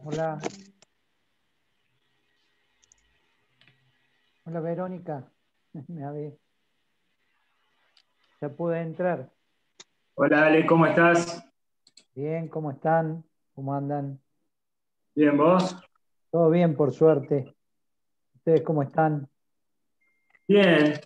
Hola, hola Verónica. A ver, ya pude entrar. Hola Ale, ¿cómo estás? Bien, ¿cómo están? ¿Cómo andan? Bien, ¿vos? Todo bien, por suerte. ¿Ustedes cómo están? Bien,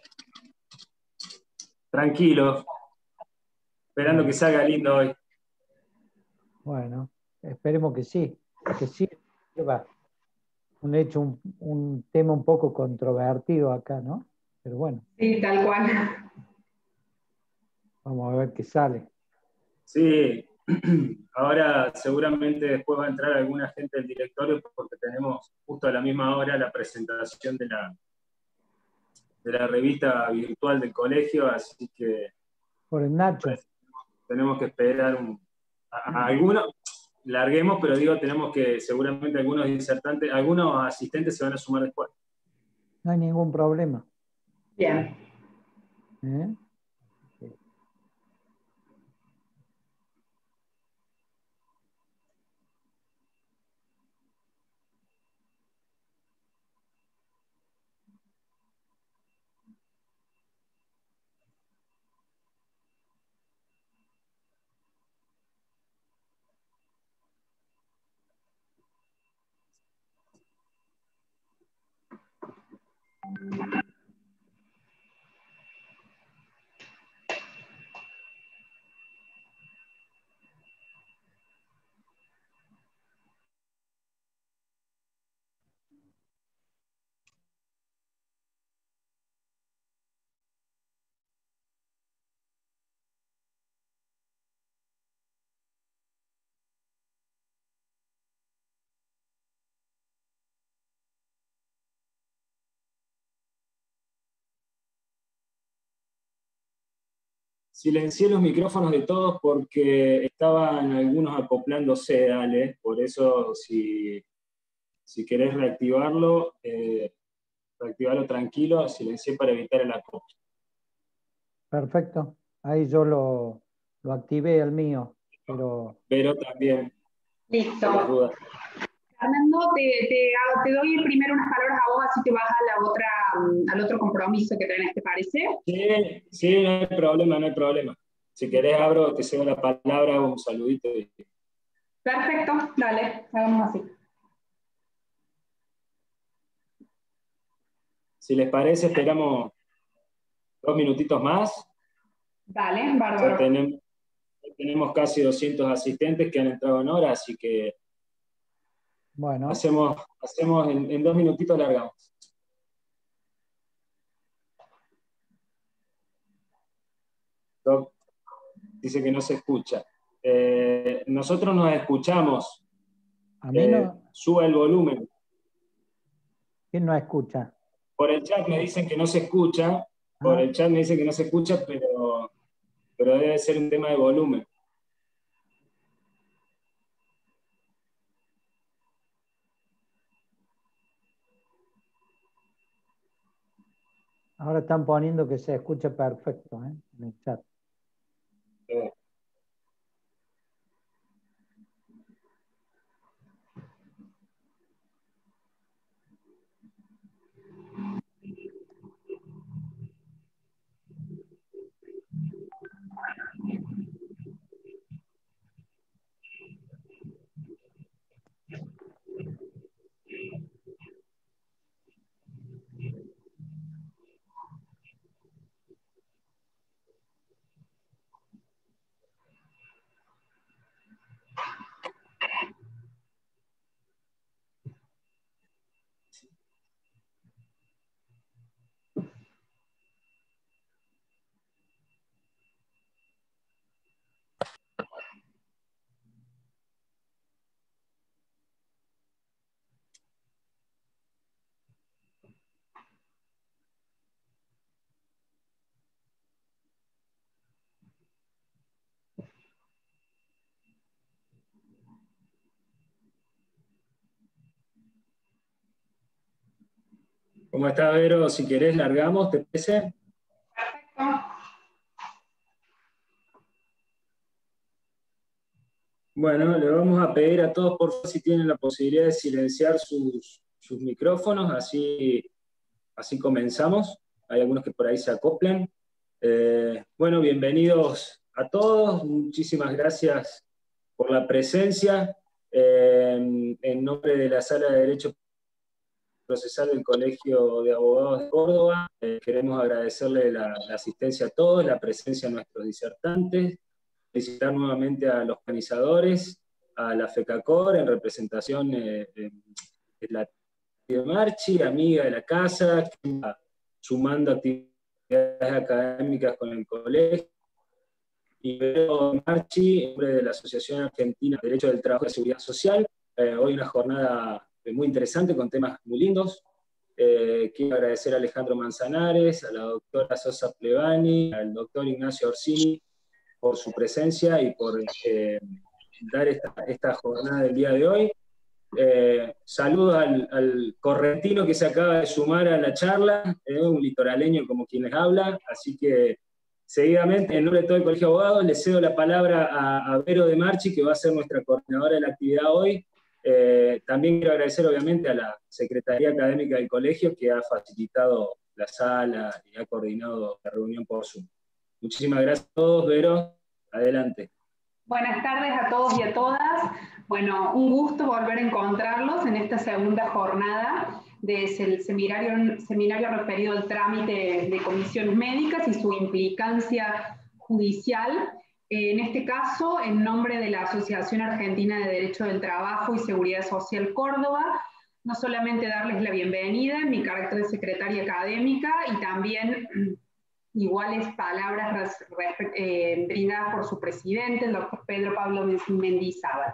tranquilo, esperando que Bueno, salga lindo hoy. bueno, esperemos que sí sirva. Un hecho, un tema un poco controvertido acá, ¿no? Pero bueno, Sí, tal cual. vamos a ver qué sale. Sí, ahora seguramente después va a entrar alguna gente del directorio porque tenemos justo a la misma hora la presentación de la revista virtual del colegio, así que Por el Nacho. tenemos que esperar a algunos, larguemos, pero digo, tenemos que, seguramente algunos disertantes, algunos asistentes se van a sumar después. No hay ningún problema. Bien. ¿Eh? Silencié los micrófonos de todos porque estaban algunos acoplándose, Ale. Por eso, si querés reactivarlo, reactivarlo tranquilo, silencié para evitar el acoplo. Perfecto. Ahí yo lo activé el mío, pero Pero también, por las Listo. dudas. Fernando, te doy primero unas palabras a vos, así te vas a la otra, al otro compromiso que tenés, ¿te parece? Sí, sí, no hay problema, no hay problema. Si querés, abro, te cedo la palabra, hago un saludito. Perfecto, dale, hagamos así. Si les parece, esperamos 2 minutitos más. Dale, Ya bárbaro. tenemos casi 200 asistentes que han entrado en hora, así que bueno, hacemos en 2 minutitos largamos. Doc dice que no se escucha. Nosotros nos escuchamos. a mí no, Suba el volumen. ¿quién no escucha? Por el chat me dicen que no se escucha. Por Ah, el chat me dicen que no se escucha, pero debe ser un tema de volumen. ahora están poniendo que se escucha perfecto, ¿eh? En el chat. Eh, ¿Cómo está, Vero? Si querés, largamos, ¿te parece? Perfecto. Bueno, le vamos a pedir a todos, por favor, si tienen la posibilidad de silenciar sus micrófonos, así comenzamos. Hay algunos que por ahí se acoplan. Bueno, bienvenidos a todos. Muchísimas gracias por la presencia. En nombre de la Sala de Derecho Procesal del Colegio de Abogados de Córdoba, queremos agradecerle la asistencia a todos, la presencia de nuestros disertantes, felicitar nuevamente a los organizadores, a la FECACOR en representación de la de Marchi, amiga de la casa, que está sumando actividades académicas con el colegio, y Vero Marchi, en nombre de la Asociación Argentina de Derecho del Trabajo y Seguridad Social. Hoy una jornada muy interesante con temas muy lindos. Quiero agradecer a Alejandro Manzanares, a la doctora Sosa Plevani, al doctor Ignacio Orsini por su presencia y por dar esta jornada del día de hoy. Saludo al correntino que se acaba de sumar a la charla, un litoraleño como quien les habla, así que seguidamente, en nombre de todo el Colegio de Abogados, le cedo la palabra a Vero de Marchi, que va a ser nuestra coordinadora de la actividad hoy. También quiero agradecer obviamente a la Secretaría Académica del Colegio, que ha facilitado la sala y ha coordinado la reunión por Zoom. Muchísimas gracias a todos. Vero, adelante. Buenas tardes a todos y a todas. Bueno, un gusto volver a encontrarlos en esta segunda jornada del seminario referido al trámite de comisiones médicas y su implicancia judicial. En este caso, en nombre de la Asociación Argentina de Derecho del Trabajo y Seguridad Social Córdoba, no solamente darles la bienvenida en mi carácter de secretaria académica y también iguales palabras brindadas por su presidente, el doctor Pedro Pablo Mendizábal.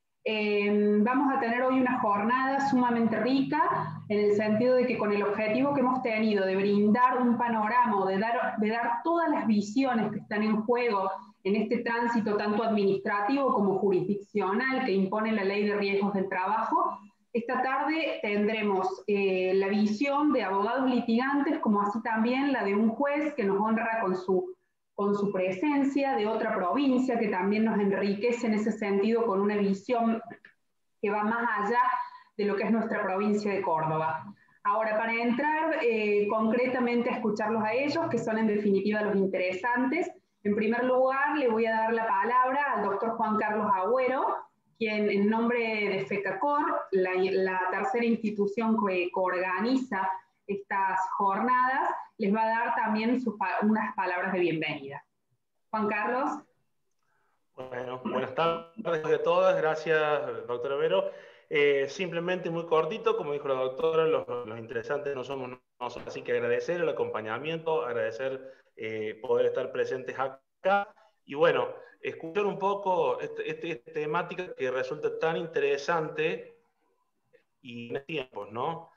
Vamos a tener hoy una jornada sumamente rica, en el sentido de que con el objetivo que hemos tenido de brindar un panorama, de dar todas las visiones que están en juego en este tránsito tanto administrativo como jurisdiccional que impone la Ley de Riesgos del Trabajo. Esta tarde tendremos la visión de abogados litigantes, como así también la de un juez que nos honra con su presencia, de otra provincia que también nos enriquece en ese sentido con una visión que va más allá de lo que es nuestra provincia de Córdoba. Ahora, para entrar concretamente a escucharlos a ellos, que son en definitiva los interesantes, en primer lugar le voy a dar la palabra al doctor Juan Carlos Agüero, quien en nombre de FECACOR, la tercera institución que coorganiza estas jornadas, les va a dar también unas palabras de bienvenida. Juan Carlos. Bueno, buenas tardes a todas, gracias doctora Vero. Simplemente muy cortito, como dijo la doctora, los interesantes no somos nosotros, así que agradecer el acompañamiento, agradecer poder estar presentes acá, y bueno, escuchar un poco esta temática que resulta tan interesante y en tiempos, ¿no?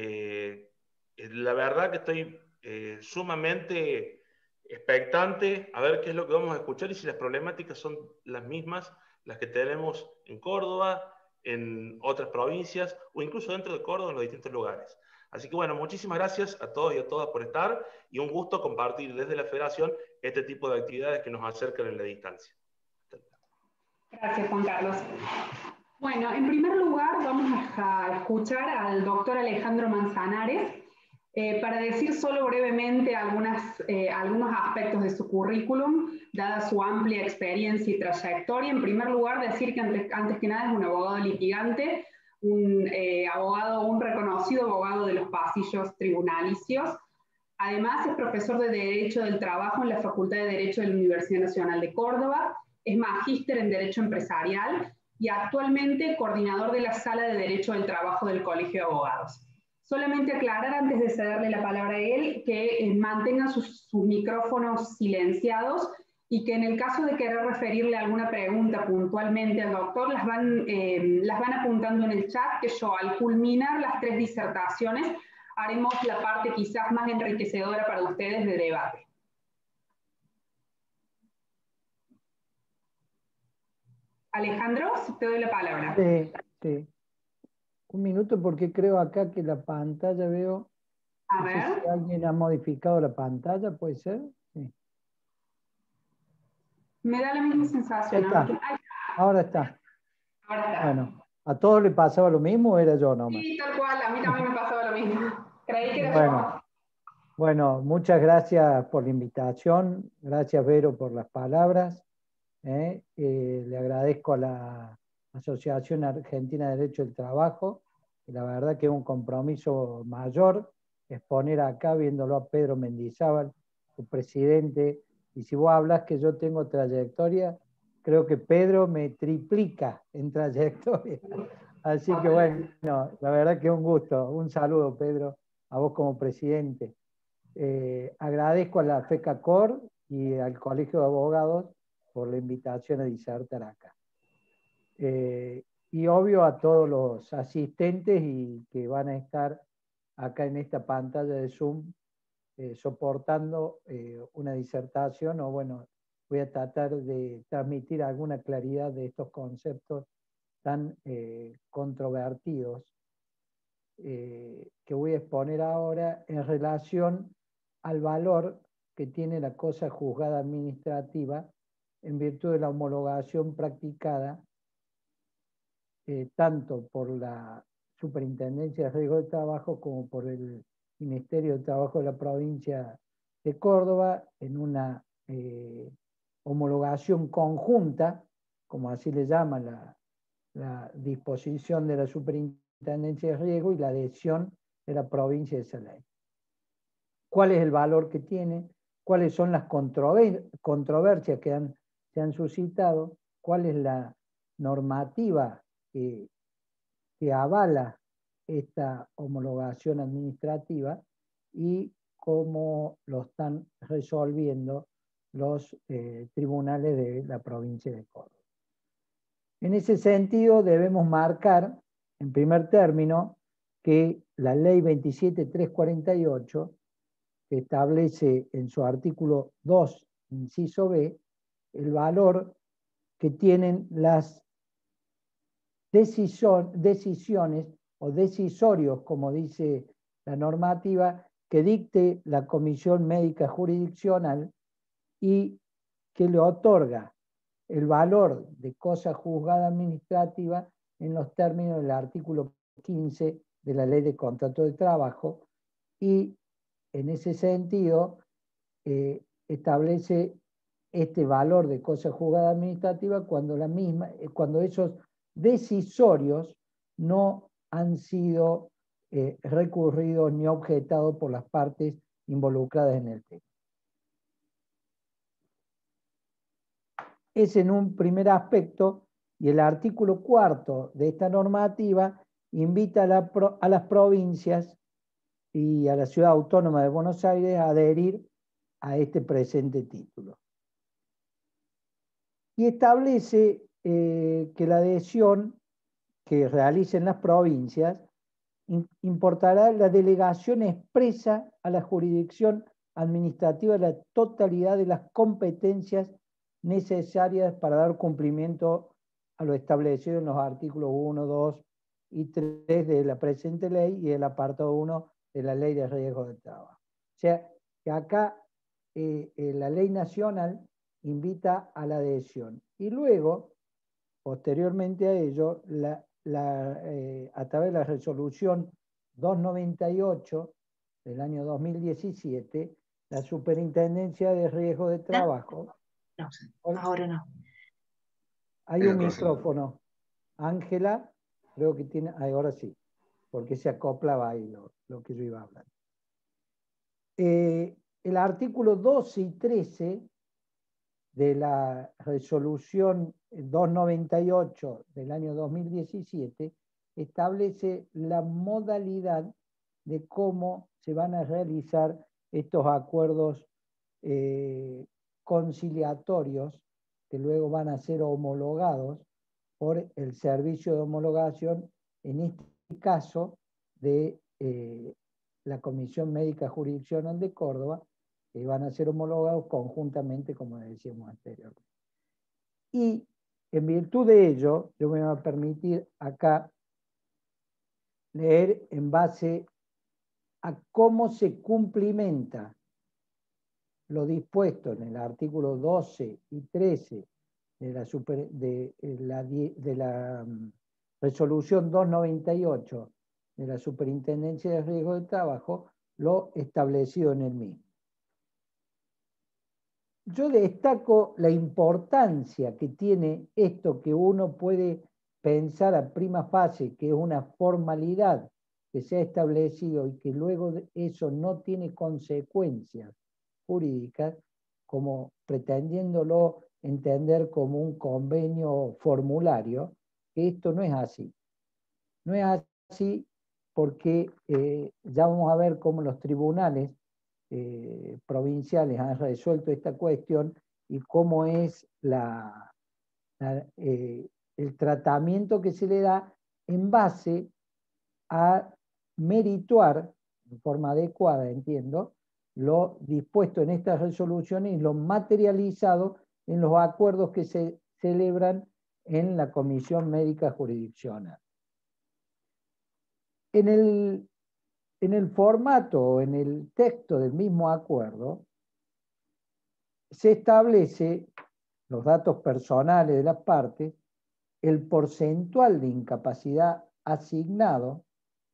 La verdad que estoy sumamente expectante a ver qué es lo que vamos a escuchar y si las problemáticas son las mismas, las que tenemos en Córdoba, en otras provincias o incluso dentro de Córdoba en los distintos lugares. Así que bueno, muchísimas gracias a todos y a todas por estar y un gusto compartir desde la Federación este tipo de actividades que nos acercan en la distancia. Gracias, Juan Carlos. Bueno, en primer lugar vamos a escuchar al doctor Alejandro Manzanares para decir solo brevemente algunos aspectos de su currículum, dada su amplia experiencia y trayectoria. En primer lugar, decir que antes que nada es un abogado litigante, un reconocido abogado de los pasillos tribunalicios. Además, es profesor de Derecho del Trabajo en la Facultad de Derecho de la Universidad Nacional de Córdoba, es magíster en Derecho Empresarial y actualmente coordinador de la Sala de Derecho del Trabajo del Colegio de Abogados. Solamente aclarar antes de cederle la palabra a él que mantengan sus micrófonos silenciados y que en el caso de querer referirle alguna pregunta puntualmente al doctor, las van apuntando en el chat, que yo al culminar las 3 disertaciones haremos la parte quizás más enriquecedora para ustedes de debate. Alejandro, te doy la palabra. Sí. Un minuto porque creo acá que la pantalla veo... A no ver. sé si alguien ha modificado la pantalla, ¿puede ser? Sí. Me da la misma sensación. Ahí está. Ahora está. Ahora está. Bueno, ¿a todos les pasaba lo mismo o era yo nomás? Sí, tal cual, a mí también me pasaba lo mismo. Creí que era Bueno, yo. bueno, muchas gracias por la invitación, gracias Vero por las palabras. Le agradezco a la Asociación Argentina de Derecho del Trabajo, y la verdad que es un compromiso mayor exponer acá, viéndolo a Pedro Mendizábal, su presidente, y si vos hablas que yo tengo trayectoria, creo que Pedro me triplica en trayectoria. Así que bueno, la verdad que es un gusto. Un saludo, Pedro, a vos como presidente. Agradezco a la FECACOR y al Colegio de Abogados por la invitación a disertar acá. Y obvio a todos los asistentes y que van a estar acá en esta pantalla de Zoom soportando una disertación, o bueno, voy a tratar de transmitir alguna claridad de estos conceptos tan controvertidos que voy a exponer ahora en relación al valor que tiene la cosa juzgada administrativa en virtud de la homologación practicada tanto por la Superintendencia de Riesgo de Trabajo como por el Ministerio de Trabajo de la provincia de Córdoba en una homologación conjunta, como así le llama la disposición de la Superintendencia de Riesgo y la adhesión de la provincia de esa ley. ¿Cuál es el valor que tiene? ¿Cuáles son las controversias que se han suscitado? ¿Cuál es la normativa que avala esta homologación administrativa y cómo lo están resolviendo los tribunales de la provincia de Córdoba? En ese sentido, debemos marcar, en primer término, que la ley 27.348, que establece en su artículo 2, inciso B, el valor que tienen las decisiones o decisorios, como dice la normativa, que dicte la Comisión Médica Jurisdiccional y que le otorga el valor de cosa juzgada administrativa en los términos del artículo 15 de la Ley de Contrato de Trabajo, y en ese sentido establece este valor de cosa juzgada administrativa cuando esos decisorios no han sido recurridos ni objetados por las partes involucradas en el tema. Es en un primer aspecto, y el artículo 4 de esta normativa invita a las provincias y a la Ciudad Autónoma de Buenos Aires a adherir a este presente título. Y establece que la adhesión que realicen las provincias importará la delegación expresa a la jurisdicción administrativa de la totalidad de las competencias necesarias para dar cumplimiento a lo establecido en los artículos 1, 2 y 3 de la presente ley y el apartado 1 de la Ley de Riesgo de Trabajo. O sea, que acá la ley nacional invita a la adhesión. Y luego, posteriormente a ello, a través de la resolución 298 del año 2017, la Superintendencia de Riesgo de Trabajo... No, ahora no. Hay un micrófono. Ángela, creo que tiene... ahora sí, porque se acoplaba ahí lo que yo iba a hablar. El artículo 12 y 13 de la resolución 298 del año 2017 establece la modalidad de cómo se van a realizar estos acuerdos conciliatorios que luego van a ser homologados por el servicio de homologación, en este caso de la Comisión Médica Jurisdiccional de Córdoba, que van a ser homologados conjuntamente, como decíamos anteriormente. Y en virtud de ello, yo me voy a permitir acá leer en base a cómo se cumplimenta lo dispuesto en el artículo 12 y 13 de la resolución 298 de la Superintendencia de Riesgo de Trabajo, lo establecido en el mismo. Yo destaco la importancia que tiene esto que uno puede pensar a prima facie, que es una formalidad que se ha establecido y que luego de eso no tiene consecuencias jurídicas, como pretendiéndolo entender como un convenio formulario, que esto no es así. No es así porque ya vamos a ver cómo los tribunales provinciales han resuelto esta cuestión y cómo es el tratamiento que se le da en base a merituar, en forma adecuada, entiendo, lo dispuesto en estas resoluciones y lo materializado en los acuerdos que se celebran en la Comisión Médica Jurisdiccional. En el formato, en el texto del mismo acuerdo, se establece los datos personales de las partes, el porcentual de incapacidad asignado,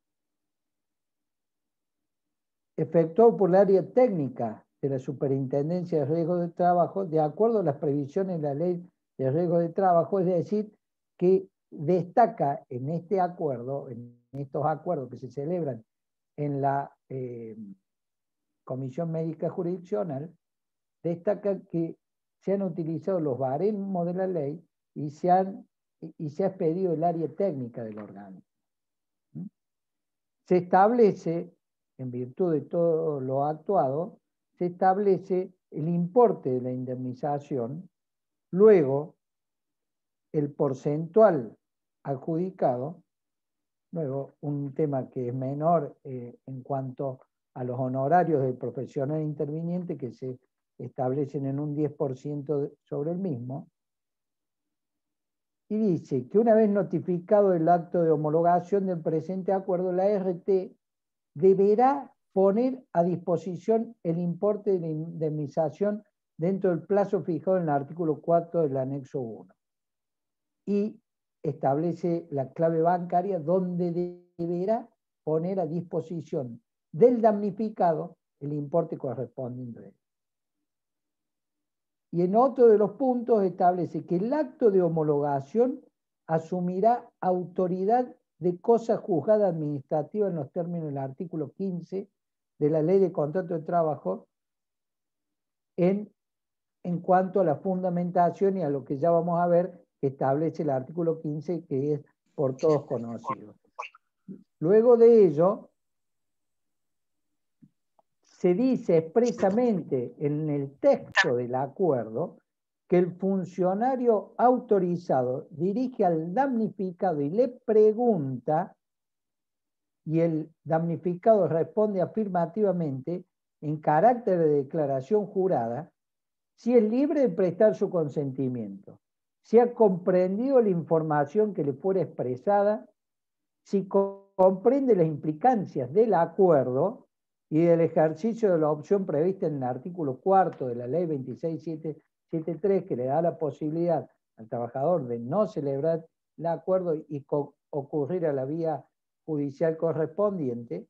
efectuado por la área técnica de la Superintendencia de Riesgo de Trabajo, de acuerdo a las previsiones de la Ley de Riesgo de Trabajo, es decir, que destaca en este acuerdo, en estos acuerdos que se celebran en la Comisión Médica Jurisdiccional, destaca que se han utilizado los baremos de la ley y se ha expedido el área técnica del organismo. Se establece, en virtud de todo lo actuado, se establece el importe de la indemnización, luego el porcentual adjudicado, luego un tema que es menor en cuanto a los honorarios del profesional interviniente que se establecen en un 10% sobre el mismo, y dice que una vez notificado el acto de homologación del presente acuerdo, la RT deberá poner a disposición el importe de la indemnización dentro del plazo fijado en el artículo 4 del anexo 1. Y establece la clave bancaria donde deberá poner a disposición del damnificado el importe correspondiente. Y en otro de los puntos establece que el acto de homologación asumirá autoridad de cosa juzgada administrativa en los términos del artículo 15 de la Ley de Contrato de Trabajo en cuanto a la fundamentación y a lo que ya vamos a ver que establece el artículo 15, que es por todos conocido. Luego de ello, se dice expresamente en el texto del acuerdo que el funcionario autorizado dirige al damnificado y le pregunta, y el damnificado responde afirmativamente en carácter de declaración jurada, si es libre de prestar su consentimiento, si ha comprendido la información que le fuera expresada, si comprende las implicancias del acuerdo y del ejercicio de la opción prevista en el artículo 4 de la Ley 26773, que le da la posibilidad al trabajador de no celebrar el acuerdo y ocurrir a la vía judicial correspondiente,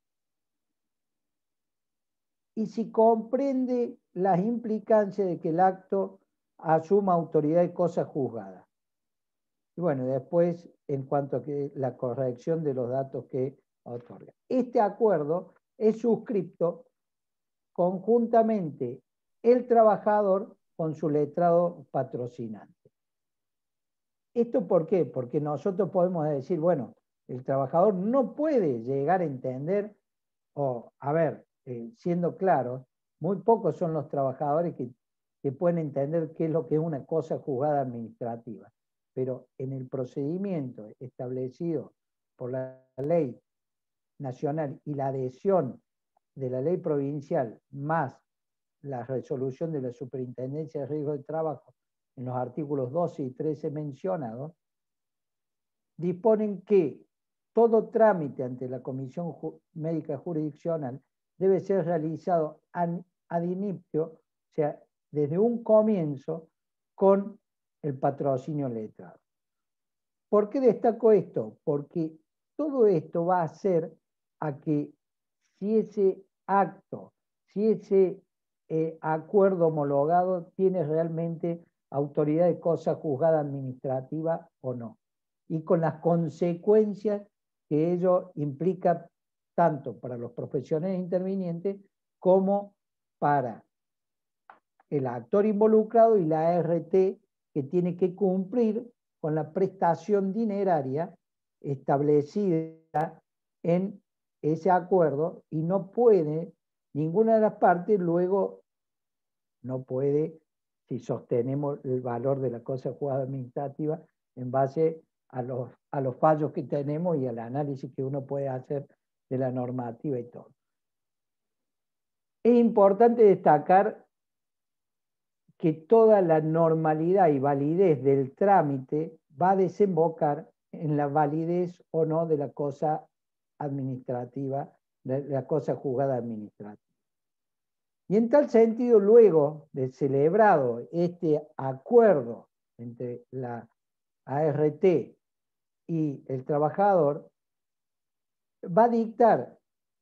y si comprende las implicancias de que el acto asuma autoridad de cosa juzgada. Y bueno, después, en cuanto a que la corrección de los datos que otorga. Este acuerdo es suscripto conjuntamente el trabajador con su letrado patrocinante. ¿Esto por qué? Porque nosotros podemos decir, bueno, el trabajador no puede llegar a entender, o a ver, siendo claros, muy pocos son los trabajadores que pueden entender qué es lo que es una cosa juzgada administrativa. Pero en el procedimiento establecido por la ley nacional y la adhesión de la ley provincial más la resolución de la Superintendencia de Riesgo de Trabajo en los artículos 12 y 13 mencionados, disponen que todo trámite ante la Comisión Médica Jurisdiccional debe ser realizado ad initio, o sea, desde un comienzo, con el patrocinio letrado. ¿Por qué destaco esto? Porque todo esto va a hacer a que si ese acto, si ese acuerdo homologado tiene realmente autoridad de cosa juzgada administrativa o no, y con las consecuencias que ello implica tanto para los profesionales intervinientes como para el actor involucrado y la ART, que tiene que cumplir con la prestación dineraria establecida en ese acuerdo, y no puede, ninguna de las partes luego no puede, si sostenemos el valor de la cosa juzgada administrativa en base a los fallos que tenemos y al análisis que uno puede hacer de la normativa y todo. Es importante destacar que toda la normalidad y validez del trámite va a desembocar en la validez o no de la cosa administrativa, de la cosa juzgada administrativa. Y en tal sentido, luego de celebrado este acuerdo entre la ART y el trabajador, va a dictar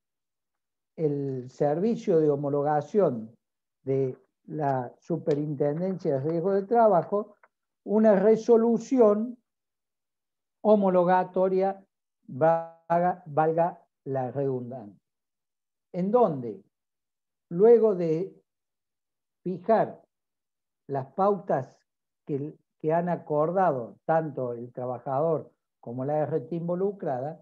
el servicio de homologación de la Superintendencia de Riesgo de Trabajo una resolución homologatoria, valga la redundancia, en donde luego de fijar las pautas que han acordado tanto el trabajador como la ART involucrada,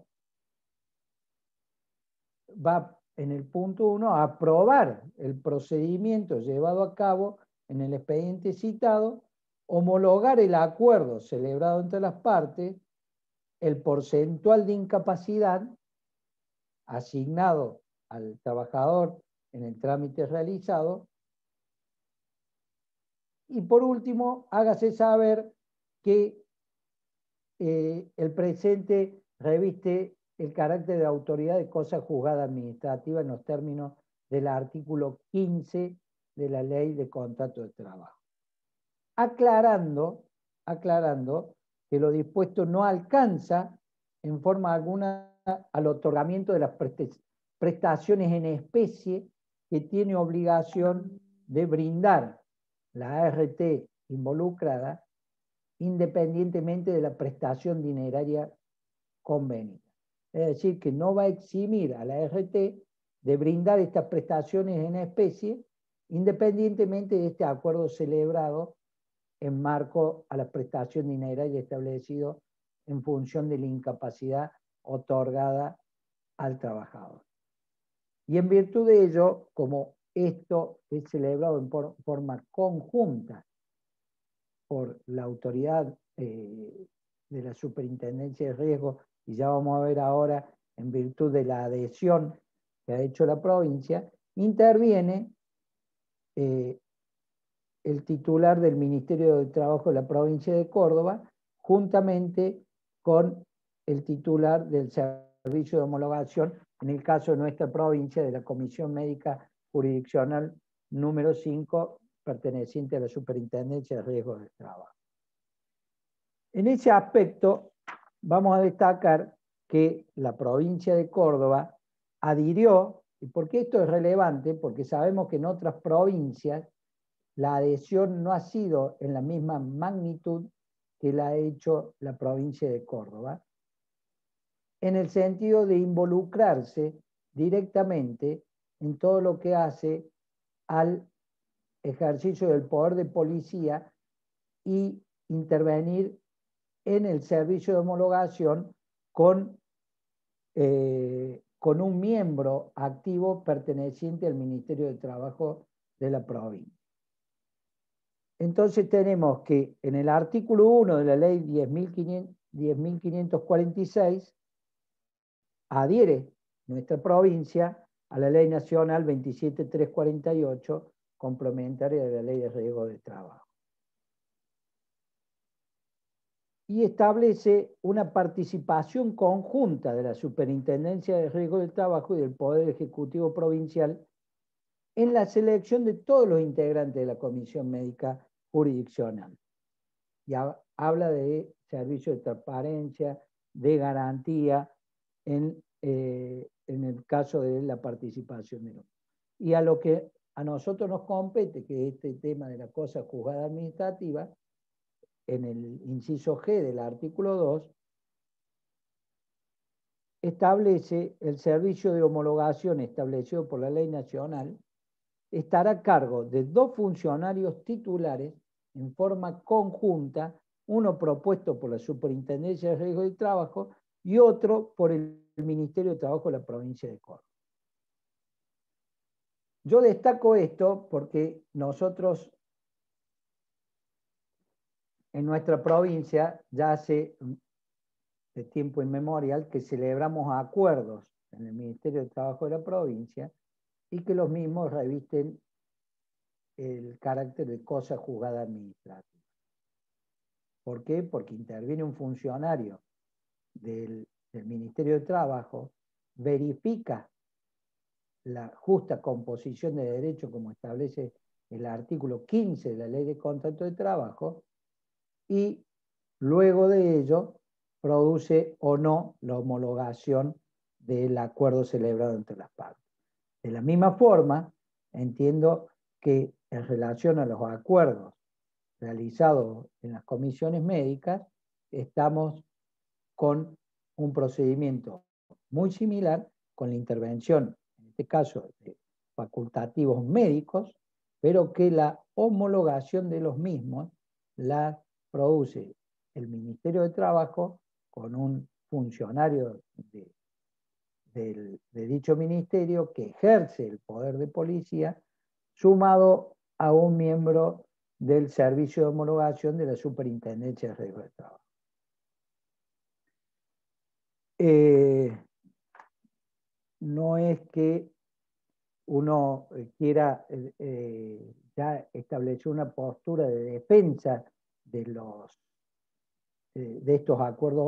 va en el punto 1 a aprobar el procedimiento llevado a cabo en el expediente citado, homologar el acuerdo celebrado entre las partes, el porcentual de incapacidad asignado al trabajador en el trámite realizado, y por último, hágase saber que el presente reviste el carácter de autoridad de cosa juzgada administrativa en los términos del artículo 15 de la Ley de Contrato de Trabajo. Aclarando que lo dispuesto no alcanza en forma alguna al otorgamiento de las prestaciones en especie que tiene obligación de brindar la ART involucrada, independientemente de la prestación dineraria convenida. Es decir, que no va a eximir a la ART de brindar estas prestaciones en especie, independientemente de este acuerdo celebrado en marco a la prestación dineraria establecido en función de la incapacidad otorgada al trabajador. Y en virtud de ello, como esto es celebrado en forma conjunta por la autoridad de la Superintendencia de Riesgo, y ya vamos a ver ahora, en virtud de la adhesión que ha hecho la provincia, interviene el titular del Ministerio de Trabajo de la provincia de Córdoba, juntamente con el titular del servicio de homologación, en el caso de nuestra provincia, de la Comisión Médica Jurisdiccional número 5, perteneciente a la Superintendencia de Riesgos de Trabajo. En ese aspecto, vamos a destacar que la provincia de Córdoba adhirió, y ¿por qué esto es relevante? Porque sabemos que en otras provincias la adhesión no ha sido en la misma magnitud que la ha hecho la provincia de Córdoba, en el sentido de involucrarse directamente en todo lo que hace al ejercicio del poder de policía y intervenir en el servicio de homologación con un miembro activo perteneciente al Ministerio de Trabajo de la provincia. Entonces tenemos que en el artículo 1 de la ley 10.546 adhiere nuestra provincia a la ley nacional 27.348, complementaria de la ley de riesgo de trabajo. Y establece una participación conjunta de la Superintendencia de Riesgo del Trabajo y del Poder Ejecutivo Provincial en la selección de todos los integrantes de la Comisión Médica Jurisdiccional. y habla de servicio de transparencia, de garantía en el caso de la participación de los. Y a lo que a nosotros nos compete, que es este tema de la cosa juzgada administrativa, en el inciso G del artículo 2, establece el servicio de homologación establecido por la ley nacional, estará a cargo de 2 funcionarios titulares en forma conjunta, uno propuesto por la Superintendencia de Riesgo de Trabajo y otro por el Ministerio de Trabajo de la provincia de Córdoba. Yo destaco esto porque nosotros en nuestra provincia ya hace de tiempo inmemorial que celebramos acuerdos en el Ministerio de Trabajo de la provincia y que los mismos revisten el carácter de cosa juzgada administrativa. ¿Por qué? Porque interviene un funcionario del Ministerio de Trabajo, verifica la justa composición de derecho como establece el artículo 15 de la Ley de Contrato de Trabajo y luego de ello produce o no la homologación del acuerdo celebrado entre las partes. De la misma forma, entiendo que en relación a los acuerdos realizados en las comisiones médicas, estamos con un procedimiento muy similar con la intervención, en este caso, de facultativos médicos, pero que la homologación de los mismos la produce el Ministerio de Trabajo con un funcionario de dicho ministerio que ejerce el poder de policía, sumado a un miembro del servicio de homologación de la Superintendencia de Riesgo de Trabajo. No es que uno quiera ya establecer una postura de defensa de estos acuerdos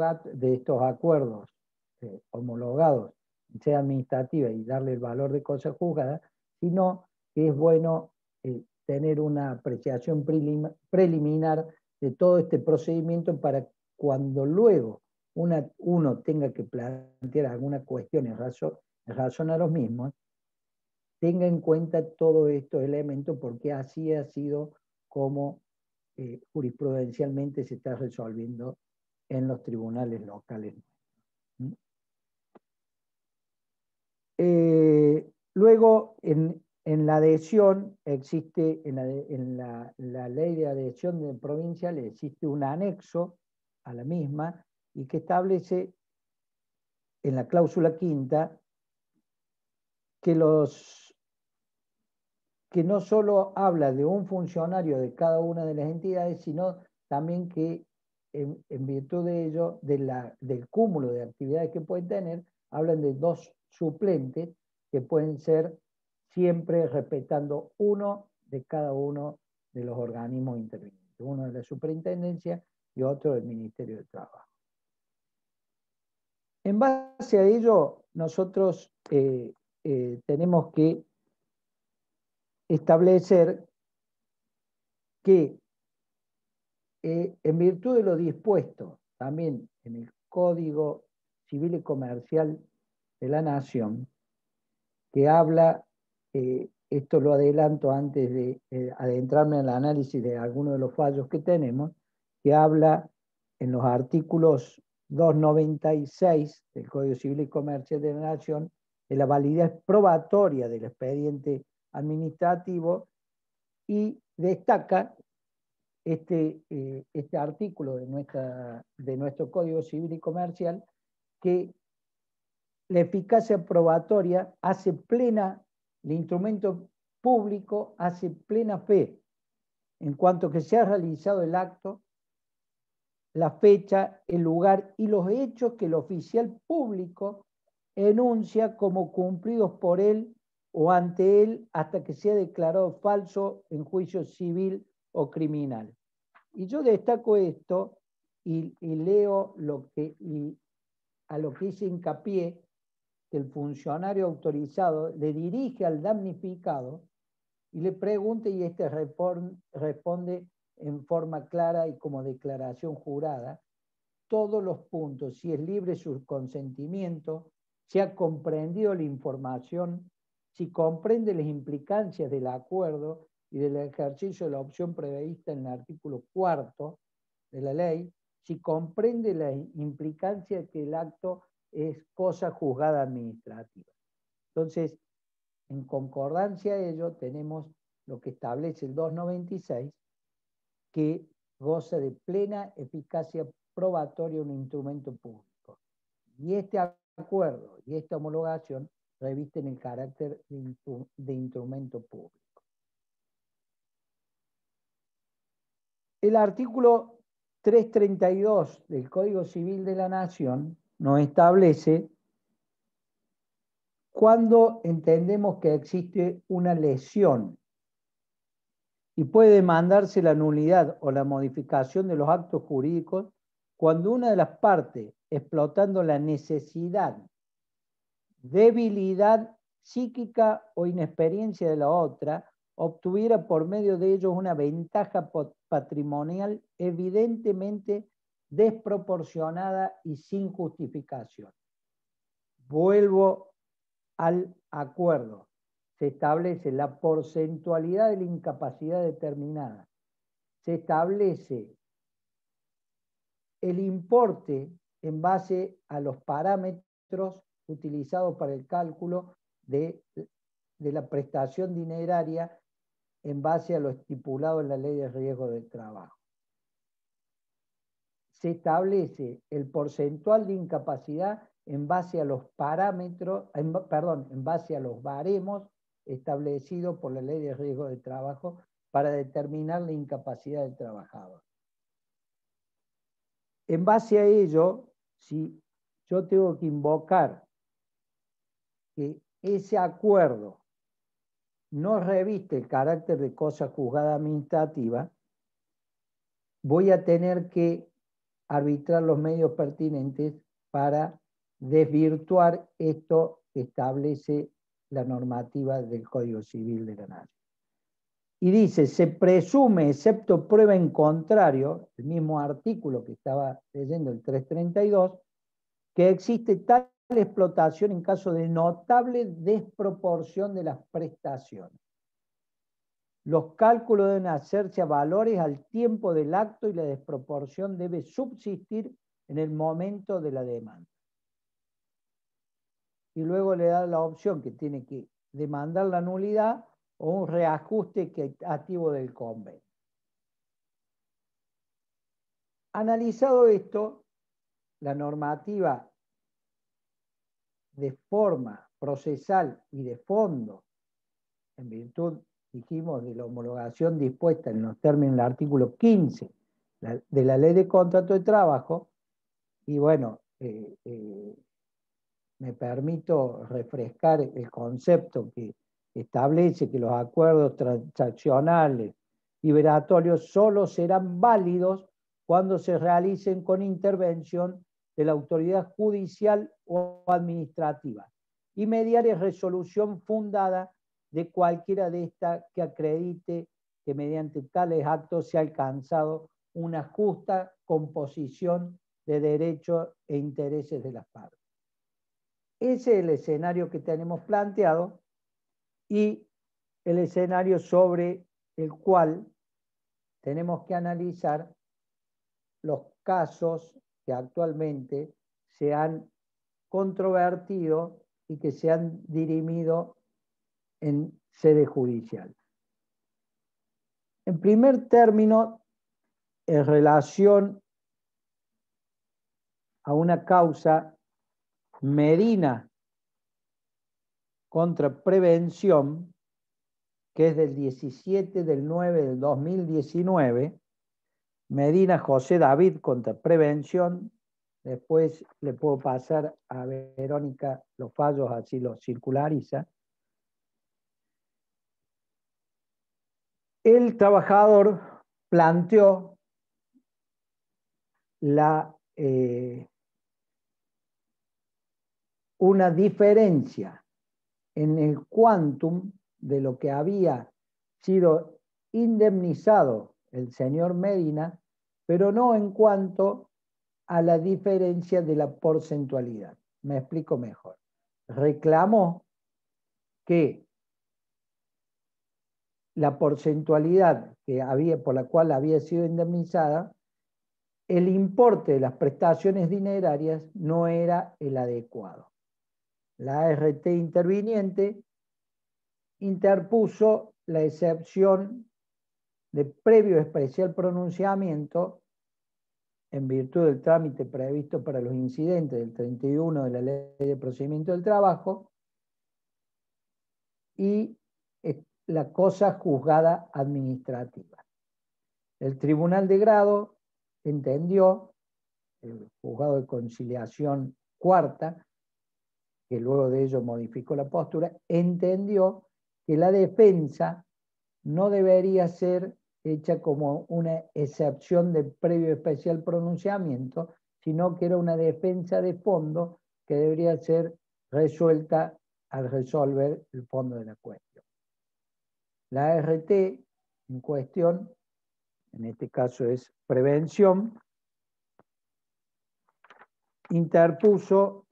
homologados, sea administrativa y darle el valor de cosa juzgada, sino que es bueno tener una apreciación preliminar de todo este procedimiento para cuando luego uno tenga que plantear alguna cuestión en razón a los mismos, tenga en cuenta todos estos elementos porque así ha sido como jurisprudencialmente se está resolviendo en los tribunales locales. Luego, en la adhesión, existe, en la ley de adhesión provincial, existe un anexo a la misma y que establece en la cláusula quinta que no solo habla de un funcionario de cada una de las entidades, sino también que en virtud de ello, del cúmulo de actividades que pueden tener, hablan de 2 suplentes que pueden ser siempre respetando uno de cada uno de los organismos intervinientes, uno de la Superintendencia y otro del Ministerio de Trabajo. En base a ello, nosotros tenemos que establecer que en virtud de lo dispuesto también en el Código Civil y Comercial de la Nación, que habla, esto lo adelanto antes de adentrarme en el análisis de algunos de los fallos que tenemos, que habla en los artículos 296 del Código Civil y Comercial de la Nación de la validez probatoria del expediente administrativo y destaca este artículo de nuestro Código Civil y Comercial que la eficacia probatoria hace plena, el instrumento público hace plena fe en cuanto que se ha realizado el acto, la fecha, el lugar y los hechos que el oficial público enuncia como cumplidos por él o ante él hasta que sea declarado falso en juicio civil o criminal. Y yo destaco esto y leo a lo que hice hincapié, que el funcionario autorizado le dirige al damnificado y le pregunta y este responde en forma clara y como declaración jurada todos los puntos, si es libre su consentimiento, si ha comprendido la información, si comprende las implicancias del acuerdo y del ejercicio de la opción prevista en el artículo 4 de la ley, si comprende la implicancia de que el acto es cosa juzgada administrativa. Entonces, en concordancia a ello, tenemos lo que establece el 296, que goza de plena eficacia probatoria un instrumento público. Y este acuerdo y esta homologación revisten el carácter de instrumento público. El artículo 332 del Código Civil de la Nación nos establece cuando entendemos que existe una lesión y puede demandarse la nulidad o la modificación de los actos jurídicos cuando una de las partes, explotando la necesidad, debilidad psíquica o inexperiencia de la otra, obtuviera por medio de ellos una ventaja patrimonial evidentemente desproporcionada y sin justificación. Vuelvo al acuerdo. Se establece la porcentualidad de la incapacidad determinada. Se establece el importe en base a los parámetros utilizados para el cálculo de la prestación dineraria en base a lo estipulado en la Ley de Riesgo del Trabajo. Se establece el porcentual de incapacidad en base a los parámetros, en base a los baremos establecidos por la Ley de Riesgo del Trabajo para determinar la incapacidad del trabajador. En base a ello, si yo tengo que invocar que ese acuerdo no reviste el carácter de cosa juzgada administrativa, voy a tener que arbitrar los medios pertinentes para desvirtuar esto que establece la normativa del Código Civil de la Nación. Y dice, se presume, excepto prueba en contrario, el mismo artículo que estaba leyendo, el 332, que existe tal explotación en caso de notable desproporción de las prestaciones. Los cálculos deben hacerse a valores al tiempo del acto y la desproporción debe subsistir en el momento de la demanda. Y luego le da la opción que tiene que demandar la nulidad o un reajuste equitativo del convenio. Analizado esto, la normativa de forma procesal y de fondo, en virtud, dijimos, de la homologación dispuesta en los términos del artículo 15 de la Ley de Contrato de Trabajo, y bueno, me permito refrescar el concepto que establece que los acuerdos transaccionales liberatorios solo serán válidos cuando se realicen con intervención de la autoridad judicial o administrativa y mediante resolución fundada de cualquiera de estas que acredite que mediante tales actos se ha alcanzado una justa composición de derechos e intereses de las partes. Ese es el escenario que tenemos planteado y el escenario sobre el cual tenemos que analizar los casos que actualmente se han controvertido y que se han dirimido en sede judicial. En primer término, en relación a una causa Medina contra Prevención, que es del 17/9/2019, Medina José David contra Prevención. Después le puedo pasar a Verónica los fallos, así los circulariza. El trabajador planteó una diferencia en el quantum de lo que había sido indemnizado el señor Medina, pero no en cuanto a la diferencia de la porcentualidad. Me explico mejor. Reclamó que la porcentualidad por la cual había sido indemnizada, el importe de las prestaciones dinerarias no era el adecuado. La ART interviniente interpuso la excepción de previo especial pronunciamiento en virtud del trámite previsto para los incidentes del 31 de la Ley de Procedimiento del Trabajo y la cosa juzgada administrativa. El Tribunal de Grado entendió, el Juzgado de Conciliación Cuarta, que luego de ello modificó la postura, entendió que la defensa no debería ser hecha como una excepción de previo especial pronunciamiento, sino que era una defensa de fondo que debería ser resuelta al resolver el fondo de la cuestión. La ART en cuestión, en este caso es prevención, interpuso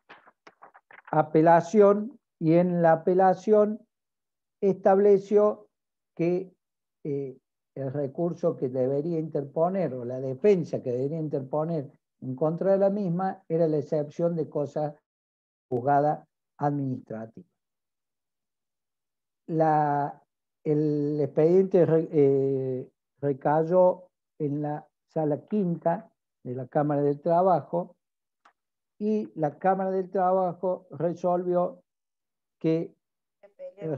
apelación y en la apelación estableció que el recurso que debería interponer o la defensa que debería interponer en contra de la misma era la excepción de cosa juzgada administrativa. El expediente recayó en la sala quinta de la Cámara del Trabajo y la Cámara del Trabajo resolvió que el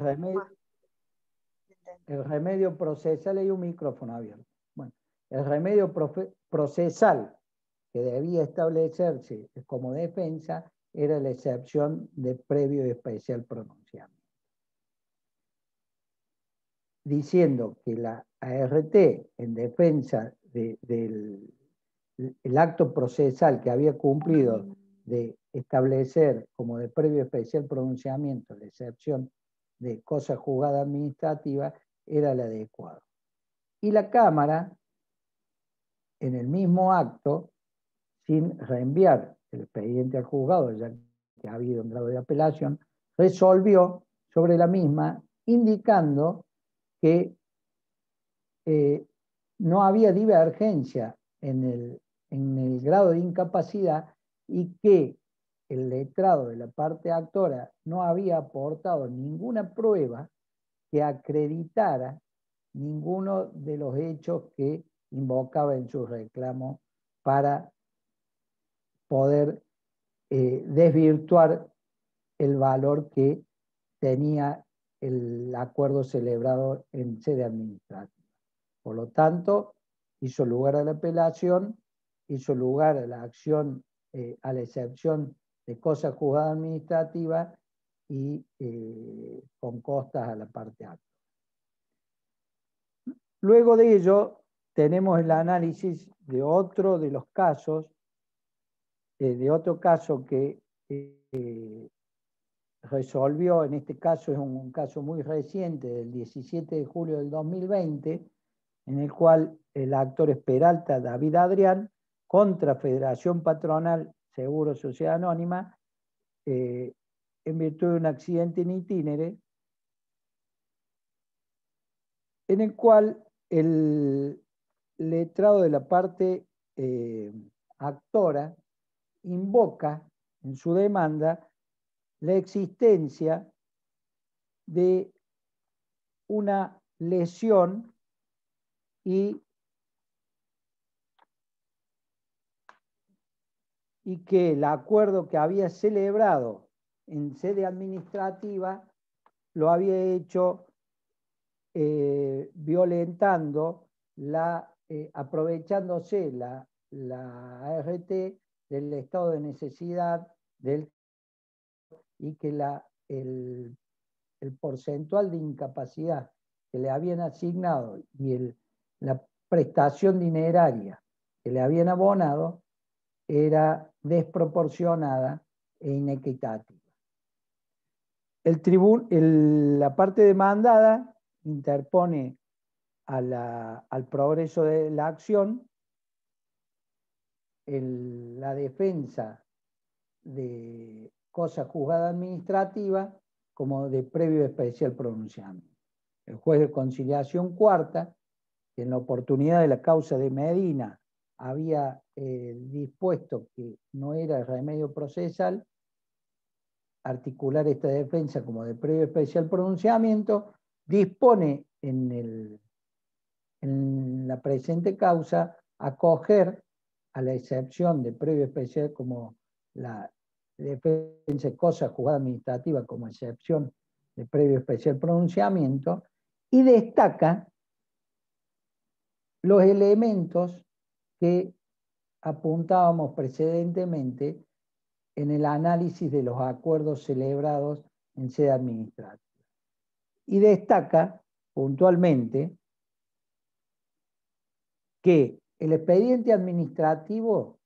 remedio procesal, hay un micrófono abierto. Bueno, el remedio procesal que debía establecerse como defensa era la excepción de previo y especial pronunciamiento, diciendo que la ART en defensa del acto procesal que había cumplido de establecer como de previo especial pronunciamiento la excepción de cosa juzgada administrativa era el adecuado. Y la Cámara, en el mismo acto, sin reenviar el expediente al juzgado, ya que ha habido un grado de apelación, resolvió sobre la misma, indicando que no había divergencia en el grado de incapacidad y que el letrado de la parte actora no había aportado ninguna prueba que acreditara ninguno de los hechos que invocaba en su reclamo para poder desvirtuar el valor que tenía el acuerdo celebrado en sede administrativa. Por lo tanto, hizo lugar a la apelación, hizo lugar a la acción, a la excepción de cosa juzgada administrativa y con costas a la parte acta. Luego de ello, tenemos el análisis de otro de los casos, de otro caso que resolvió, en este caso es un caso muy reciente, del 17 de julio del 2020, en el cual el actor es Peralta David Adrián contra Federación Patronal Seguro Sociedad Anónima, en virtud de un accidente in itinere, en el cual el letrado de la parte actora invoca en su demanda la existencia de una lesión y que el acuerdo que había celebrado en sede administrativa lo había hecho violentando, aprovechándose la ART del estado de necesidad y que el porcentual de incapacidad que le habían asignado y la prestación dineraria que le habían abonado era desproporcionada e inequitativa. La parte demandada interpone al progreso de la acción, la defensa de cosa juzgada administrativa como de previo especial pronunciamiento. El juez de conciliación cuarta, que en la oportunidad de la causa de Medina había dispuesto que no era remedio procesal articular esta defensa como de previo especial pronunciamiento, dispone en la presente causa acoger a la excepción de previo especial como la defensa de cosa juzgada administrativa como excepción de previo especial pronunciamiento, y destaca los elementos que apuntábamos precedentemente en el análisis de los acuerdos celebrados en sede administrativa. Y destaca puntualmente que el expediente administrativo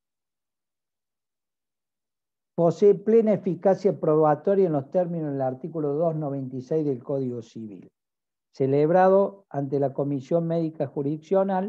posee plena eficacia probatoria en los términos del artículo 296 del Código Civil, celebrado ante la Comisión Médica Jurisdiccional,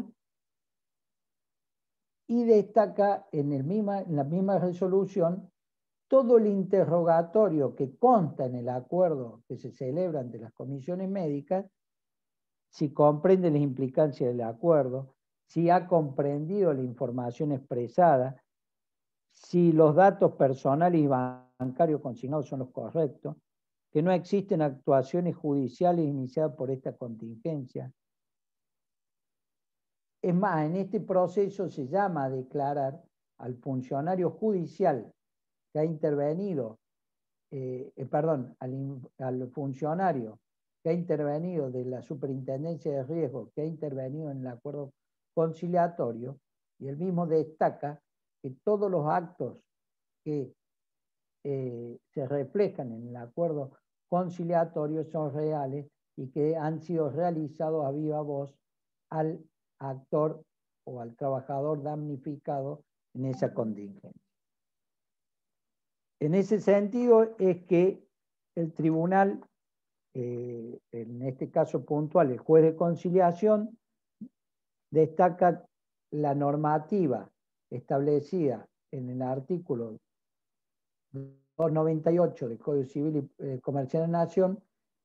y destaca en la misma resolución todo el interrogatorio que consta en el acuerdo que se celebra ante las comisiones médicas, si comprende las implicancias del acuerdo, si ha comprendido la información expresada, si los datos personales y bancarios consignados son los correctos, que no existen actuaciones judiciales iniciadas por esta contingencia. Es más, en este proceso se llama a declarar al funcionario judicial que ha intervenido, al funcionario que ha intervenido de la Superintendencia de Riesgo, que ha intervenido en el acuerdo conciliatorio, y él mismo destaca que todos los actos que se reflejan en el acuerdo conciliatorio son reales y que han sido realizados a viva voz al actor o al trabajador damnificado en esa contingencia. En ese sentido es que el tribunal, en este caso puntual, el juez de conciliación, destaca la normativa establecida en el artículo 298 del Código Civil y Comercial de la Nación,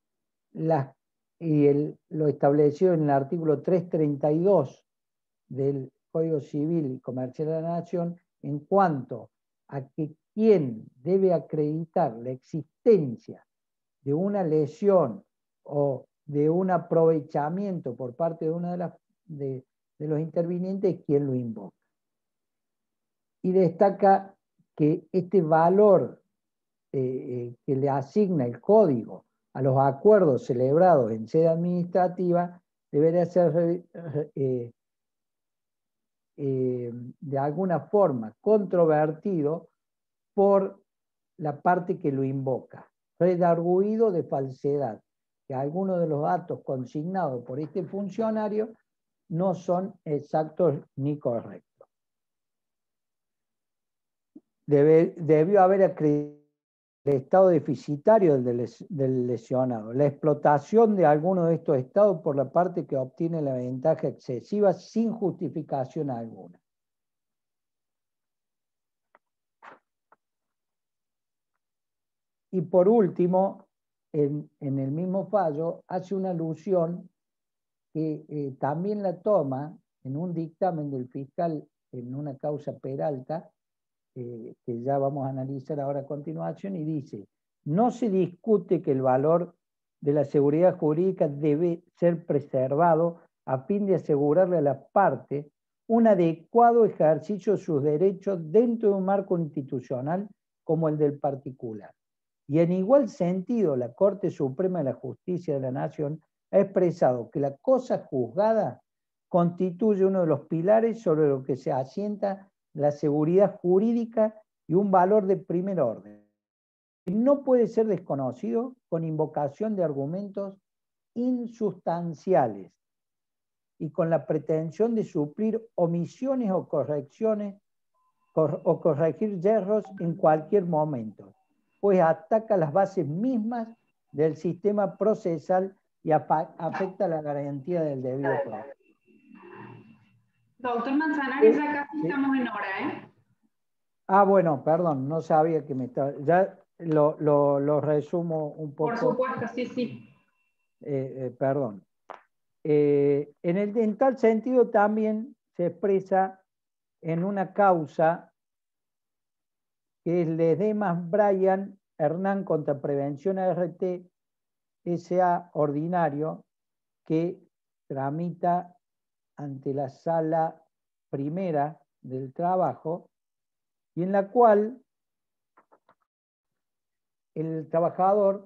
lo establecido en el artículo 332 del Código Civil y Comercial de la Nación en cuanto a que quien debe acreditar la existencia de una lesión o de un aprovechamiento por parte de una de los intervinientes es quien lo invoca. Y destaca que este valor que le asigna el código a los acuerdos celebrados en sede administrativa debería ser de alguna forma controvertido por la parte que lo invoca, redarguido de falsedad, que algunos de los datos consignados por este funcionario no son exactos ni correctos. Debió haber acreditado el estado deficitario del lesionado, la explotación de alguno de estos estados por la parte que obtiene la ventaja excesiva sin justificación alguna. Y por último, en el mismo fallo, hace una alusión que también la toma en un dictamen del fiscal en una causa Peralta, que ya vamos a analizar ahora a continuación, y dice: no se discute que el valor de la seguridad jurídica debe ser preservado a fin de asegurarle a las partes un adecuado ejercicio de sus derechos dentro de un marco institucional como el del particular. Y en igual sentido, la Corte Suprema de la Justicia de la Nación ha expresado que la cosa juzgada constituye uno de los pilares sobre los que se asienta la seguridad jurídica y un valor de primer orden. No puede ser desconocido con invocación de argumentos insustanciales y con la pretensión de suplir omisiones o correcciones o corregir yerros en cualquier momento, pues ataca las bases mismas del sistema procesal y afecta la garantía del debido proceso. Doctor Manzanares, ya casi Sí. estamos en hora, ¿eh? Ah, bueno, perdón, no sabía que me estaba... Ya lo resumo un poco. Por supuesto, sí, sí. Perdón. En tal sentido también se expresa en una causa que es Ledesmas Brian Hernán contra Prevención ART S.A. ordinario, que tramita ante la sala primera del trabajo y en la cual el trabajador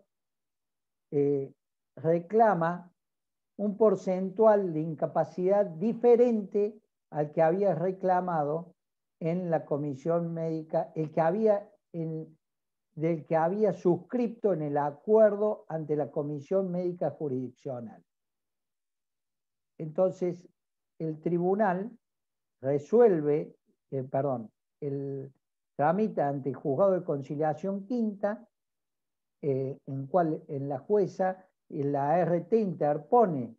reclama un porcentual de incapacidad diferente al que había reclamado en la comisión médica, del que había suscrito en el acuerdo ante la comisión médica jurisdiccional. Entonces, el tribunal resuelve, tramita ante el juzgado de conciliación quinta, en la jueza la ART interpone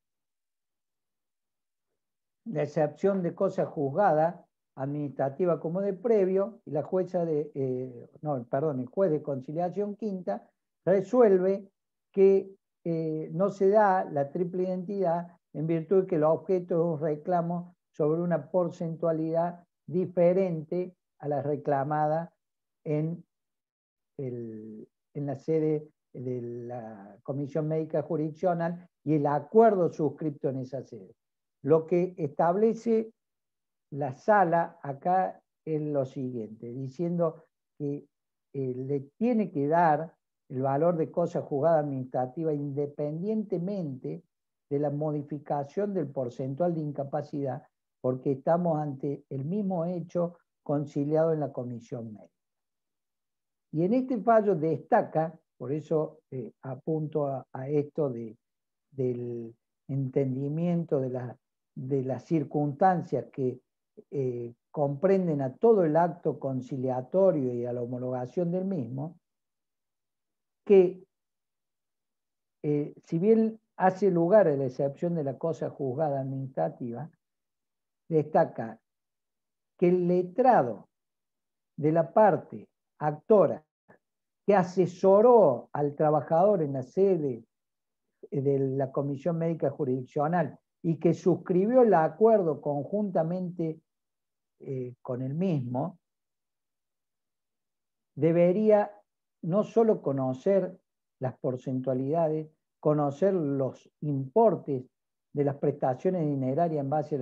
la excepción de cosa juzgada administrativa como de previo, y la jueza el juez de conciliación quinta resuelve que no se da la triple identidad en virtud de que el objeto es un reclamo sobre una porcentualidad diferente a la reclamada en la sede de la Comisión Médica Jurisdiccional y el acuerdo suscripto en esa sede. Lo que establece la sala acá es lo siguiente, diciendo que le tiene que dar el valor de cosa juzgada administrativa independientemente de la modificación del porcentual de incapacidad, porque estamos ante el mismo hecho conciliado en la comisión médica. Y en este fallo destaca, por eso apunto a esto del entendimiento de las circunstancias que comprenden a todo el acto conciliatorio y a la homologación del mismo, que si bien hace lugar a la excepción de la cosa juzgada administrativa, destaca que el letrado de la parte actora que asesoró al trabajador en la sede de la Comisión Médica Jurisdiccional y que suscribió el acuerdo conjuntamente con el mismo, debería no solo conocer las porcentualidades, conocer los importes de las prestaciones dinerarias en base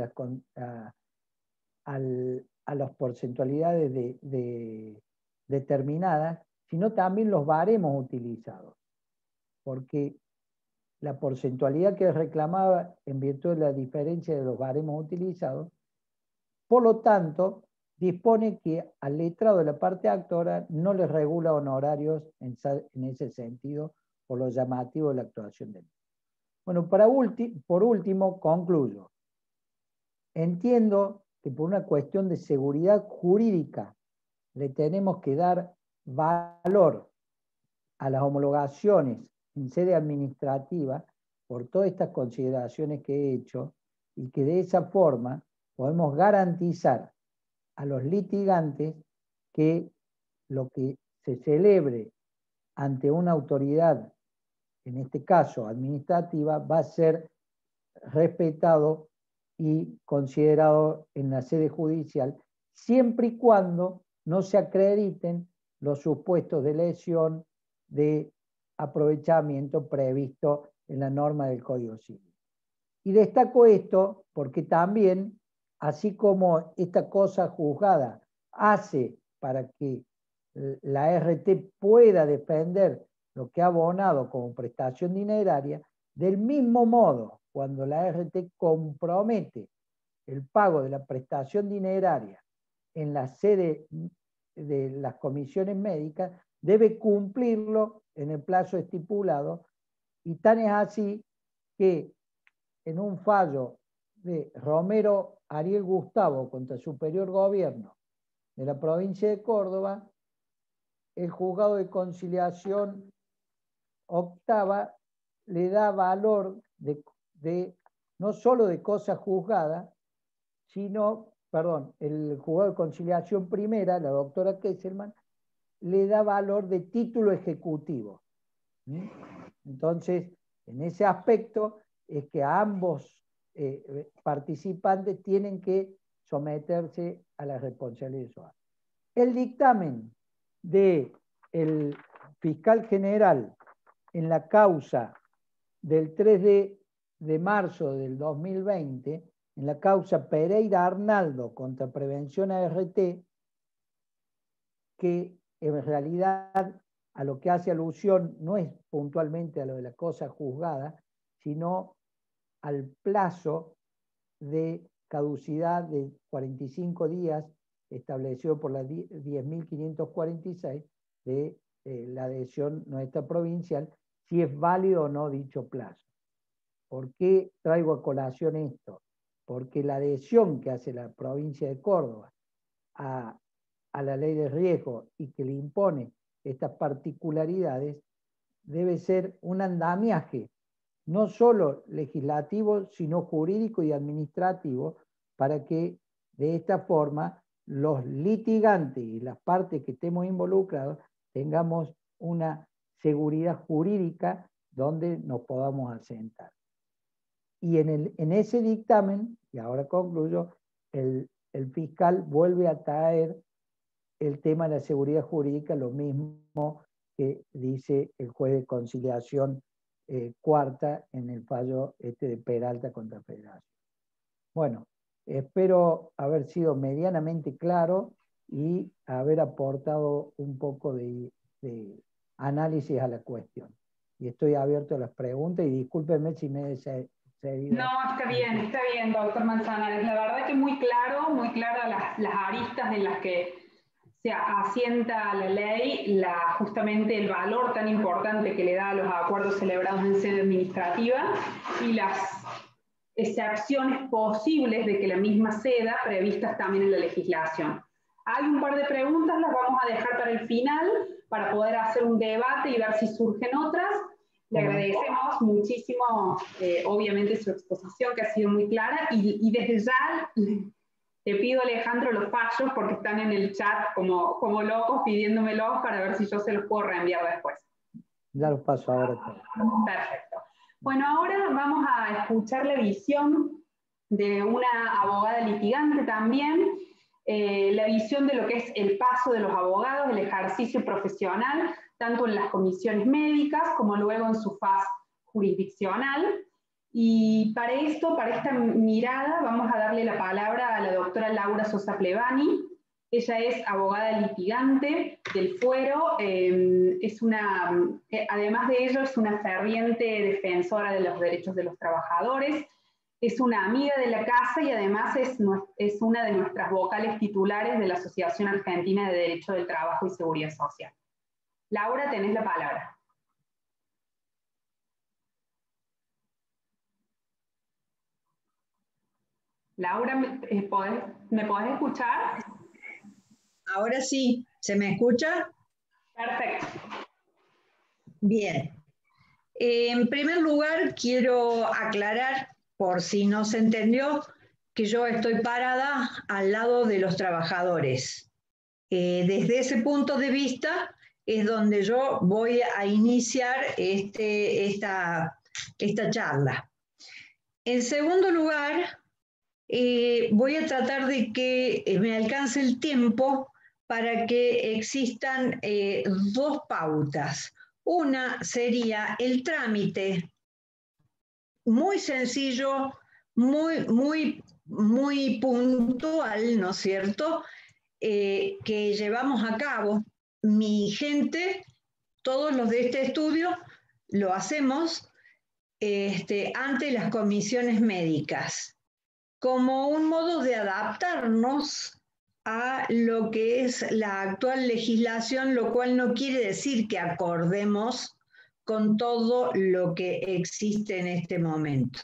a las porcentualidades determinadas, sino también los baremos utilizados, porque la porcentualidad que reclamaba en virtud de la diferencia de los baremos utilizados, por lo tanto, dispone que al letrado de la parte actora no le regula honorarios en ese sentido, por lo llamativo de la actuación de él. Bueno, por último, concluyo. Entiendo que por una cuestión de seguridad jurídica le tenemos que dar valor a las homologaciones en sede administrativa por todas estas consideraciones que he hecho y que de esa forma podemos garantizar a los litigantes que lo que se celebre ante una autoridad, en este caso administrativa, va a ser respetado y considerado en la sede judicial, siempre y cuando no se acrediten los supuestos de lesión de aprovechamiento previsto en la norma del Código Civil. Y destaco esto porque también, así como esta cosa juzgada hace para que la RT pueda defender lo que ha abonado como prestación dineraria, del mismo modo, cuando la RT compromete el pago de la prestación dineraria en la sede de las comisiones médicas, debe cumplirlo en el plazo estipulado, y tan es así que en un fallo de Romero Ariel Gustavo contra el Superior Gobierno de la provincia de Córdoba, el juzgado de conciliación octava le da valor no solo de cosa juzgada, sino, perdón, el juzgado de conciliación primera, la doctora Kesselman, le da valor de título ejecutivo. Entonces, en ese aspecto es que ambos participantes tienen que someterse a la responsabilidad social. El dictamen del fiscal general en la causa del 3 de marzo del 2020, en la causa Pereira Arnaldo contra Prevención ART, que en realidad a lo que hace alusión no es puntualmente a lo de la cosa juzgada, sino al plazo de caducidad de 45 días establecido por la 10.546 de la adhesión nuestra provincial, si es válido o no dicho plazo. ¿Por qué traigo a colación esto? Porque la adhesión que hace la provincia de Córdoba a la ley de riesgo y que le impone estas particularidades debe ser un andamiaje, no solo legislativo, sino jurídico y administrativo, para que de esta forma los litigantes y las partes que estemos involucrados tengamos una seguridad jurídica donde nos podamos asentar. Y en ese dictamen, y ahora concluyo, el fiscal vuelve a traer el tema de la seguridad jurídica, lo mismo que dice el juez de conciliación cuarta en el fallo de Peralta contra Federación. Bueno, espero haber sido medianamente claro y haber aportado un poco de análisis a la cuestión. Y estoy abierto a las preguntas y discúlpenme si me he excedido. No, está bien, doctor Manzanares. La verdad que muy claras las aristas en las que se asienta la ley, justamente el valor tan importante que le da a los acuerdos celebrados en sede administrativa y las excepciones posibles de que la misma ceda previstas también en la legislación. Hay un par de preguntas, las vamos a dejar para el final, para poder hacer un debate y ver si surgen otras. Le agradecemos muchísimo, obviamente, su exposición, que ha sido muy clara, y desde ya te pido, Alejandro, los fallos, porque están en el chat como locos pidiéndomelos para ver si yo se los puedo reenviar después. Ya los paso ahora. Perfecto. Bueno, ahora vamos a escuchar la visión de una abogada litigante también, la visión de lo que es el paso de los abogados, el ejercicio profesional, tanto en las comisiones médicas como luego en su faz jurisdiccional. Y para esto, para esta mirada, vamos a darle la palabra a la doctora Laura Sosa Plevani. Ella es abogada litigante del Fuero, además de ello es una ferviente defensora de los derechos de los trabajadores, es una amiga de la casa y además es una de nuestras vocales titulares de la Asociación Argentina de Derecho del Trabajo y Seguridad Social. Laura, tenés la palabra. Laura, ¿me podés escuchar? Ahora sí, ¿se me escucha? Perfecto. Bien. En primer lugar, quiero aclarar, por si no se entendió, que yo estoy parada al lado de los trabajadores. Desde ese punto de vista es donde yo voy a iniciar esta charla. En segundo lugar, voy a tratar de que me alcance el tiempo para que existan dos pautas. Una sería el trámite, muy sencillo, muy puntual, ¿no es cierto?, que llevamos a cabo. Mi gente, todos los de este estudio, lo hacemos ante las comisiones médicas, como un modo de adaptarnos a lo que es la actual legislación, lo cual no quiere decir que acordemos con todo lo que existe en este momento.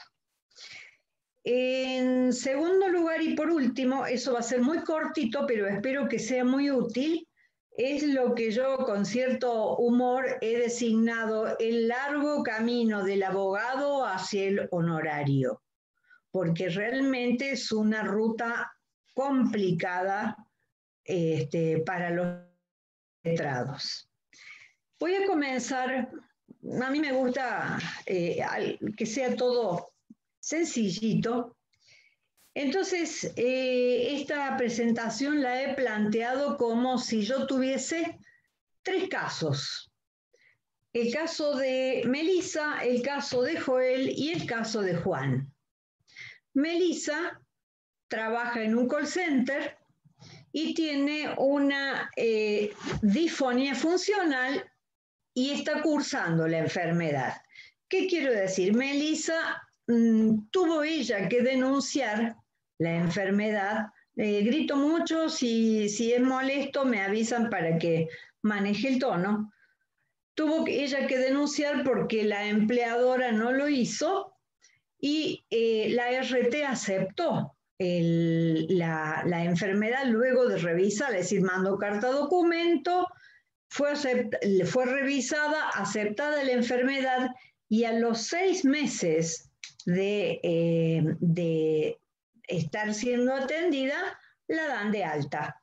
En segundo lugar y por último, eso va a ser muy cortito, pero espero que sea muy útil, es lo que yo con cierto humor he designado el largo camino del abogado hacia el honorario, porque realmente es una ruta complicada para los letrados. Voy a comenzar, a mí me gusta que sea todo sencillito. Entonces, esta presentación la he planteado como si yo tuviese 3 casos. El caso de Melissa, el caso de Joel y el caso de Juan. Melissa trabaja en un call center y tiene una disfonía funcional y está cursando la enfermedad. ¿Qué quiero decir? Melissa tuvo ella que denunciar la enfermedad. Grito mucho, si es molesto me avisan para que maneje el tono. Tuvo ella que denunciar porque la empleadora no lo hizo y la RT aceptó la enfermedad luego de revisar, es decir, mandó carta documento, fue revisada, aceptada la enfermedad y a los 6 meses de estar siendo atendida, la dan de alta.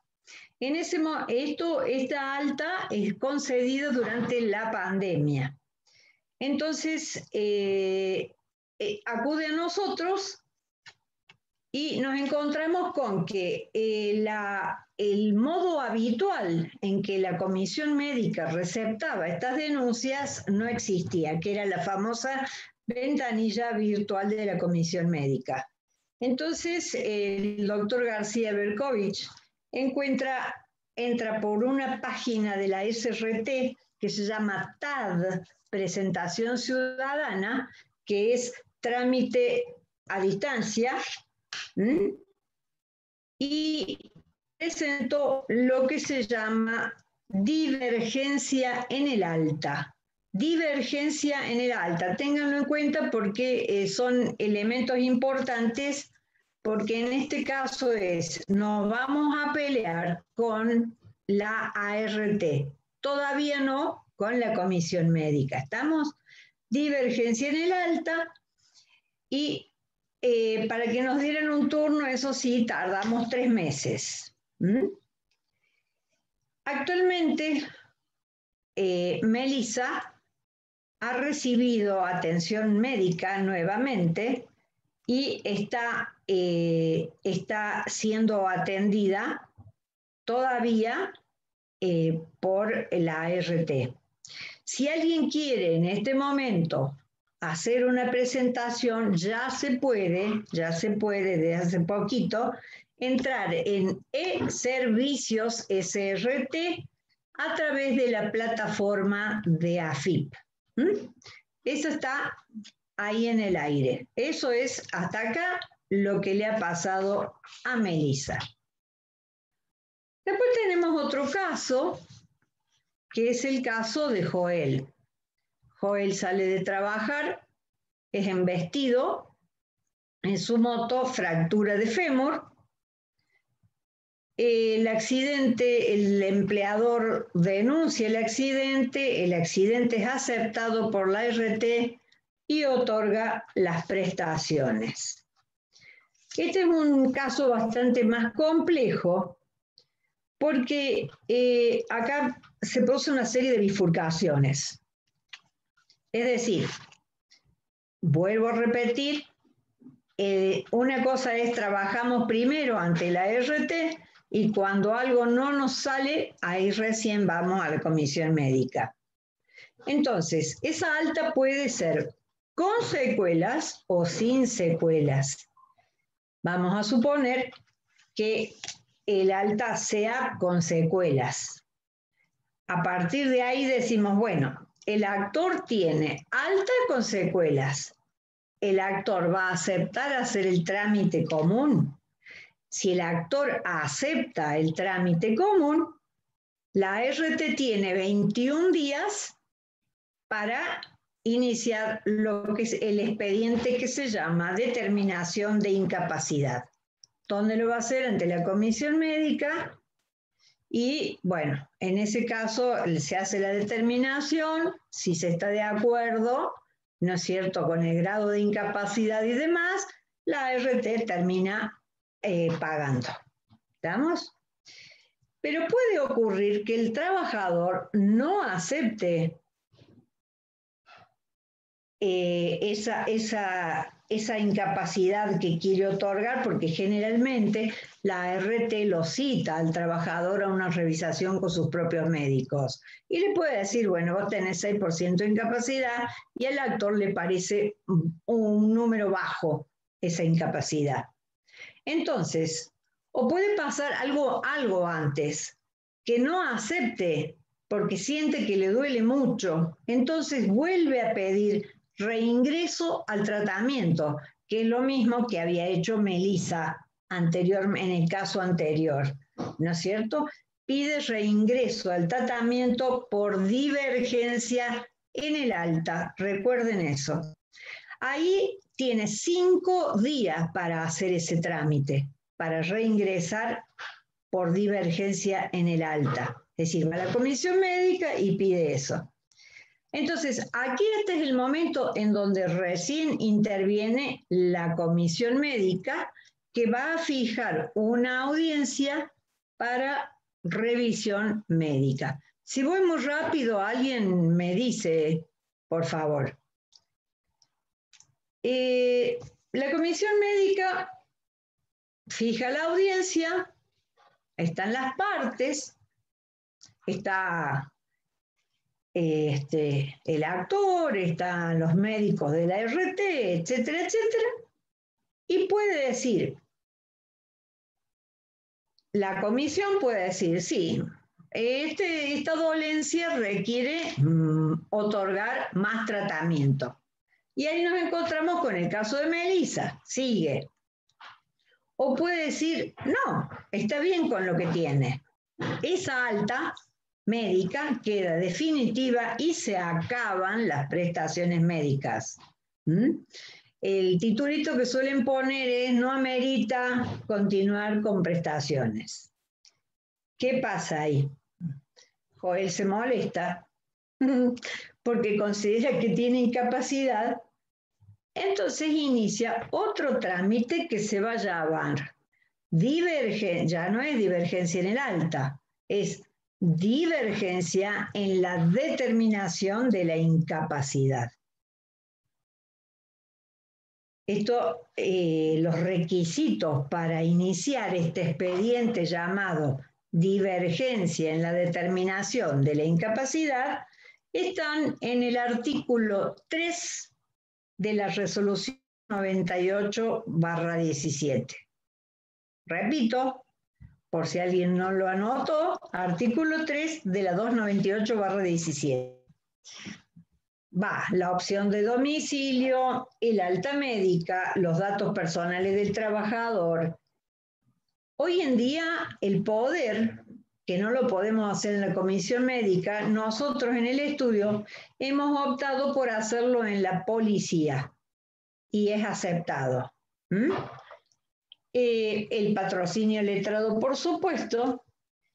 Esta alta es concedida durante la pandemia. Entonces, acude a nosotros y nos encontramos con que el modo habitual en que la comisión médica receptaba estas denuncias no existía, que era la famosa ventanilla virtual de la comisión médica. Entonces, el doctor García Berkovich entra por una página de la SRT que se llama TAD, Presentación Ciudadana, que es trámite a distancia, y presentó lo que se llama divergencia en el alta. Divergencia en el alta, ténganlo en cuenta porque son elementos importantes, porque en este caso nos vamos a pelear con la ART, todavía no con la comisión médica. Estamos divergencia en el alta y para que nos dieran un turno, eso sí, tardamos 3 meses. Actualmente, Melissa ha recibido atención médica nuevamente y está siendo atendida todavía por la ART. Si alguien quiere en este momento hacer una presentación, ya se puede desde hace poquito, entrar en e-servicios SRT a través de la plataforma de AFIP. Eso está ahí en el aire. Eso es hasta acá lo que le ha pasado a Melissa. Después tenemos otro caso, que es el caso de Joel. Joel sale de trabajar, es embestido en su moto, fractura de fémur. El accidente, el empleador denuncia el accidente es aceptado por la RT y otorga las prestaciones. Este es un caso bastante más complejo porque acá se produce una serie de bifurcaciones. Es decir, vuelvo a repetir, una cosa es trabajamos primero ante la RT y cuando algo no nos sale, ahí recién vamos a la comisión médica. Entonces, esa alta puede ser con secuelas o sin secuelas. Vamos a suponer que el alta sea con secuelas. A partir de ahí decimos, bueno, el actor tiene alta con secuelas. ¿El actor va a aceptar hacer el trámite común? Si el actor acepta el trámite común, la RT tiene 21 días para iniciar lo que es el expediente que se llama determinación de incapacidad. ¿Dónde lo va a hacer? Ante la comisión médica. Y bueno, en ese caso se hace la determinación, si se está de acuerdo, ¿no es cierto?, con el grado de incapacidad y demás, la ART termina pagando. ¿Estamos? Pero puede ocurrir que el trabajador no acepte esa incapacidad que quiere otorgar, porque generalmente la ART lo cita al trabajador a una revisación con sus propios médicos y le puede decir, bueno, vos tenés 6% de incapacidad, y al actor le parece un número bajo esa incapacidad. Entonces, o puede pasar algo antes, que no acepte porque siente que le duele mucho, entonces vuelve a pedir reingreso al tratamiento, que es lo mismo que había hecho Melissa en el caso anterior, ¿no es cierto? Pide reingreso al tratamiento por divergencia en el alta, recuerden eso. Ahí tiene 5 días para hacer ese trámite, para reingresar por divergencia en el alta. Es decir, va a la comisión médica y pide eso. Entonces, aquí este es el momento en donde recién interviene la comisión médica, que va a fijar una audiencia para revisión médica. Si voy muy rápido, alguien me dice, por favor. La comisión médica fija la audiencia, están las partes, está el actor, están los médicos de la ART, etcétera, etcétera, y puede decir, la comisión puede decir, sí, esta dolencia requiere otorgar más tratamiento. Y ahí nos encontramos con el caso de Melissa, sigue. O puede decir, no, está bien con lo que tiene. Esa alta médica queda definitiva y se acaban las prestaciones médicas. El titulito que suelen poner es, no amerita continuar con prestaciones. ¿Qué pasa ahí? Joel se molesta porque considera que tiene incapacidad, entonces inicia otro trámite que se va a llamar divergencia, ya no es divergencia en el alta, es divergencia en la determinación de la incapacidad. Los requisitos para iniciar este expediente llamado divergencia en la determinación de la incapacidad están en el artículo 3 de la resolución 98/17. Repito, por si alguien no lo anotó, artículo 3 de la 298/17. Va la opción de domicilio, el alta médica, los datos personales del trabajador. Hoy en día el poder, que no lo podemos hacer en la comisión médica, nosotros en el estudio hemos optado por hacerlo en la policía y es aceptado. El patrocinio letrado, por supuesto,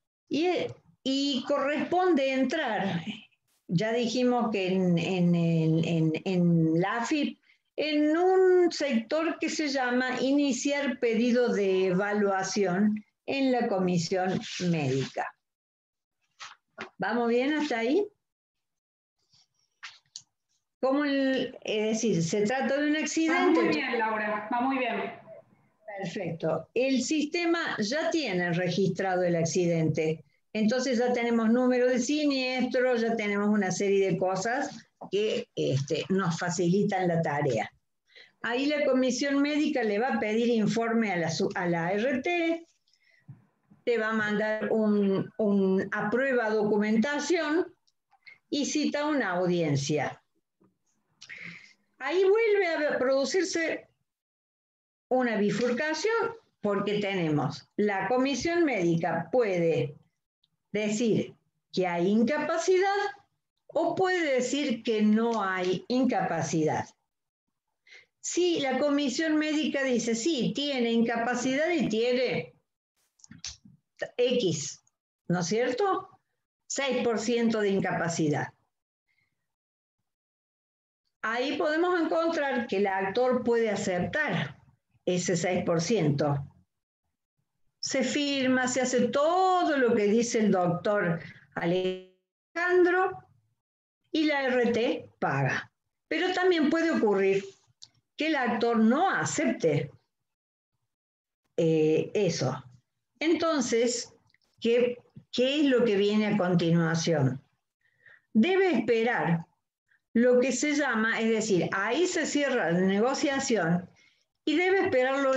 y corresponde entrar, ya dijimos que en la AFIP, en un sector que se llama iniciar pedido de evaluación en la comisión médica. ¿Vamos bien hasta ahí? Es decir, se trata de un accidente. Va muy bien, Laura, va muy bien. Perfecto. El sistema ya tiene registrado el accidente. Entonces ya tenemos número de siniestro, ya tenemos una serie de cosas que nos facilitan la tarea. Ahí la comisión médica le va a pedir informe a la ART, te va a mandar un aprueba documentación y cita una audiencia. Ahí vuelve a producirse una bifurcación porque tenemos la comisión médica puede decir que hay incapacidad o puede decir que no hay incapacidad. Si la comisión médica dice sí, tiene incapacidad y tiene X, ¿no es cierto? 6% de incapacidad. Ahí podemos encontrar que el actor puede aceptar ese 6%. Se firma, se hace todo lo que dice el doctor Alejandro y la RT paga. Pero también puede ocurrir que el actor no acepte eso. Entonces, ¿qué es lo que viene a continuación? Debe esperar lo que se llama, es decir, ahí se cierra la negociación y debe esperarlo,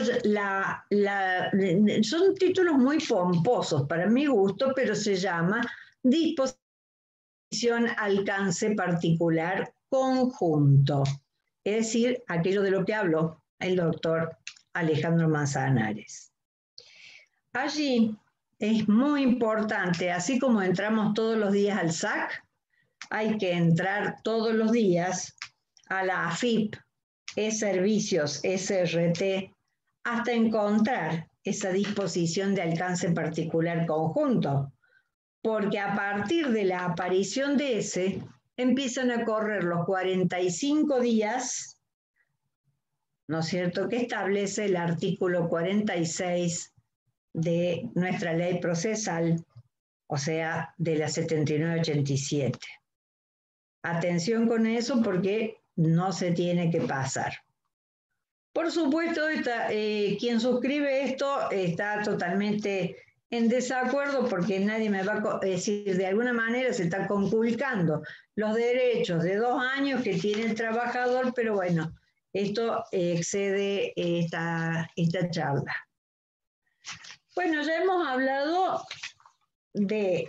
son títulos muy pomposos para mi gusto, pero se llama disposición alcance particular conjunto, es decir, aquello de lo que habló el doctor Alejandro Manzanares. Allí es muy importante, así como entramos todos los días al SAC, hay que entrar todos los días a la AFIP, E-Servicios, SRT, hasta encontrar esa disposición de alcance particular conjunto, porque a partir de la aparición de ese, empiezan a correr los 45 días, ¿no es cierto?, que establece el artículo 46 de nuestra ley procesal, o sea, de la 7987. Atención con eso porque no se tiene que pasar. Por supuesto, quien suscribe esto está totalmente en desacuerdo porque nadie me va a decir, de alguna manera se está conculcando los derechos de 2 años que tiene el trabajador, pero bueno, esto excede esta charla. Bueno, ya hemos hablado de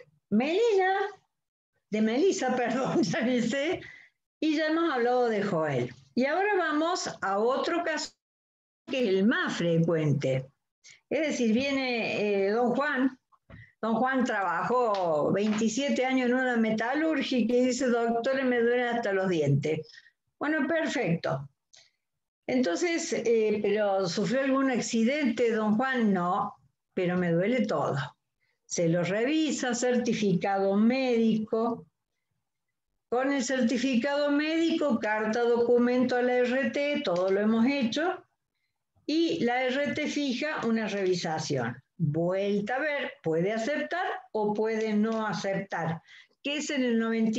Melissa, ya dice, y ya hemos hablado de Joel. Y ahora vamos a otro caso que es el más frecuente. Es decir, viene don Juan. Don Juan trabajó 27 años en una metalúrgica y dice, doctor, me duelen hasta los dientes. Bueno, perfecto. Entonces, ¿pero sufrió algún accidente, don Juan? No, pero me duele todo. Se lo revisa, certificado médico. Con el certificado médico, carta, documento a la RT, todo lo hemos hecho. Y la RT fija una revisación. Vuelta a ver, puede aceptar o puede no aceptar, que es en el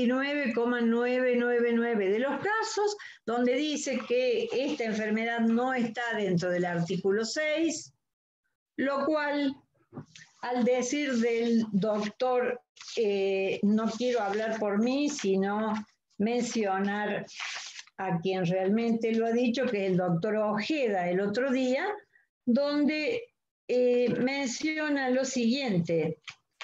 99,999 de los casos, donde dice que esta enfermedad no está dentro del artículo 6, lo cual, al decir del doctor, no quiero hablar por mí, sino mencionar a quien realmente lo ha dicho, que es el doctor Ojeda, el otro día, donde menciona lo siguiente.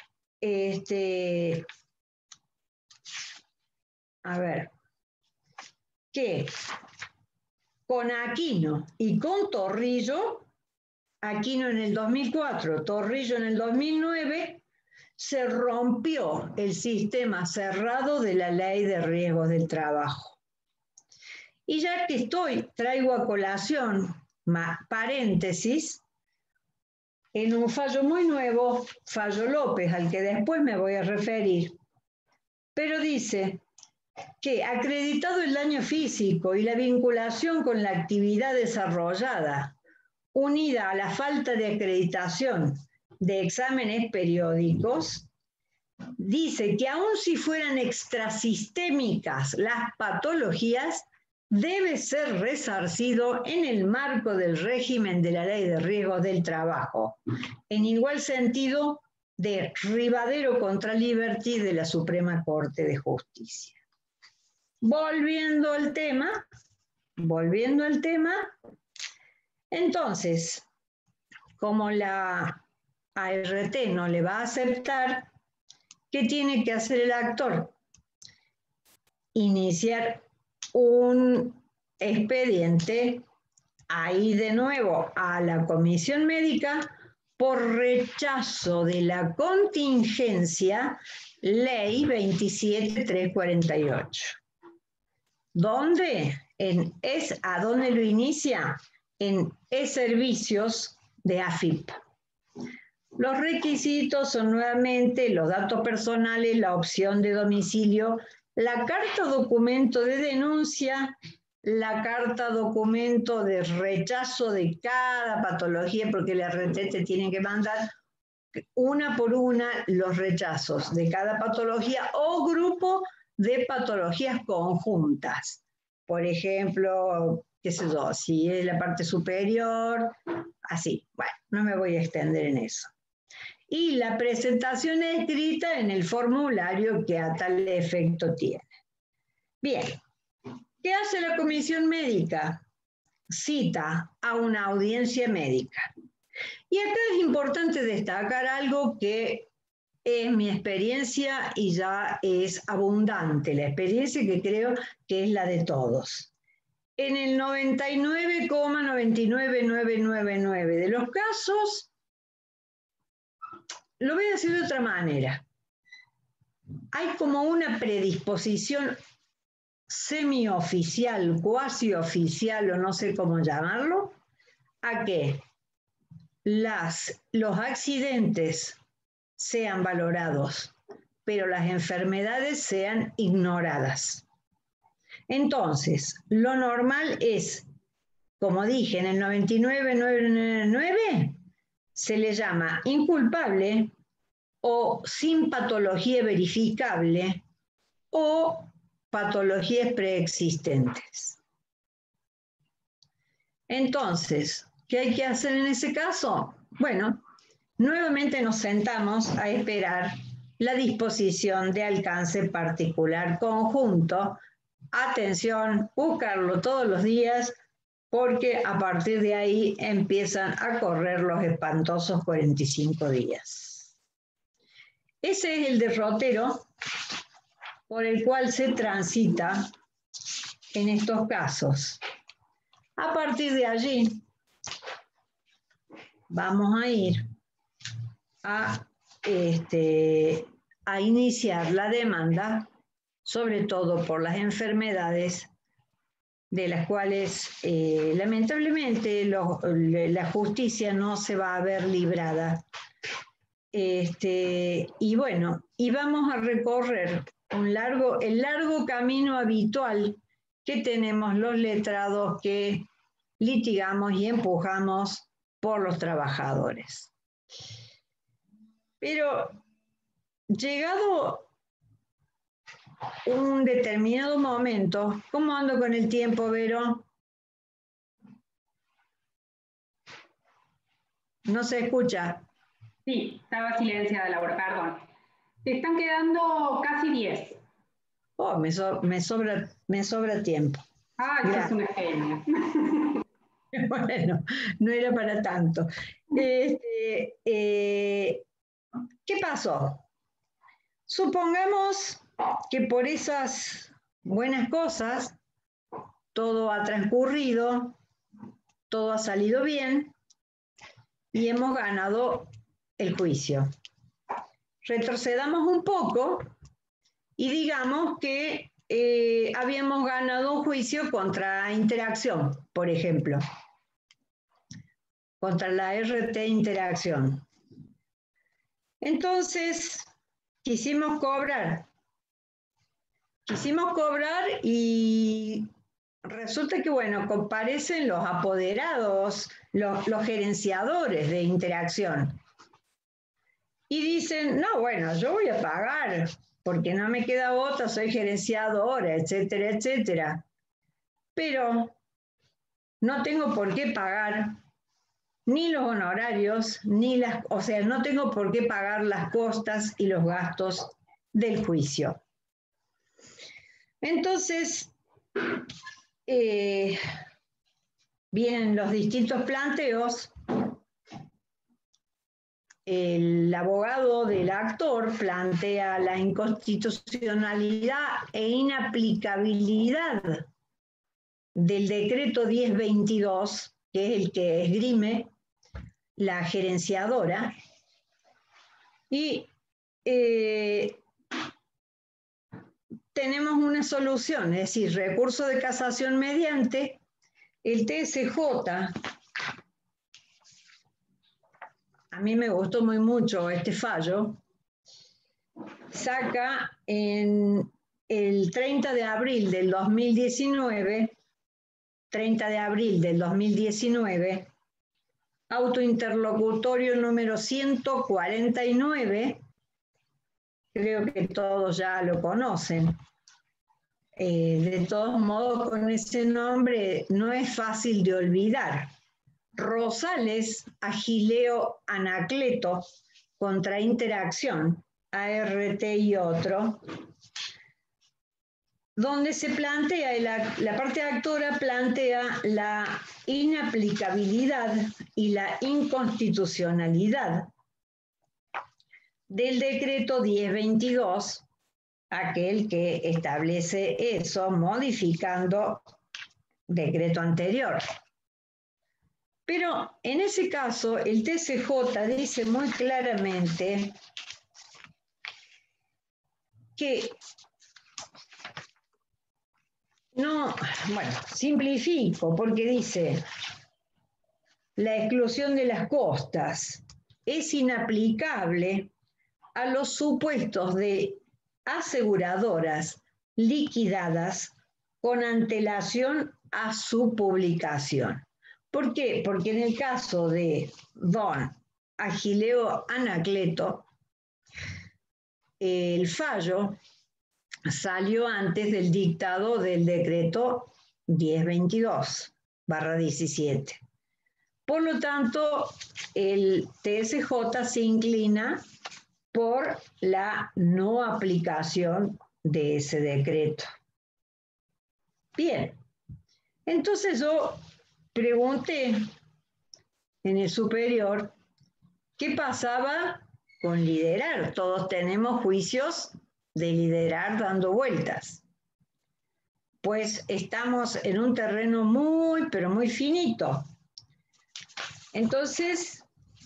A ver, que con Aquino y con Torrillo, Aquino en el 2004, Torrillo en el 2009, se rompió el sistema cerrado de la Ley de Riesgos del Trabajo. Y ya que traigo a colación, paréntesis, en un fallo muy nuevo, fallo López, al que después me voy a referir, pero dice que acreditado el daño físico y la vinculación con la actividad desarrollada, unida a la falta de acreditación de exámenes periódicos, dice que aun si fueran extrasistémicas las patologías, debe ser resarcido en el marco del régimen de la Ley de Riesgos del Trabajo, en igual sentido de Rivadero contra Liberty de la Suprema Corte de Justicia. Volviendo al tema, entonces, como la ART no le va a aceptar, ¿qué tiene que hacer el actor? Iniciar un expediente, ahí de nuevo a la comisión médica, por rechazo de la contingencia Ley 27348. ¿Dónde? ¿A dónde lo inicia? En E-Servicios de AFIP. Los requisitos son nuevamente los datos personales, la opción de domicilio, la carta documento de denuncia, la carta documento de rechazo de cada patología, porque la RT te tiene que mandar una por una los rechazos de cada patología o grupo de patologías conjuntas. Por ejemplo, qué sé yo, si es la parte superior, así. Bueno, no me voy a extender en eso. Y la presentación escrita en el formulario que a tal efecto tiene. Bien, ¿qué hace la comisión médica? Cita a una audiencia médica. Y acá es importante destacar algo que es mi experiencia y ya es abundante, la experiencia que creo que es la de todos. En el 99,99999 de los casos, lo voy a decir de otra manera. Hay como una predisposición semioficial, cuasi oficial o no sé cómo llamarlo, a que los accidentes sean valorados, pero las enfermedades sean ignoradas. Entonces, lo normal es, como dije, en el 99,999 se le llama inculpable o sin patología verificable o patologías preexistentes. Entonces, ¿qué hay que hacer en ese caso? Bueno, nuevamente nos sentamos a esperar la disposición de alcance particular conjunto. Atención, buscarlo todos los días, porque a partir de ahí empiezan a correr los espantosos 45 días. Ese es el derrotero por el cual se transita en estos casos. A partir de allí, vamos a ir a iniciar la demanda, sobre todo por las enfermedades de las cuales lamentablemente la justicia no se va a ver librada. Y bueno, y vamos a recorrer el largo camino habitual que tenemos los letrados que litigamos y empujamos por los trabajadores. Pero llegado un determinado momento, ¿cómo ando con el tiempo, Vero? No se escucha. Sí, estaba silenciada, Laura, perdón. Te están quedando casi 10. Oh, me sobra tiempo. Ah, esa es una genia. Bueno, no era para tanto. ¿Qué pasó? Supongamos que por esas buenas cosas todo ha transcurrido, todo ha salido bien y hemos ganado el juicio. Retrocedamos un poco y digamos que habíamos ganado un juicio contra Interacción, por ejemplo, contra la RT Interacción. Entonces, quisimos cobrar y resulta que, bueno, comparecen los apoderados, los gerenciadores de Interacción. Y dicen, no, bueno, yo voy a pagar, porque no me queda otra, soy gerenciadora, etcétera, etcétera. Pero no tengo por qué pagar ni los honorarios, o sea, no tengo por qué pagar las costas y los gastos del juicio. Entonces, vienen los distintos planteos. El abogado del actor plantea la inconstitucionalidad e inaplicabilidad del decreto 1022, que es el que esgrime la gerenciadora, y tenemos una solución, es decir, recurso de casación mediante el TSJ a mí me gustó muy mucho este fallo, saca en el 30 de abril del 2019, autointerlocutorio número 149, creo que todos ya lo conocen. De todos modos, con ese nombre no es fácil de olvidar. Rosales, Agileo, Anacleto, contra Interacción, ART y otro, donde se plantea, la parte actora plantea la inaplicabilidad y la inconstitucionalidad del decreto 1022, aquel que establece eso, modificando decreto anterior. Pero en ese caso, el TCJ dice muy claramente que no, bueno, simplifico, porque dice, la exclusión de las costas es inaplicable a los supuestos de aseguradoras liquidadas con antelación a su publicación. ¿Por qué? Porque en el caso de don Agileo Anacleto, el fallo salió antes del dictado del decreto 1022/17. Por lo tanto, el TSJ se inclina por la no aplicación de ese decreto. Bien, entonces yo pregunté en el superior qué pasaba con liderar. Todos tenemos juicios de liderar dando vueltas. Pues estamos en un terreno muy, pero muy finito. Entonces,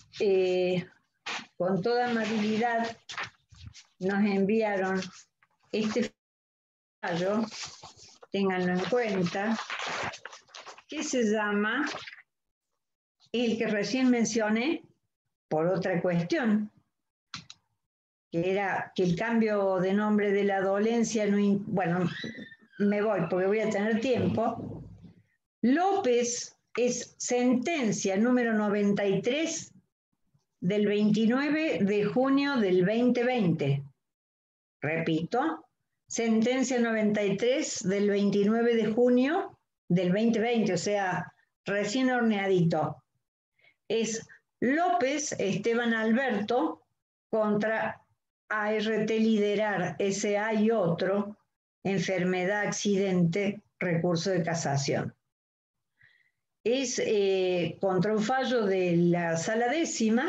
con toda amabilidad, nos enviaron este fallo, ténganlo en cuenta, que se llama el que recién mencioné por otra cuestión, que era que el cambio de nombre de la dolencia, bueno, me voy porque voy a tener tiempo. López es sentencia número 93 del 29 de junio del 2020. Repito, sentencia 93 del 29 de junio del 2020, o sea, recién horneadito. Es López Esteban Alberto contra ART Liderar SA y otro, enfermedad, accidente, recurso de casación. Es contra un fallo de la sala décima.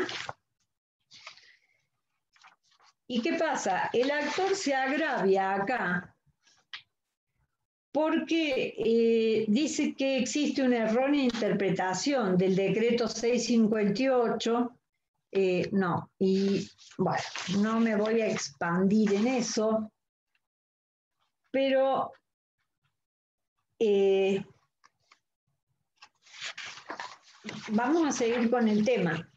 ¿Y qué pasa? El actor se agravia acá porque dice que existe una errónea interpretación del decreto 658. No, y bueno, no me voy a expandir en eso, pero vamos a seguir con el tema.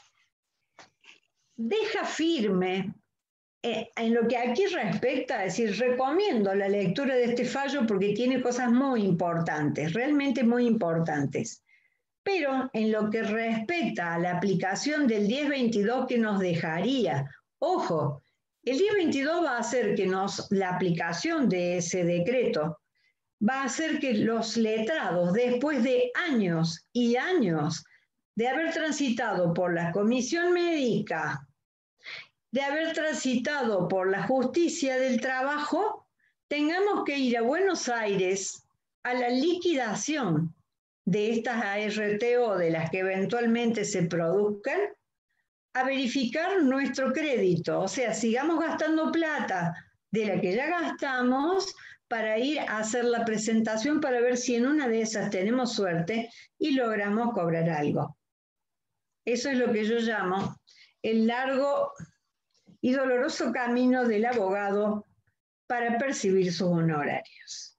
Deja firme en lo que aquí respecta, es decir, recomiendo la lectura de este fallo porque tiene cosas muy importantes, realmente muy importantes. Pero en lo que respecta a la aplicación del 1022 que nos dejaría, ojo, el 1022 va a hacer que la aplicación de ese decreto va a hacer que los letrados, después de años y años de haber transitado por la comisión médica, de haber transitado por la justicia del trabajo, tengamos que ir a Buenos Aires a la liquidación de estas ART o de las que eventualmente se produzcan, a verificar nuestro crédito. O sea, sigamos gastando plata de la que ya gastamos para ir a hacer la presentación para ver si en una de esas tenemos suerte y logramos cobrar algo. Eso es lo que yo llamo el largo y doloroso camino del abogado para percibir sus honorarios.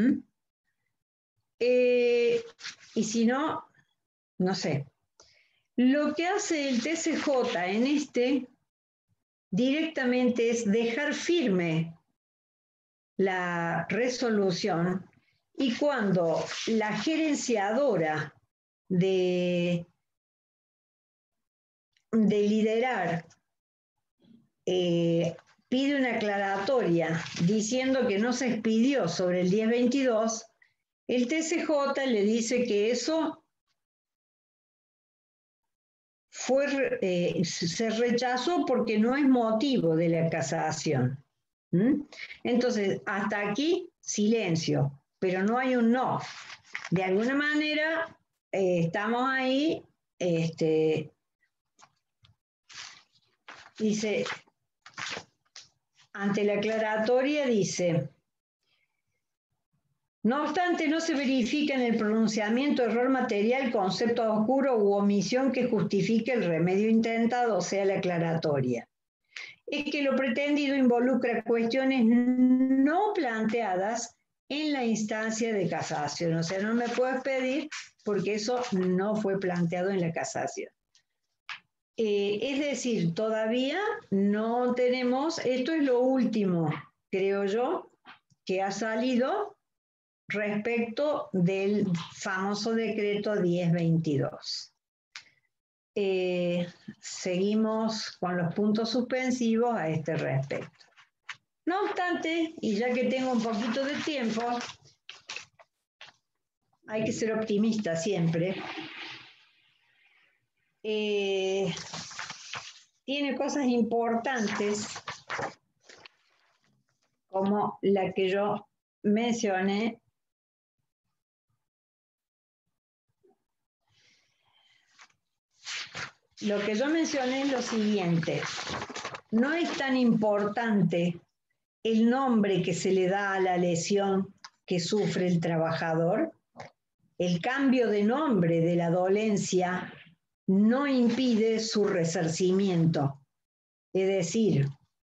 Y si no, no sé. Lo que hace el TCJ en este directamente es dejar firme la resolución, y cuando la gerenciadora de liderar pide una aclaratoria diciendo que no se expidió sobre el 1022, el TCJ le dice que eso se rechazó porque no es motivo de la casación. Entonces, hasta aquí, silencio, pero no hay un no. De alguna manera, estamos ahí, dice, ante la aclaratoria dice, no obstante, no se verifica en el pronunciamiento error material, concepto oscuro u omisión que justifique el remedio intentado, o sea, la aclaratoria. Es que lo pretendido involucra cuestiones no planteadas en la instancia de casación. O sea, no me puedes pedir porque eso no fue planteado en la casación. Es decir, todavía no tenemos, esto es lo último, creo yo, que ha salido respecto del famoso decreto 1022. Seguimos con los puntos suspensivos a este respecto. No obstante, y ya que tengo un poquito de tiempo, hay que ser optimista siempre, tiene cosas importantes como la que yo mencioné. Lo que yo mencioné es lo siguiente: no es tan importante el nombre que se le da a la lesión que sufre el trabajador. El cambio de nombre de la dolencia no impide su resarcimiento. Es decir,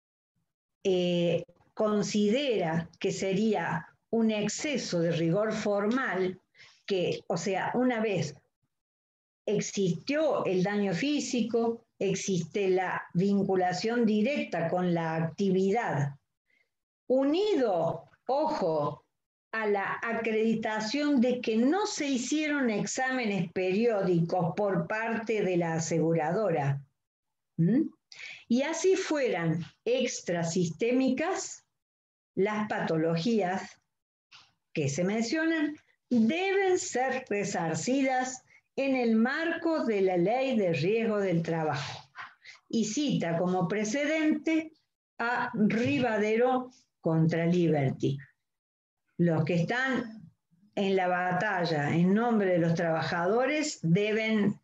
considera que sería un exceso de rigor formal que, o sea, una vez existió el daño físico, existe la vinculación directa con la actividad, unido, ojo, a la acreditación de que no se hicieron exámenes periódicos por parte de la aseguradora. Y así fueran extrasistémicas, las patologías que se mencionan deben ser resarcidas en el marco de la Ley de Riesgo del Trabajo. Y cita como precedente a Rivadero contra Liberty. Los que están en la batalla en nombre de los trabajadores deben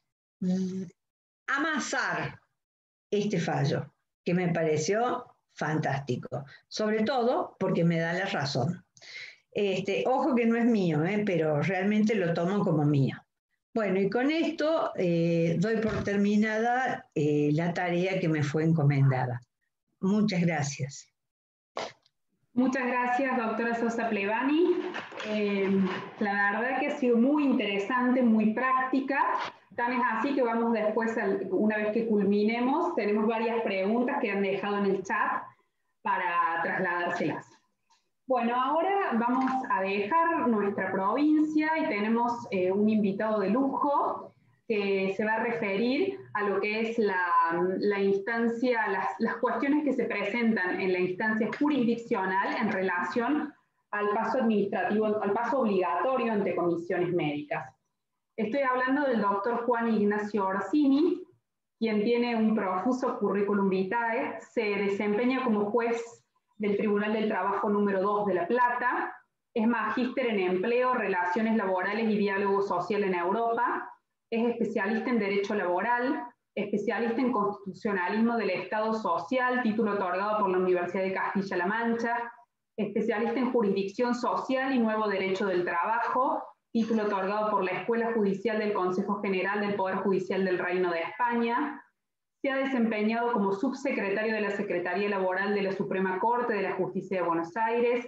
amasar este fallo, que me pareció fantástico, sobre todo porque me da la razón. Ojo que no es mío, pero realmente lo tomo como mío. Bueno, y con esto doy por terminada la tarea que me fue encomendada. Muchas gracias. Muchas gracias, doctora Sosa Plevani. La verdad que ha sido muy interesante, muy práctica. Tan es así que vamos después, una vez que culminemos, tenemos varias preguntas que han dejado en el chat para trasladárselas. Bueno, ahora vamos a dejar nuestra provincia y tenemos un invitado de lujo que se va a referir a lo que es la instancia, las cuestiones que se presentan en la instancia jurisdiccional en relación al paso administrativo, al paso obligatorio ante comisiones médicas. Estoy hablando del doctor Juan Ignacio Orsini, quien tiene un profuso currículum vitae, se desempeña como juez del Tribunal del Trabajo número 2 de La Plata, es magíster en empleo, relaciones laborales y diálogo social en Europa, es especialista en derecho laboral, especialista en constitucionalismo del Estado social, título otorgado por la Universidad de Castilla-La Mancha, especialista en jurisdicción social y nuevo derecho del trabajo, título otorgado por la Escuela Judicial del Consejo General del Poder Judicial del Reino de España. Se ha desempeñado como subsecretario de la Secretaría Laboral de la Suprema Corte de la Justicia de Buenos Aires,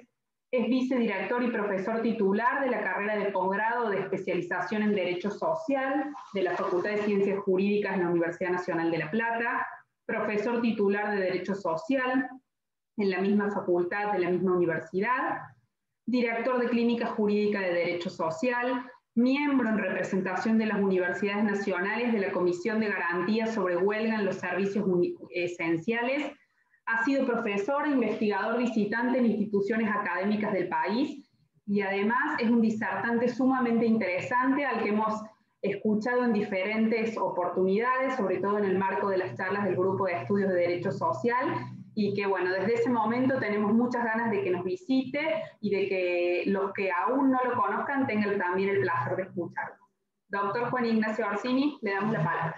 Es vicedirector y profesor titular de la carrera de posgrado de especialización en Derecho Social de la Facultad de Ciencias Jurídicas de la Universidad Nacional de La Plata, profesor titular de Derecho Social en la misma facultad de la misma universidad, director de Clínica Jurídica de Derecho Social, miembro en representación de las universidades nacionales de la Comisión de Garantías sobre Huelga en los Servicios Esenciales. Ha sido profesor e investigador visitante en instituciones académicas del país y además es un disertante sumamente interesante al que hemos escuchado en diferentes oportunidades, sobre todo en el marco de las charlas del Grupo de Estudios de Derecho Social, y que bueno, desde ese momento tenemos muchas ganas de que nos visite y de que los que aún no lo conozcan tengan también el placer de escucharlo. Doctor Juan Ignacio Orsini, le damos la palabra.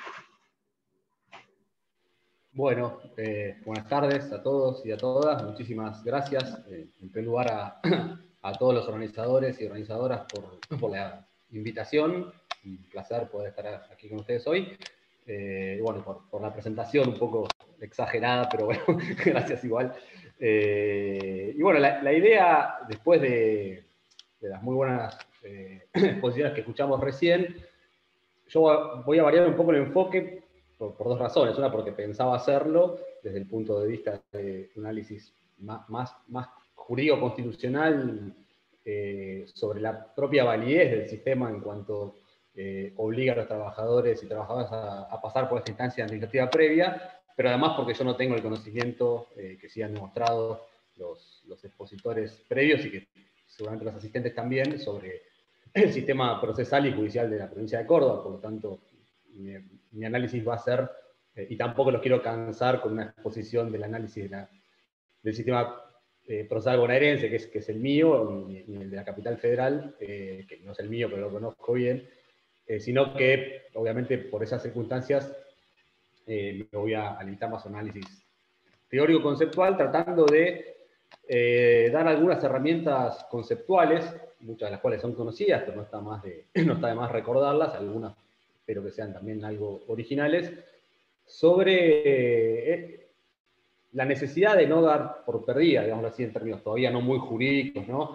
Bueno, buenas tardes a todos y a todas. Muchísimas gracias, en primer lugar, a todos los organizadores y organizadoras por la invitación. Un placer poder estar aquí con ustedes hoy. Y bueno, por la presentación un poco exagerada, pero bueno, gracias igual. Y bueno, la idea, después de las muy buenas exposiciones que escuchamos recién, yo voy a variar un poco el enfoque por dos razones. Una, porque pensaba hacerlo desde el punto de vista de un análisis más jurídico-constitucional sobre la propia validez del sistema en cuanto obliga a los trabajadores y trabajadoras a pasar por esta instancia administrativa previa, pero además porque yo no tengo el conocimiento que sí han demostrado los expositores previos y que seguramente los asistentes también sobre el sistema procesal y judicial de la provincia de Córdoba. Por lo tanto, mi análisis va a ser, y tampoco los quiero cansar con una exposición del análisis del sistema procesal bonaerense, que es el mío, y el de la Capital Federal, que no es el mío, pero lo conozco bien, sino que, obviamente, por esas circunstancias, me voy a limitar más a un análisis teórico-conceptual, tratando de dar algunas herramientas conceptuales, muchas de las cuales son conocidas, pero no está de más recordarlas, algunas espero que sean también algo originales, sobre la necesidad de no dar por perdida, digámoslo así en términos todavía no muy jurídicos, ¿no?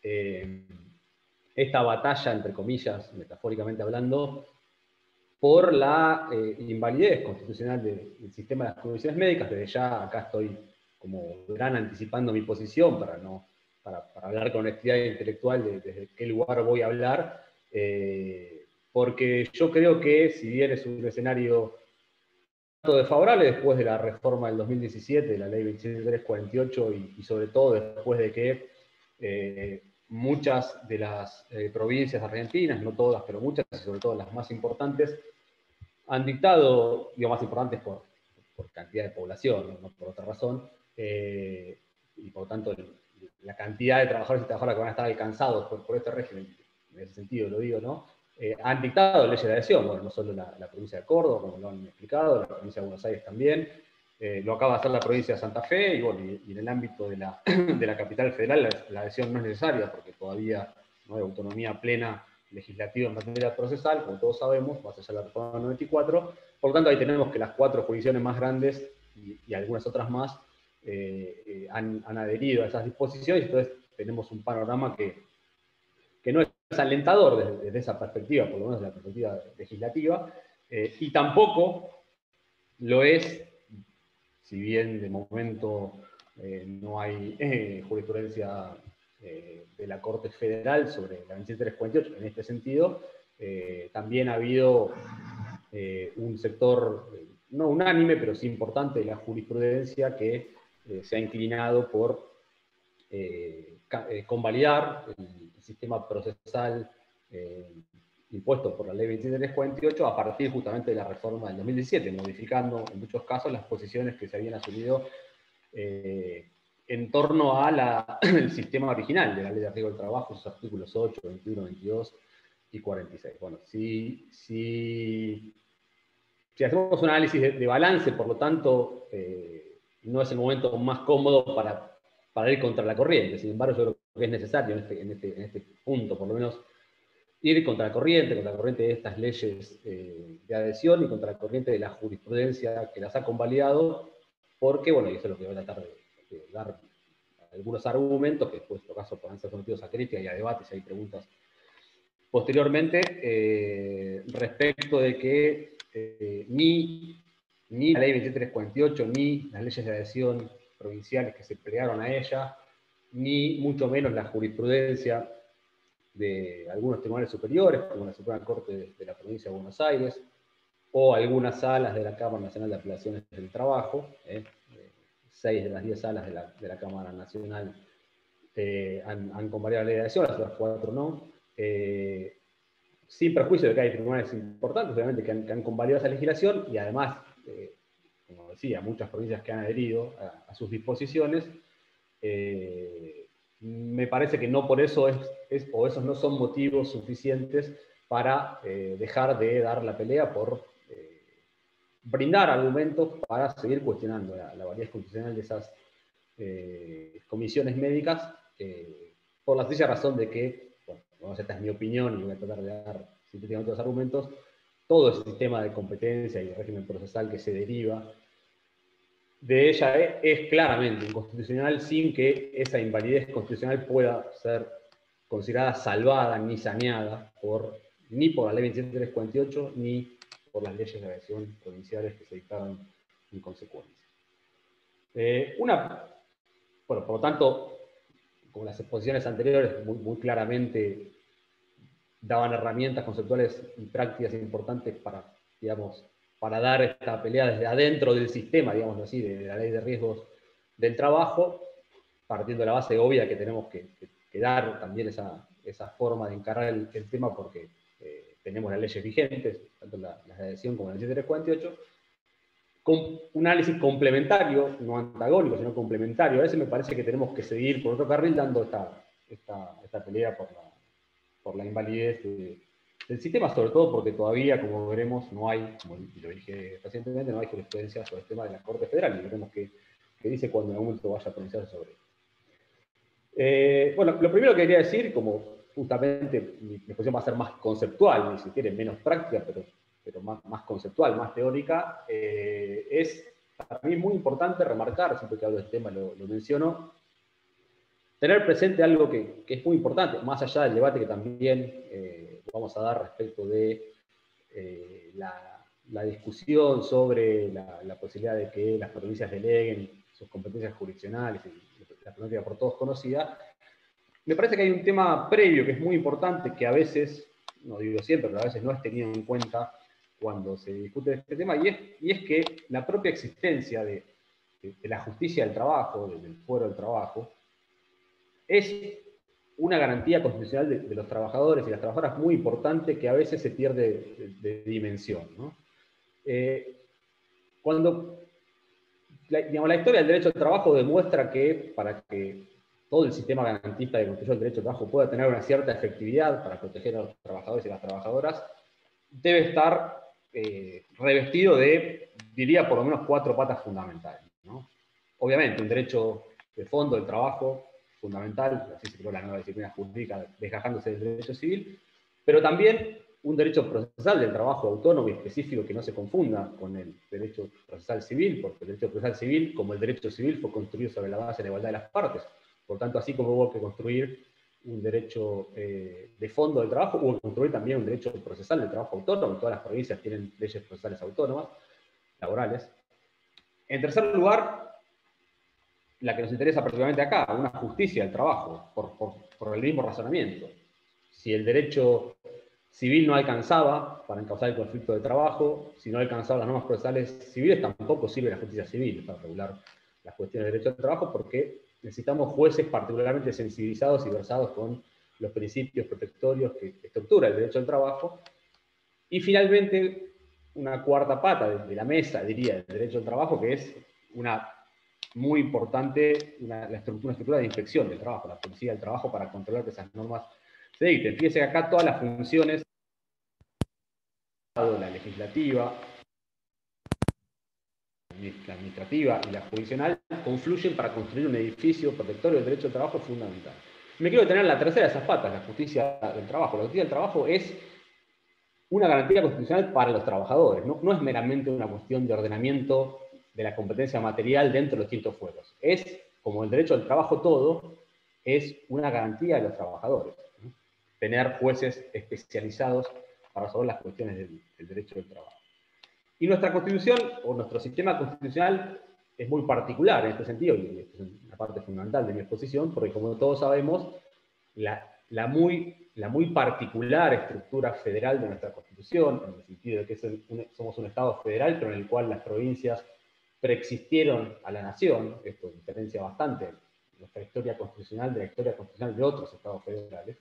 Esta batalla, entre comillas, metafóricamente hablando, por la invalidez constitucional del sistema de las condiciones médicas. Desde ya acá estoy, como verán, anticipando mi posición para hablar con honestidad intelectual desde qué lugar voy a hablar, porque yo creo que, si bien es un escenario desfavorable después de la reforma del 2017, de la ley 2348, y sobre todo después de que muchas de las provincias argentinas, no todas, pero muchas, y sobre todo las más importantes, han dictado, digo más importantes por cantidad de población, no por otra razón, y por lo tanto la cantidad de trabajadores y trabajadoras que van a estar alcanzados por este régimen, en ese sentido lo digo, ¿no? Han dictado leyes de adhesión, bueno, no solo la provincia de Córdoba, como lo han explicado, la provincia de Buenos Aires también, lo acaba de hacer la provincia de Santa Fe, y bueno, y en el ámbito de la Capital Federal la adhesión no es necesaria, porque todavía no hay autonomía plena legislativa en materia procesal, como todos sabemos, va a ser la reforma 94, por lo tanto ahí tenemos que las 4 jurisdicciones más grandes y algunas otras más han adherido a esas disposiciones, y entonces tenemos un panorama que no es alentador desde esa perspectiva, por lo menos desde la perspectiva legislativa, y tampoco lo es, si bien de momento no hay jurisprudencia de la Corte Federal sobre la 2348 en este sentido, también ha habido un sector, no unánime, pero sí importante de la jurisprudencia que se ha inclinado por convalidar el sistema procesal impuesto por la ley 2348 a partir justamente de la reforma del 2017, modificando en muchos casos las posiciones que se habían asumido en torno al sistema original de la Ley de Riesgo del Trabajo, sus artículos 8, 21, 22 y 46. Bueno, si hacemos un análisis de balance, por lo tanto, no es el momento más cómodo para ir contra la corriente. Sin embargo, yo creo que es necesario en este punto, por lo menos, ir contra la corriente de estas leyes de adhesión y contra la corriente de la jurisprudencia que las ha convalidado, porque, bueno, y eso es lo que voy a tratar de dar algunos argumentos que después, en todo caso, podrán ser sometidos a crítica y a debates, hay preguntas posteriormente, respecto de que ni la ley 2348, ni las leyes de adhesión provinciales que se plegaron a ella, ni mucho menos la jurisprudencia de algunos tribunales superiores, como la Suprema Corte de la Provincia de Buenos Aires, o algunas salas de la Cámara Nacional de Apelaciones del Trabajo, 6 de las 10 salas de la Cámara Nacional han convalidado la ley de adhesión, las otras 4 no, sin perjuicio de que hay tribunales importantes, obviamente, que han convalidado esa legislación, y además, como decía, muchas provincias que han adherido a sus disposiciones. Me parece que no por eso o esos no son motivos suficientes para dejar de dar la pelea por brindar argumentos para seguir cuestionando la validez constitucional de esas comisiones médicas, por la sencilla razón de que, bueno, esta es mi opinión y voy a tratar de dar sintéticamente los argumentos, todo ese sistema de competencia y régimen procesal que se deriva de ella es claramente inconstitucional, sin que esa invalidez constitucional pueda ser considerada salvada ni saneada ni por la ley 2348 ni por las leyes de adhesión provinciales que se dictaron en consecuencia. Por lo tanto, como las exposiciones anteriores muy claramente daban herramientas conceptuales y prácticas importantes para dar esta pelea desde adentro del sistema, digamos así, de la ley de riesgos del trabajo, partiendo de la base obvia que tenemos que dar también esa forma de encarar el tema, porque tenemos las leyes vigentes, tanto las de adhesión como la ley 348, con un análisis complementario, no antagónico, sino complementario. A veces me parece que tenemos que seguir por otro carril dando esta pelea por la invalidez del sistema, sobre todo porque todavía, como veremos, no hay, como lo dije recientemente, no hay jurisprudencia sobre el tema de la Corte Federal, y veremos qué dice cuando en algún momento vaya a pronunciarse sobre ello. Bueno, lo primero que quería decir, como justamente mi exposición va a ser más conceptual, ni siquiera menos práctica, pero más conceptual, más teórica, es para mí muy importante remarcar, siempre que hablo del tema lo menciono, tener presente algo que es muy importante, más allá del debate que también vamos a dar respecto de la discusión sobre la posibilidad de que las provincias deleguen sus competencias jurisdiccionales, y la problemática por todos conocida. Me parece que hay un tema previo que es muy importante, que a veces, no digo siempre, pero a veces no es tenido en cuenta cuando se discute este tema, y es que la propia existencia de la justicia del trabajo, del fuero del trabajo, es una garantía constitucional de los trabajadores y las trabajadoras muy importante, que a veces se pierde de dimensión, ¿no? Cuando la historia del derecho al trabajo demuestra que para que todo el sistema garantista que construyó el derecho al trabajo pueda tener una cierta efectividad para proteger a los trabajadores y las trabajadoras, debe estar revestido de, diría, por lo menos 4 patas fundamentales, ¿no? Obviamente, un derecho de fondo del trabajo fundamental, así se creó la nueva disciplina jurídica desgajándose del derecho civil, pero también un derecho procesal del trabajo autónomo y específico que no se confunda con el derecho procesal civil, porque el derecho procesal civil, como el derecho civil, fue construido sobre la base de la igualdad de las partes. Por tanto, así como hubo que construir un derecho de fondo del trabajo, hubo que construir también un derecho procesal del trabajo autónomo. Todas las provincias tienen leyes procesales autónomas, laborales. En tercer lugar, la que nos interesa particularmente acá, una justicia del trabajo, por el mismo razonamiento. Si el derecho civil no alcanzaba para encauzar el conflicto de trabajo, si no alcanzaba las normas procesales civiles, tampoco sirve la justicia civil para regular las cuestiones de derecho al trabajo, porque necesitamos jueces particularmente sensibilizados y versados con los principios protectorios que estructura el derecho al trabajo. Y finalmente, una cuarta pata de la mesa, diría, del derecho al trabajo, que es una muy importante, una estructura de inspección del trabajo, la policía del trabajo, para controlar que esas normas se dicten. Fíjese que acá todas las funciones, la legislativa, la administrativa y la jurisdiccional, confluyen para construir un edificio protectorio del derecho al trabajo fundamental. Me quiero detener en la tercera de esas patas, la justicia del trabajo. La justicia del trabajo es una garantía constitucional para los trabajadores, no es meramente una cuestión de ordenamiento de la competencia material dentro de los distintos fueros. Es como el derecho al trabajo todo, es una garantía de los trabajadores, ¿no? Tener jueces especializados para resolver las cuestiones del derecho del trabajo. Y nuestra Constitución, o nuestro sistema constitucional, es muy particular en este sentido, y esta es una parte fundamental de mi exposición, porque como todos sabemos, la muy particular estructura federal de nuestra Constitución, en el sentido de que somos un Estado federal, pero en el cual las provincias preexistieron a la nación, esto diferencia bastante nuestra historia constitucional de la historia constitucional de otros Estados federales,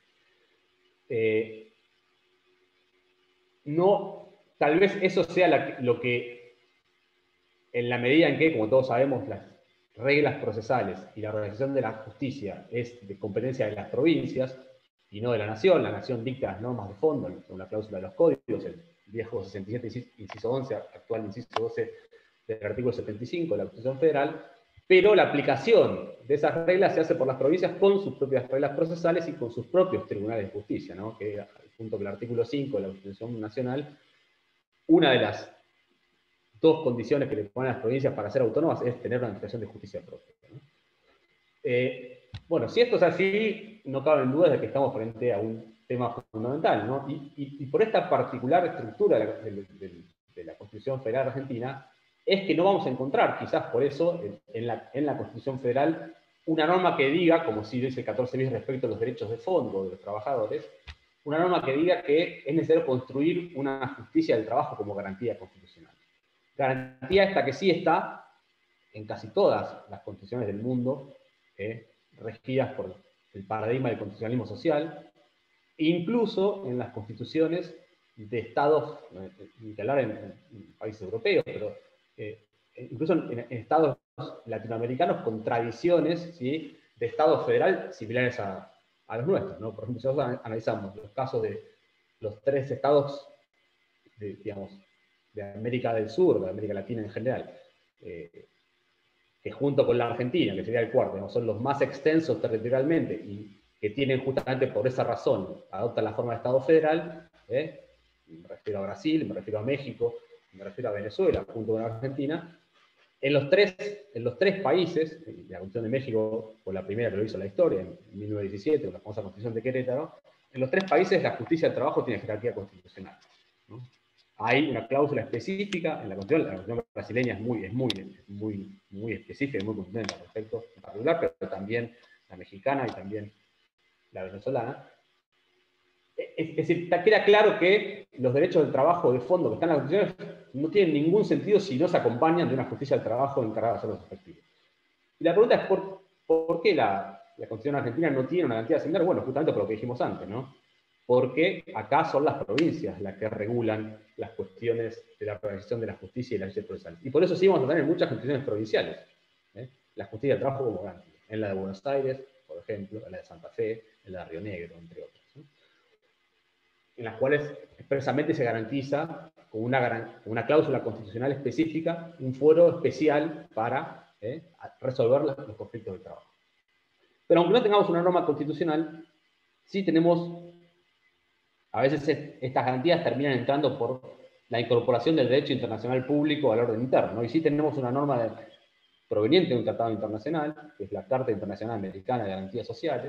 tal vez eso sea lo que, en la medida en que, como todos sabemos, las reglas procesales y la organización de la justicia es de competencia de las provincias y no de la nación dicta las normas de fondo, según la cláusula de los códigos, el viejo 67, inciso 11, actual inciso 12 del artículo 75 de la Constitución Federal, pero la aplicación de esas reglas se hace por las provincias con sus propias reglas procesales y con sus propios tribunales de justicia, ¿no? Que junto con el artículo 5 de la Constitución Nacional, una de las dos condiciones que le ponen a las provincias para ser autónomas es tener una administración de justicia propia, ¿no? Bueno, si esto es así, no cabe dudas de que estamos frente a un tema fundamental, ¿no? Y por esta particular estructura de la Constitución Federal Argentina, es que no vamos a encontrar, quizás por eso, en la Constitución Federal, una norma que diga, como sí dice el 14 bis respecto a los derechos de fondo de los trabajadores, una norma que diga que es necesario construir una justicia del trabajo como garantía constitucional. Garantía esta que sí está en casi todas las constituciones del mundo, regidas por el paradigma del constitucionalismo social, incluso en las constituciones de estados, ni que hablar en países europeos, pero incluso en estados latinoamericanos con tradiciones, ¿sí?, de estado federal similares a los nuestros, ¿no? Por ejemplo, si nosotros analizamos los casos de los 3 estados digamos, de América del Sur, de América Latina en general, que junto con la Argentina, que sería el cuarto, ¿no?, son los más extensos territorialmente y que tienen justamente por esa razón, adoptan la forma de Estado federal, me refiero a Brasil, me refiero a México, me refiero a Venezuela, junto con Argentina. En los tres países, la Constitución de México fue la primera que lo hizo en la historia, en 1917, con la famosa Constitución de Querétaro, en los 3 países la justicia del trabajo tiene jerarquía constitucional, ¿no? Hay una cláusula específica en la Constitución brasileña es muy específica y muy contundente al respecto en particular, pero también la mexicana y también la venezolana. Es decir, queda claro que los derechos del trabajo de fondo que están en las constituciones no tienen ningún sentido si no se acompañan de una justicia del trabajo encargada de hacerlos efectivos. Y la pregunta es, ¿por qué la Constitución argentina no tiene una garantía similar? Bueno, justamente por lo que dijimos antes, ¿no? Porque acá son las provincias las que regulan las cuestiones de la organización de la justicia y las leyes procesales. Y por eso sí vamos a tener muchas constituciones provinciales, la justicia del trabajo como garantía. En la de Buenos Aires, por ejemplo, en la de Santa Fe, en la de Río Negro, entre otras, ¿no? En las cuales expresamente se garantiza con una cláusula constitucional específica un foro especial para resolver los conflictos del trabajo. Pero aunque no tengamos una norma constitucional, sí tenemos, a veces estas garantías terminan entrando por la incorporación del derecho internacional público al orden interno, ¿no? Y sí tenemos una norma proveniente de un tratado internacional, que es la Carta Internacional Americana de Garantías Sociales,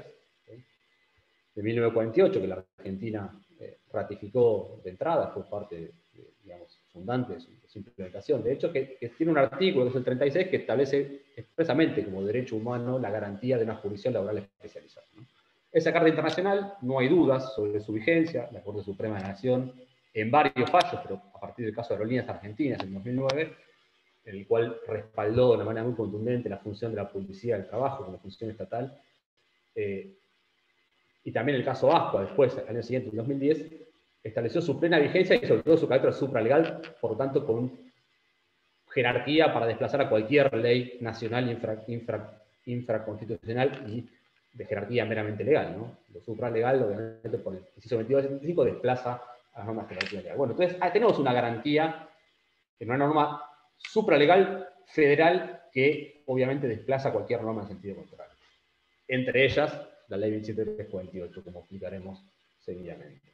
de 1948, que la Argentina ratificó de entrada, fue parte, digamos, fundante de su implementación. De hecho, que tiene un artículo, que es el 36, que establece expresamente como derecho humano la garantía de una jurisdicción laboral especializada, ¿no? Esa Carta Internacional, no hay dudas sobre su vigencia. La Corte Suprema de la Nación, en varios fallos, pero a partir del caso de Aerolíneas Argentinas en 2009, en el cual respaldó de una manera muy contundente la función de la publicidad del trabajo como función estatal, y también el caso Ascua, después, al año siguiente, en 2010, estableció su plena vigencia y sobre todo su carácter supralegal, por lo tanto, con jerarquía para desplazar a cualquier ley nacional infraconstitucional y de jerarquía meramente legal, ¿no? Lo supralegal, obviamente, por el inciso 22 de 75, desplaza a las normas de jerarquía legal. Bueno, entonces tenemos una garantía en una norma supralegal federal que obviamente desplaza cualquier norma en sentido contrario. Entre ellas, la ley 27348, como explicaremos seguidamente.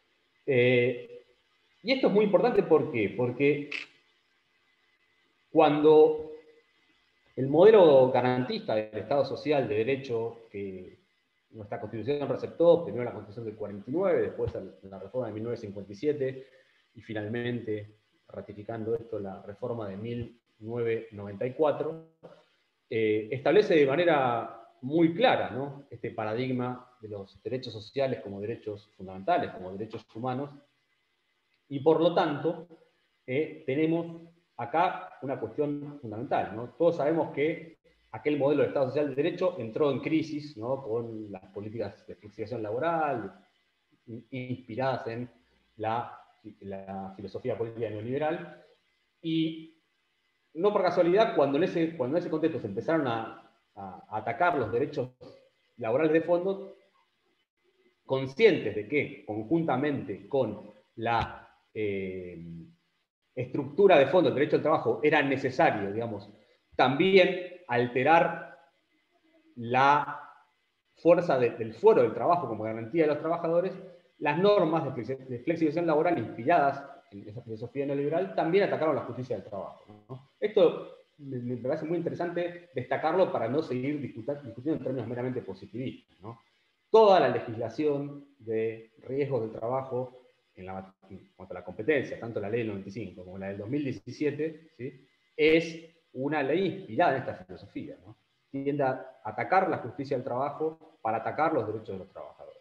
Y esto es muy importante, ¿por qué? Porque cuando El modelo garantista del Estado social de derecho que nuestra Constitución receptó, primero la Constitución del 49, después la reforma de 1957, y finalmente, ratificando esto, la reforma de 1994, establece de manera muy clara, ¿no?, este paradigma de los derechos sociales como derechos fundamentales, como derechos humanos, y por lo tanto tenemos acá una cuestión fundamental, ¿no? Todos sabemos que aquel modelo de Estado social de derecho entró en crisis, ¿no?, con las políticas de flexibilización laboral, inspiradas en la filosofía política neoliberal, y no por casualidad, cuando en ese contexto se empezaron a atacar los derechos laborales de fondo, conscientes de que conjuntamente con la estructura de fondo del derecho al trabajo era necesario, digamos, también alterar la fuerza del fuero del trabajo como garantía de los trabajadores, las normas de flexibilización laboral inspiradas en esa filosofía neoliberal también atacaron la justicia del trabajo, ¿no? Esto me parece muy interesante destacarlo para no seguir discutiendo en términos meramente positivistas, ¿no? Toda la legislación de riesgos del trabajo en cuanto a la competencia, tanto la ley del 95 como la del 2017, ¿sí?, es una ley inspirada en esta filosofía, ¿no? Tiende a atacar la justicia del trabajo para atacar los derechos de los trabajadores.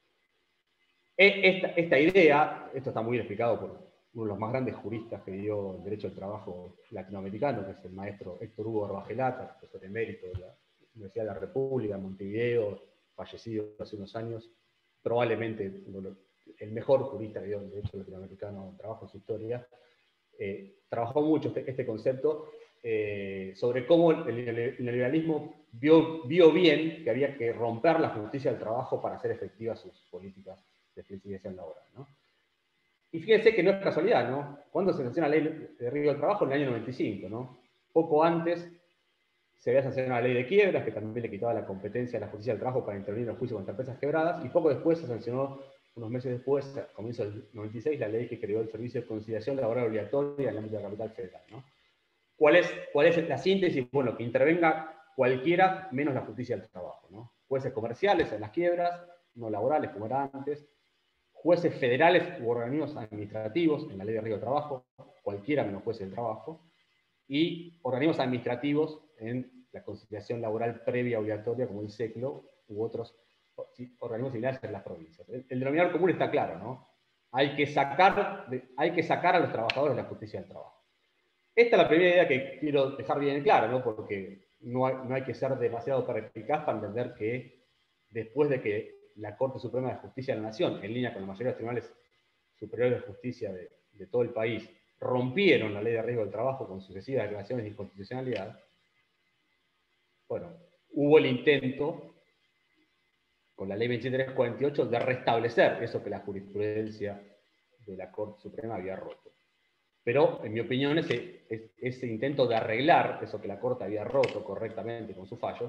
Esta idea, esto está muy bien explicado por uno de los más grandes juristas que dio el derecho al trabajo latinoamericano, que es el maestro Héctor Hugo Arbajelata, profesor emérito de la Universidad de la República, en Montevideo, fallecido hace unos años, probablemente el mejor jurista que dio el derecho latinoamericano al trabajo en su historia. Trabajó mucho este concepto sobre cómo el neoliberalismo vio bien que había que romper la justicia del trabajo para hacer efectivas sus políticas de flexibilización laboral, ¿no? Y fíjense que no es casualidad, ¿no? ¿Cuándo se sanciona la ley de riesgo del trabajo? En el año 95, ¿no? Poco antes se había sancionado la ley de quiebras, que también le quitaba la competencia a la justicia del trabajo para intervenir en el juicio contra empresas quebradas, y poco después se sancionó, unos meses después, a comienzos del 96, la ley que creó el Servicio de Conciliación Laboral Obligatoria en el ámbito de la capital federal, ¿no? ¿Cuál es la síntesis? Bueno, que intervenga cualquiera menos la justicia del trabajo, ¿no? Jueces comerciales en las quiebras, no laborales como era antes, jueces federales u organismos administrativos en la ley de riesgo del trabajo, cualquiera menos jueces del trabajo, y organismos administrativos en la conciliación laboral previa obligatoria, como el SECLO, u otros organismos similares en las provincias. El denominador común está claro, ¿no? Hay que sacar a los trabajadores de la justicia del trabajo. Esta es la primera idea que quiero dejar bien clara, ¿no? Porque no hay que ser demasiado perspicaz para entender que después de que la Corte Suprema de Justicia de la Nación, en línea con la mayoría de los tribunales superiores de justicia de todo el país, rompieron la ley de riesgo del trabajo con sucesivas declaraciones de inconstitucionalidad, bueno, hubo el intento, con la ley 2348, de restablecer eso que la jurisprudencia de la Corte Suprema había roto. Pero, en mi opinión, ese intento de arreglar eso que la Corte había roto correctamente con su fallo,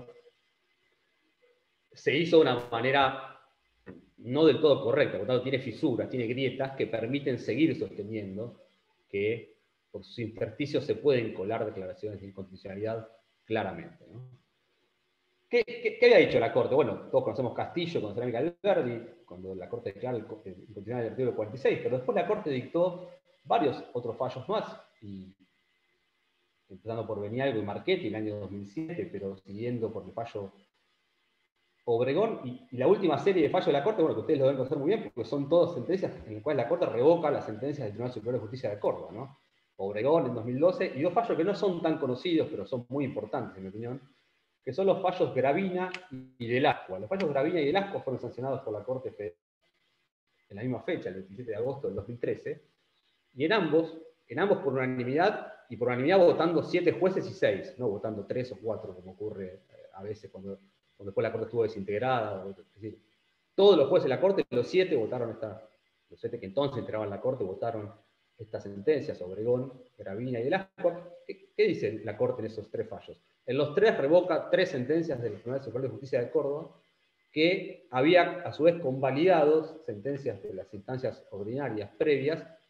se hizo de una manera no del todo correcta, por lo tanto tiene fisuras, tiene grietas que permiten seguir sosteniendo que por sus intersticios se pueden colar declaraciones de inconstitucionalidad claramente, ¿no? ¿Qué había dicho la Corte? Bueno, todos conocemos Castillo con Cerámica Alberdi, cuando la Corte declaró inconstitucional el artículo 46, pero después la Corte dictó varios otros fallos más, y empezando por Benialgo y Marchetti en el año 2007, pero siguiendo por el fallo Obregón, y la última serie de fallos de la Corte, bueno, que ustedes lo deben conocer muy bien, porque son todas sentencias en las cuales la Corte revoca las sentencias del Tribunal Superior de Justicia de Córdoba, ¿no? Obregón en 2012, y dos fallos que no son tan conocidos, pero son muy importantes, en mi opinión, que son los fallos Gravina y Del Ascua. Los fallos Gravina y Del Ascua fueron sancionados por la Corte Federal en la misma fecha, el 27 de agosto del 2013, y en ambos por unanimidad, y por unanimidad votando 7 jueces y 6, no votando 3 o 4, como ocurre a veces cuando después la Corte estuvo desintegrada. Es decir, todos los jueces de la Corte, los 7 votaron los 7 que entonces integraban la Corte, votaron estas sentencias, Obregón, Gravina y Del Ascua. ¿Qué dice la Corte en esos 3 fallos? En los 3 revoca 3 sentencias del Tribunal Superior de Justicia de Córdoba, que había a su vez convalidado sentencias de las instancias ordinarias previas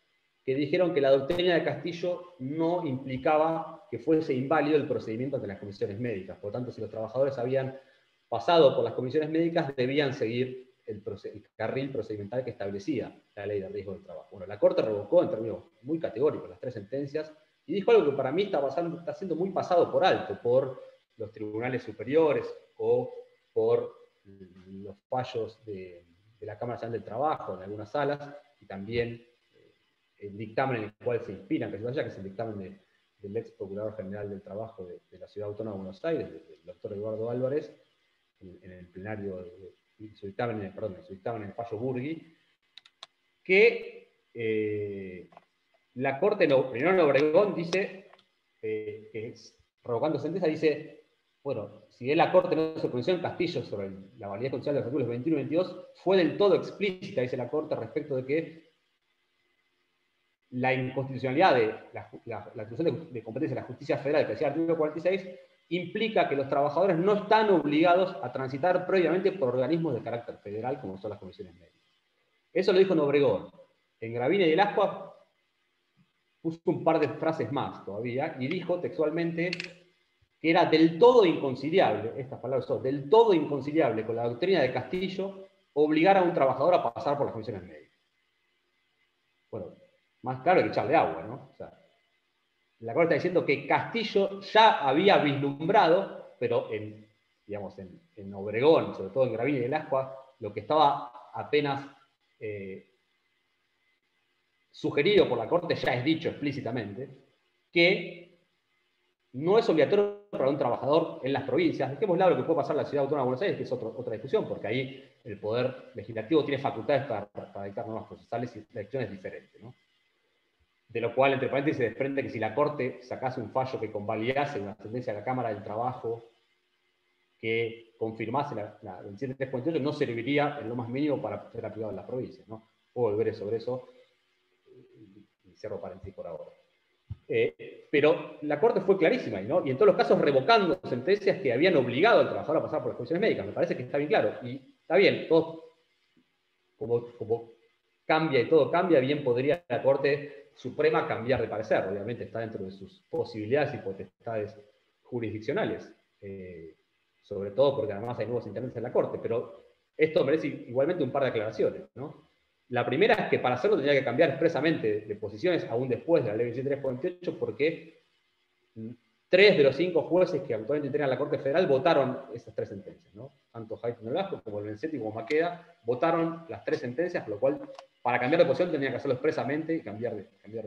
que dijeron que la doctrina de Castillo no implicaba que fuese inválido el procedimiento ante las comisiones médicas. Por lo tanto, si los trabajadores habían pasado por las comisiones médicas, debían seguir el carril procedimental que establecía la ley de riesgo del trabajo. Bueno, la Corte revocó en términos muy categóricos las 3 sentencias y dijo algo que para mí está siendo muy pasado por alto por los tribunales superiores o por los fallos de la Cámara Nacional del Trabajo en algunas salas, y también el dictamen en el cual se inspiran, que es el dictamen del ex Procurador General del Trabajo de la Ciudad Autónoma de Buenos Aires, del doctor Eduardo Álvarez, en el plenario, su dictamen en el fallo Burgui, que la Corte, primero en Obregón, dice, revocando sentencia, dice, bueno, si la Corte no se pronunció en Castillo sobre la validez constitucional de los artículos 21 y 22, fue del todo explícita, dice la Corte, respecto de que la inconstitucionalidad de la atribución de competencia de la justicia federal, que decía el artículo 46, implica que los trabajadores no están obligados a transitar previamente por organismos de carácter federal, como son las comisiones médicas. Eso lo dijo en Obregón. En Gravina y el Ascua puso un par de frases más todavía, y dijo textualmente que era del todo inconciliable, estas palabras son, del todo inconciliable con la doctrina de Castillo obligar a un trabajador a pasar por las comisiones médicas. Bueno, más claro que echarle agua, ¿no? O sea, la Corte está diciendo que Castillo ya había vislumbrado, pero en Obregón, sobre todo en Gravina y el Ascua, lo que estaba apenas sugerido por la Corte ya es dicho explícitamente, que no es obligatorio para un trabajador en las provincias. Dejemos de lado lo que puede pasar en la Ciudad Autónoma de Buenos Aires, que es otra discusión, porque ahí el Poder Legislativo tiene facultades para dictar normas procesales y la decisión es diferente, ¿no? De lo cual, entre paréntesis, se desprende que si la Corte sacase un fallo que convalidase una sentencia de la Cámara del Trabajo que confirmase la 27348, no serviría en lo más mínimo para ser aplicado en las provincias, ¿no? Puedo volver sobre eso y cierro paréntesis por ahora. Pero la Corte fue clarísima, ¿no? Y en todos los casos revocando sentencias que habían obligado al trabajador a pasar por las comisiones médicas. Me parece que está bien claro. Y está bien, todo, como cambia y todo cambia, bien podría la Corte Suprema cambiar de parecer. Obviamente está dentro de sus posibilidades y potestades jurisdiccionales. Sobre todo porque además hay nuevos intendentes en la Corte. Pero esto merece igualmente un par de aclaraciones, ¿no? La primera es que para hacerlo tenía que cambiar expresamente de posiciones aún después de la ley 2348, porque 3 de los 5 jueces que actualmente integran la Corte Federal votaron esas 3 sentencias, ¿no? Tanto Jaime Nolasco como el Bensetti como Maqueda votaron las 3 sentencias, por lo cual para cambiar de posición tenía que hacerlo expresamente y cambiar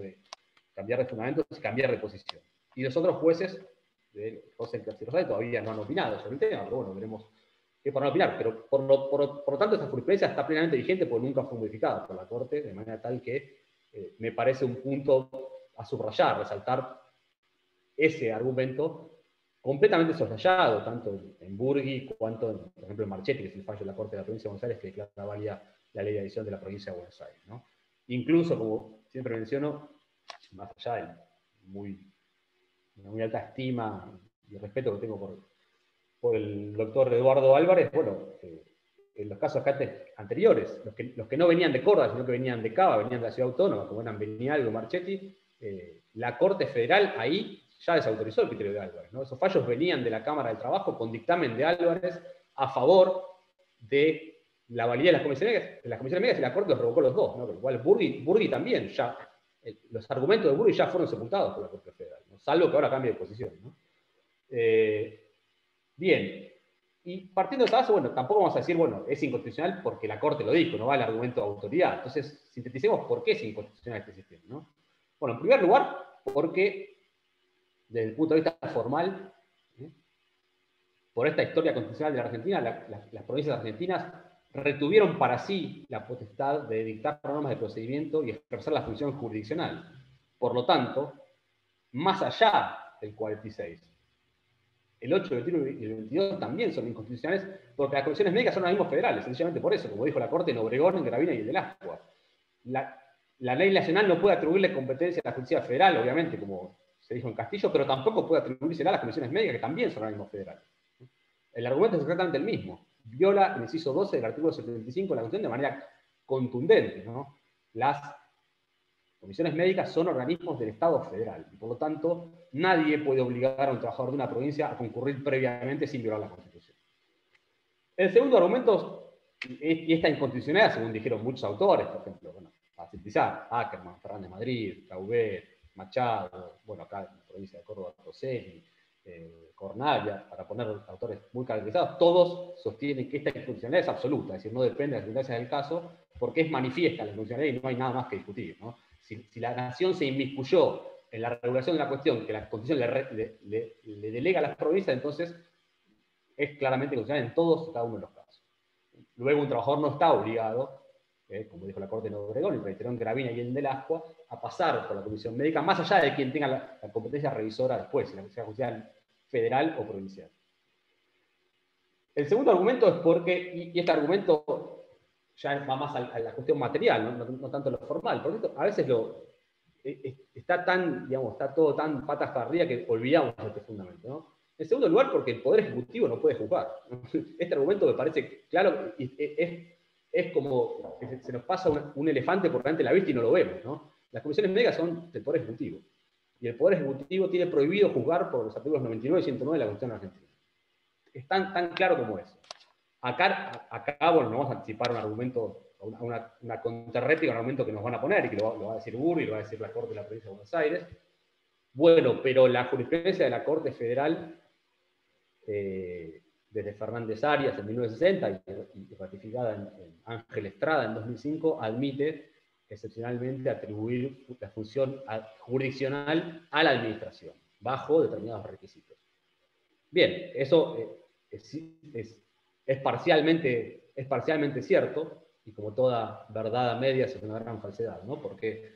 de fundamentos y cambiar de posición. Y los otros jueces, José García Rosales, todavía no han opinado sobre el tema, pero bueno, veremos qué para no opinar. Pero por lo tanto esta jurisprudencia está plenamente vigente porque nunca fue modificada por la Corte, de manera tal que me parece un punto a subrayar, resaltar ese argumento completamente soslayado, tanto en Burgui cuanto, por ejemplo, en Marchetti, que es el fallo de la Corte de la Provincia de Buenos Aires que declara válida la ley de adición de la Provincia de Buenos Aires, ¿no? Incluso, como siempre menciono, más allá de una muy alta estima y respeto que tengo por el doctor Eduardo Álvarez, bueno, en los casos anteriores, los que no venían de Córdoba, sino que venían de Cava, venían de la Ciudad Autónoma, como eran Benialgo, Marchetti, la Corte Federal ahí ya desautorizó el criterio de Álvarez, ¿no? Esos fallos venían de la Cámara del Trabajo con dictamen de Álvarez a favor de la validez de las comisiones médicas, y la Corte los revocó los dos, ¿no? Con lo cual Burgui también ya, los argumentos de Burgui ya fueron sepultados por la Corte Federal, ¿no? Salvo que ahora cambie de posición, ¿no? Bien, y partiendo de esa base, bueno, tampoco vamos a decir, bueno, es inconstitucional porque la Corte lo dijo, no va el argumento de autoridad. Entonces, sinteticemos por qué es inconstitucional este sistema, ¿no? Bueno, en primer lugar, porque desde el punto de vista formal, por esta historia constitucional de la Argentina, las provincias argentinas retuvieron para sí la potestad de dictar normas de procedimiento y ejercer la función jurisdiccional. Por lo tanto, más allá del 46, el 8, el 21 y el 22 también son inconstitucionales porque las comisiones médicas son organismos federales, sencillamente por eso, como dijo la Corte en Obregón, en Gravina y en el Ascua. La ley nacional no puede atribuirle competencia a la justicia federal, obviamente, como se dijo en Castillo, pero tampoco puede atribuírsela a las comisiones médicas, que también son organismos federales. El argumento es exactamente el mismo. Viola el inciso 12 del artículo 75 de la Constitución de manera contundente, ¿no? Las Comisiones médicas son organismos del Estado federal, y por lo tanto, nadie puede obligar a un trabajador de una provincia a concurrir previamente sin violar la Constitución. El segundo argumento, y esta inconstitucionalidad, según dijeron muchos autores, por ejemplo, bueno, para sintetizar, Ackerman, Fernández Madrid, Cauvet, Machado, bueno, acá en la provincia de Córdoba, Rosselli, Cornaglia, para poner autores muy caracterizados, todos sostienen que esta inconstitucionalidad es absoluta, es decir, no depende de las circunstancias del caso, porque es manifiesta la inconstitucionalidad y no hay nada más que discutir, ¿no? Si la nación se inmiscuyó en la regulación de la cuestión que la Constitución le delega a las provincias, entonces es claramente constitucional en todos y cada uno de los casos. Luego un trabajador no está obligado, como dijo la Corte de Obregón, y reiteró en Gravina y en Del Ascua, a pasar por la comisión médica, más allá de quien tenga la competencia revisora después, si la sea judicial federal o provincial. El segundo argumento es porque, y este argumento ya va más a la cuestión material, no tanto lo formal, porque esto a veces está tan, digamos, está todo tan patas para arriba que olvidamos este fundamento, ¿no? En segundo lugar, porque el Poder Ejecutivo no puede juzgar. Este argumento me parece claro, es como que se nos pasa un elefante por delante de la vista y no lo vemos, ¿no? Las comisiones médicas son del Poder Ejecutivo. Y el Poder Ejecutivo tiene prohibido juzgar por los artículos 99 y 109 de la Constitución argentina. Es tan claro como eso. Acá, bueno, nos vamos a anticipar un argumento, una contrarréplica, un argumento que nos van a poner y que lo va a decir Burri, lo va a decir la Corte de la Provincia de Buenos Aires. Bueno, pero la jurisprudencia de la Corte Federal, desde Fernández Arias en 1960 y ratificada en Ángel Estrada en 2005, admite excepcionalmente atribuir la función jurisdiccional a la administración, bajo determinados requisitos. Bien, eso es parcialmente cierto, y como toda verdad a medias es una gran falsedad, ¿no? Porque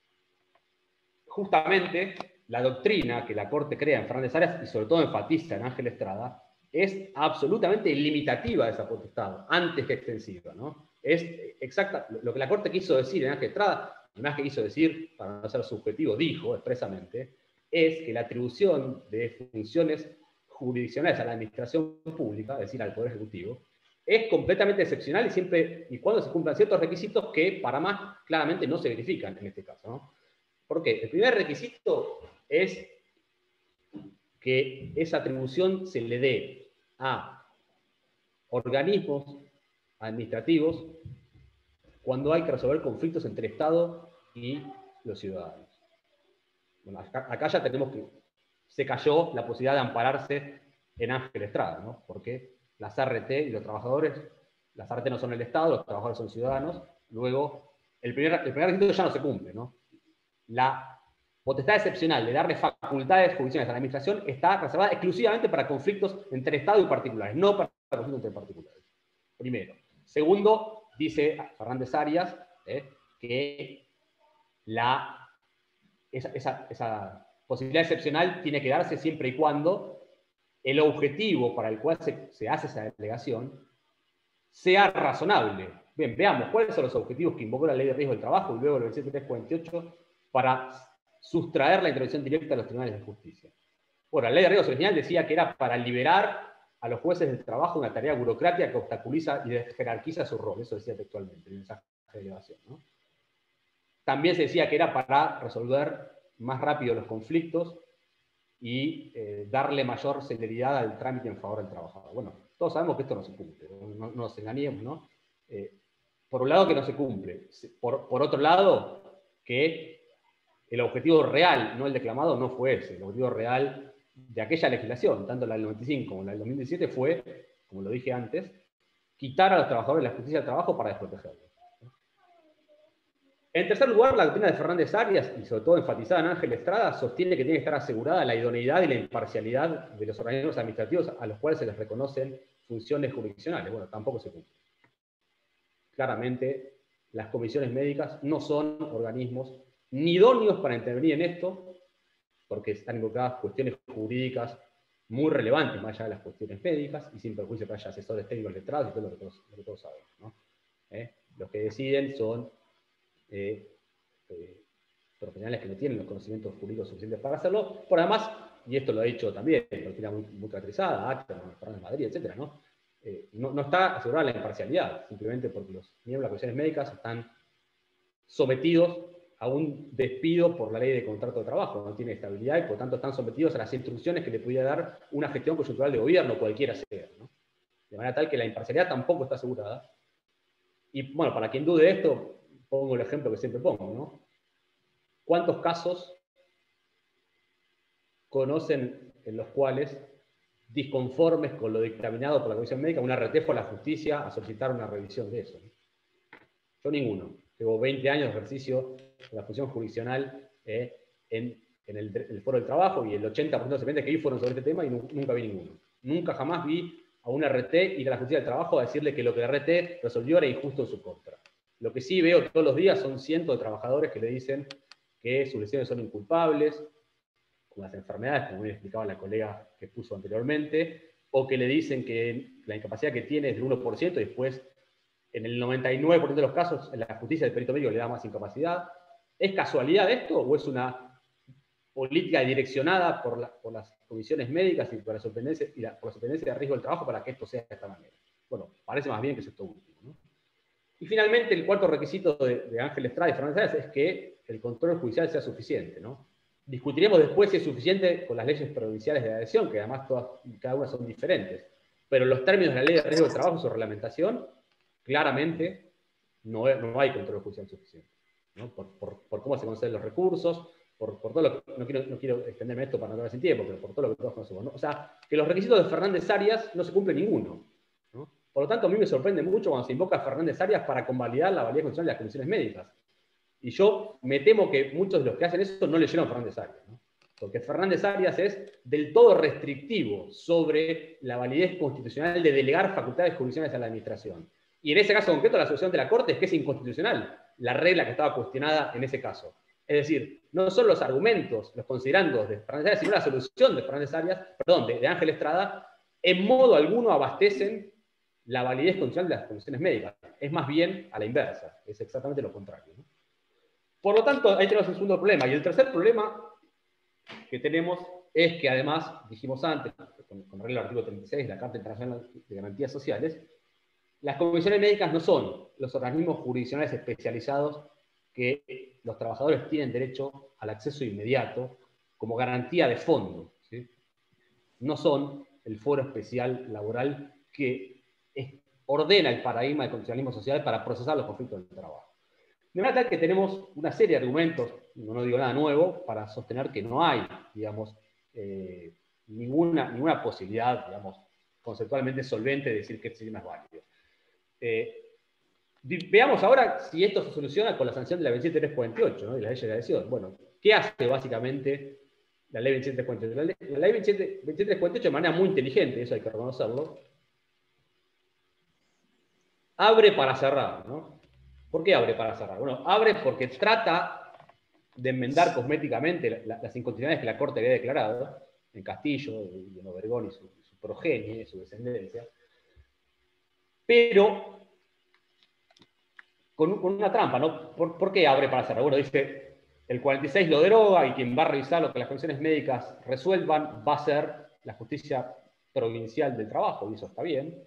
justamente la doctrina que la Corte crea en Fernández Arias, y sobre todo enfatiza en Ángel Estrada, es absolutamente limitativa de esa potestad, antes que extensiva, ¿no? Es exacta, lo que la Corte quiso decir en Ángel Estrada, además que quiso decir, para no ser subjetivo, dijo expresamente, es que la atribución de funciones jurisdiccionales a la administración pública, es decir, al Poder Ejecutivo, es completamente excepcional y siempre y cuando se cumplan ciertos requisitos que, para más, claramente no se verifican en este caso, ¿no? ¿Por qué? El primer requisito es que esa atribución se le dé a organismos administrativos cuando hay que resolver conflictos entre el Estado y los ciudadanos. Bueno, acá ya tenemos que se cayó la posibilidad de ampararse en Ángel Estrada, ¿no? Porque las ART y los trabajadores, las ART no son el Estado, los trabajadores son ciudadanos, luego el primer requisito ya no se cumple, ¿no? La potestad excepcional de darle facultades judiciales a la administración está reservada exclusivamente para conflictos entre Estado y particulares, no para conflictos entre particulares. Primero. Segundo, dice Fernández Arias que esa posibilidad excepcional tiene que darse siempre y cuando el objetivo para el cual se hace esa delegación sea razonable. Bien, veamos cuáles son los objetivos que invocó la Ley de Riesgo del Trabajo y luego el 27348 para sustraer la intervención directa a los tribunales de justicia. Bueno, la Ley de Riesgos original decía que era para liberar a los jueces del trabajo una tarea burocrática que obstaculiza y jerarquiza su rol. Eso decía textualmente en el mensaje de delegación, ¿no? También se decía que era para resolver más rápido los conflictos y darle mayor celeridad al trámite en favor del trabajador. Bueno, todos sabemos que esto no se cumple, no nos engañemos, ¿no? Por un lado que no se cumple, por otro lado que el objetivo real, no el declamado, no fue ese. El objetivo real de aquella legislación, tanto la del 95 como la del 2017, fue, como lo dije antes, quitar a los trabajadores la justicia del trabajo para desprotegerlos. En tercer lugar, la doctrina de Fernández Arias, y sobre todo enfatizada en Ángel Estrada, sostiene que tiene que estar asegurada la idoneidad y la imparcialidad de los organismos administrativos a los cuales se les reconocen funciones jurisdiccionales. Bueno, tampoco se cumple. Claramente, las comisiones médicas no son organismos ni idóneos para intervenir en esto, porque están involucradas cuestiones jurídicas muy relevantes, más allá de las cuestiones médicas, y sin perjuicio que haya asesores técnicos letrados y todo lo que todos sabemos, ¿no? Los que deciden son profesionales que no tienen los conocimientos jurídicos suficientes para hacerlo, por además, y esto lo ha dicho también, doctrina muy caracterizada, Ackerman, Fernández Madrid, etc., ¿no? No está asegurada la imparcialidad, simplemente porque los miembros de las comisiones médicas están sometidos a un despido por la ley de contrato de trabajo, no tiene estabilidad y por tanto están sometidos a las instrucciones que le pudiera dar una gestión coyuntural de gobierno, cualquiera sea, ¿no? De manera tal que la imparcialidad tampoco está asegurada. Y bueno, para quien dude esto, pongo el ejemplo que siempre pongo, ¿no? ¿Cuántos casos conocen en los cuales, disconformes con lo dictaminado por la Comisión Médica, una RT fue a la justicia a solicitar una revisión de eso? Yo ninguno. Llevo 20 años de ejercicio de la función jurisdiccional en el Foro del Trabajo, y el 80% de los expedientes que vi fueron sobre este tema y nunca vi ninguno. Nunca jamás vi a una RT ir a la justicia del trabajo a decirle que lo que la RT resolvió era injusto en su contra. Lo que sí veo todos los días son cientos de trabajadores que le dicen que sus lesiones son inculpables, con las enfermedades, como bien explicaba la colega que puso anteriormente, o que le dicen que la incapacidad que tiene es del 1% y después, en el 99% de los casos, en la justicia del perito médico le da más incapacidad. ¿Es casualidad esto o es una política direccionada por las comisiones médicas y por la superintendencia de riesgo del trabajo para que esto sea de esta manera? Bueno, parece más bien que es esto último, ¿no? Y finalmente, el cuarto requisito de Ángel Estrada y Fernández Arias es que el control judicial sea suficiente, ¿no? Discutiremos después si es suficiente con las leyes provinciales de adhesión, que además cada una son diferentes. Pero en los términos de la ley de riesgo del trabajo y su reglamentación, claramente no hay control judicial suficiente, ¿no? Por cómo se conceden los recursos, por todo lo que, no quiero extenderme esto para no quedar sin tiempo, pero por todo lo que todos conocemos, ¿no? O sea, que los requisitos de Fernández Arias no se cumple ninguno, ¿no? Por lo tanto, a mí me sorprende mucho cuando se invoca a Fernández Arias para convalidar la validez constitucional de las comisiones médicas. Y yo me temo que muchos de los que hacen eso no leyeron a Fernández Arias, ¿no? Porque Fernández Arias es del todo restrictivo sobre la validez constitucional de delegar facultades jurisdiccionales a la administración. Y en ese caso concreto, la solución de la Corte es que es inconstitucional la regla que estaba cuestionada en ese caso. Es decir, no son los argumentos, los considerandos de Fernández Arias, sino la solución de Fernández Arias, perdón, de Ángel Estrada, en modo alguno abastecen la validez constitucional de las comisiones médicas. Es más bien a la inversa, es exactamente lo contrario, ¿no? Por lo tanto, ahí tenemos el segundo problema. Y el tercer problema que tenemos es que además, dijimos antes, con arreglo al artículo 36 de la Carta Internacional de Garantías Sociales, las comisiones médicas no son los organismos jurisdiccionales especializados que los trabajadores tienen derecho al acceso inmediato como garantía de fondo, ¿sí? No son el foro especial laboral que ordena el paradigma del constitucionalismo social para procesar los conflictos del trabajo. De manera tal que tenemos una serie de argumentos, no digo nada nuevo, para sostener que no hay, digamos, ninguna posibilidad, digamos, conceptualmente solvente de decir que este sistema es válido. Veamos ahora si esto se soluciona con la sanción de la 27348, ¿no? Y la ley de adhesión. Bueno, ¿qué hace básicamente la ley 27348? La ley 27348, de manera muy inteligente, eso hay que reconocerlo, abre para cerrar, ¿no? ¿Por qué abre para cerrar? Bueno, abre porque trata de enmendar cosméticamente las inconstitucionalidades que la Corte había declarado, en Castillo, en Obergón y su progenie, su descendencia, pero con una trampa, ¿no? ¿Por qué abre para cerrar? Bueno, dice, el 46 lo deroga y quien va a revisar lo que las comisiones médicas resuelvan va a ser la justicia provincial del trabajo, y eso está bien.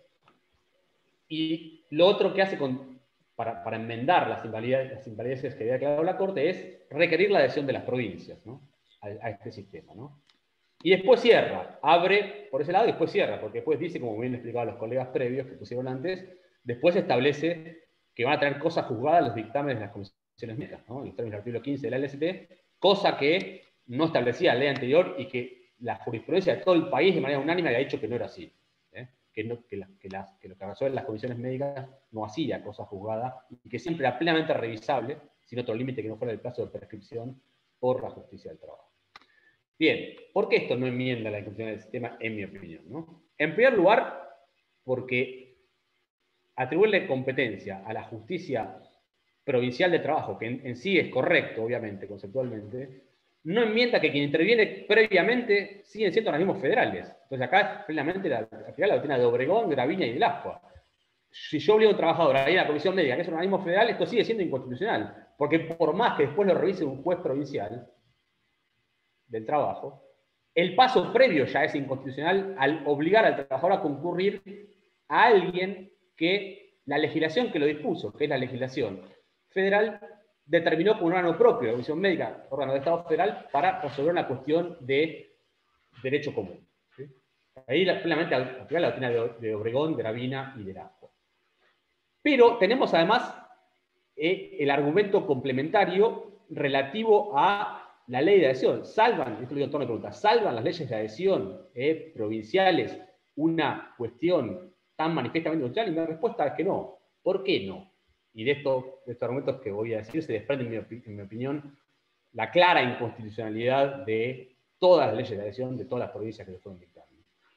Y lo otro que hace para enmendar las invalideces que había declarado la Corte es requerir la adhesión de las provincias, ¿no? a este sistema, ¿no? Y después cierra, abre por ese lado y después cierra, porque después dice, como bien explicaban los colegas previos que pusieron antes, después establece que van a tener cosas juzgadas los dictámenes de las comisiones médicas, ¿no? En los términos del artículo 15 de la LST, cosa que no establecía la ley anterior y que la jurisprudencia de todo el país de manera unánime había dicho que no era así. Que lo que resuelven las comisiones médicas no hacía cosa juzgada y que siempre era plenamente revisable, sin otro límite que no fuera el plazo de prescripción por la justicia del trabajo. Bien, ¿por qué esto no enmienda la inconstitucionalidad del sistema, en mi opinión, ¿no? En primer lugar, porque atribuirle competencia a la justicia provincial de trabajo, que en sí es correcto, obviamente, conceptualmente, no enmienda que quien interviene previamente siguen siendo organismos federales. Entonces acá plenamente la doctrina de Obregón, de Graviña y de Lascua. Si yo obligo a un trabajador a ir a la comisión médica, que es un organismo federal, esto sigue siendo inconstitucional. Porque por más que después lo revise un juez provincial del trabajo, el paso previo ya es inconstitucional al obligar al trabajador a concurrir a alguien que la legislación que lo dispuso, que es la legislación federal, determinó como un órgano propio, la Comisión Médica, órgano de Estado Federal, para resolver una cuestión de derecho común. ¿Sí? Ahí plenamente aplicar la doctrina de Obregón, de Gravina y de Lascaux. Pero tenemos además el argumento complementario relativo a la ley de adhesión. ¿Salvan, esto lo digo en torno de preguntas, salvan las leyes de adhesión provinciales una cuestión tan manifiestamente social? Y la respuesta es que no. ¿Por qué no? Y de estos argumentos que voy a decir se desprende, en mi opinión, la clara inconstitucionalidad de todas las leyes de adhesión de todas las provincias que se fueron dictando.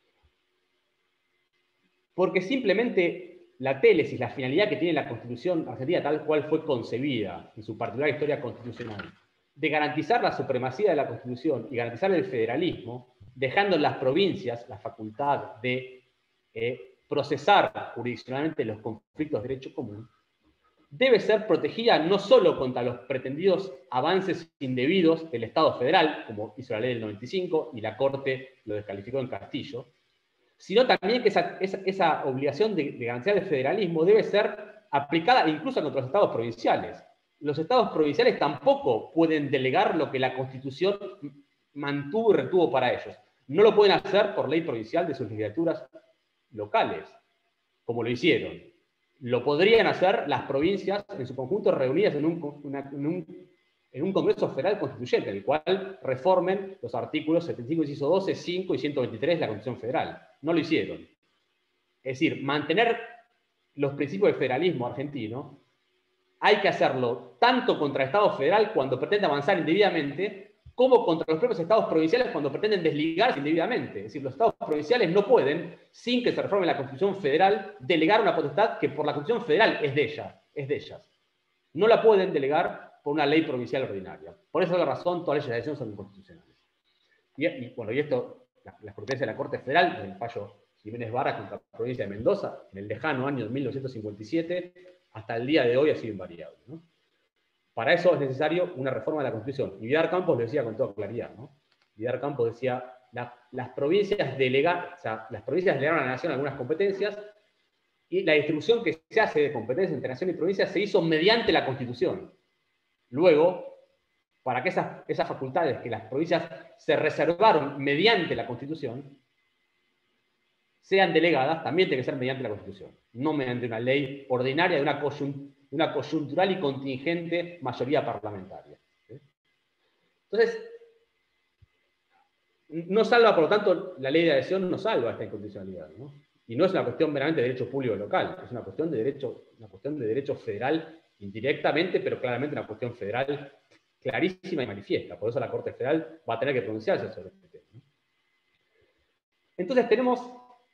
Porque simplemente la télesis, la finalidad que tiene la Constitución argentina tal cual fue concebida en su particular historia constitucional, de garantizar la supremacía de la Constitución y garantizar el federalismo, dejando en las provincias la facultad de procesar jurisdiccionalmente los conflictos de derecho común, debe ser protegida no solo contra los pretendidos avances indebidos del Estado federal, como hizo la ley del 95 y la Corte lo descalificó en Castillo, sino también que esa obligación de garantizar el federalismo debe ser aplicada incluso contra los estados provinciales. Los estados provinciales tampoco pueden delegar lo que la Constitución mantuvo y retuvo para ellos. No lo pueden hacer por ley provincial de sus legislaturas locales, como lo hicieron. Lo podrían hacer las provincias en su conjunto reunidas en un Congreso Federal Constituyente, en el cual reformen los artículos 75, inciso 12, 5 y 123 de la Constitución Federal. No lo hicieron. Es decir, mantener los principios del federalismo argentino hay que hacerlo tanto contra el Estado federal cuando pretende avanzar indebidamente, como contra los propios estados provinciales cuando pretenden desligarse indebidamente. Es decir, los estados provinciales no pueden, sin que se reforme la Constitución Federal, delegar una potestad que por la Constitución Federal es de ellas. No la pueden delegar por una ley provincial ordinaria. Por esa es la razón, todas las leyes de adhesión son inconstitucionales. Y esto, la jurisprudencia de la Corte Federal, en el fallo Jiménez Barra contra la provincia de Mendoza, en el lejano año 1957, hasta el día de hoy ha sido invariable, ¿no? Para eso es necesario una reforma de la Constitución. Y Vidal Campos lo decía con toda claridad, ¿no? Vidal Campos decía, las provincias delegaron a la nación algunas competencias, y la distribución que se hace de competencias entre nación y provincia se hizo mediante la Constitución. Luego, para que esas facultades que las provincias se reservaron mediante la Constitución sean delegadas, también tiene que ser mediante la Constitución, no mediante una ley ordinaria de una coyuntural y contingente mayoría parlamentaria. ¿Sí? Entonces, no salva, por lo tanto, la ley de adhesión no salva esta inconstitucionalidad, ¿no? Y no es una cuestión meramente de derecho público local, es una cuestión de derecho federal indirectamente, pero claramente una cuestión federal clarísima y manifiesta. Por eso la Corte Federal va a tener que pronunciarse sobre este tema, ¿no? Entonces tenemos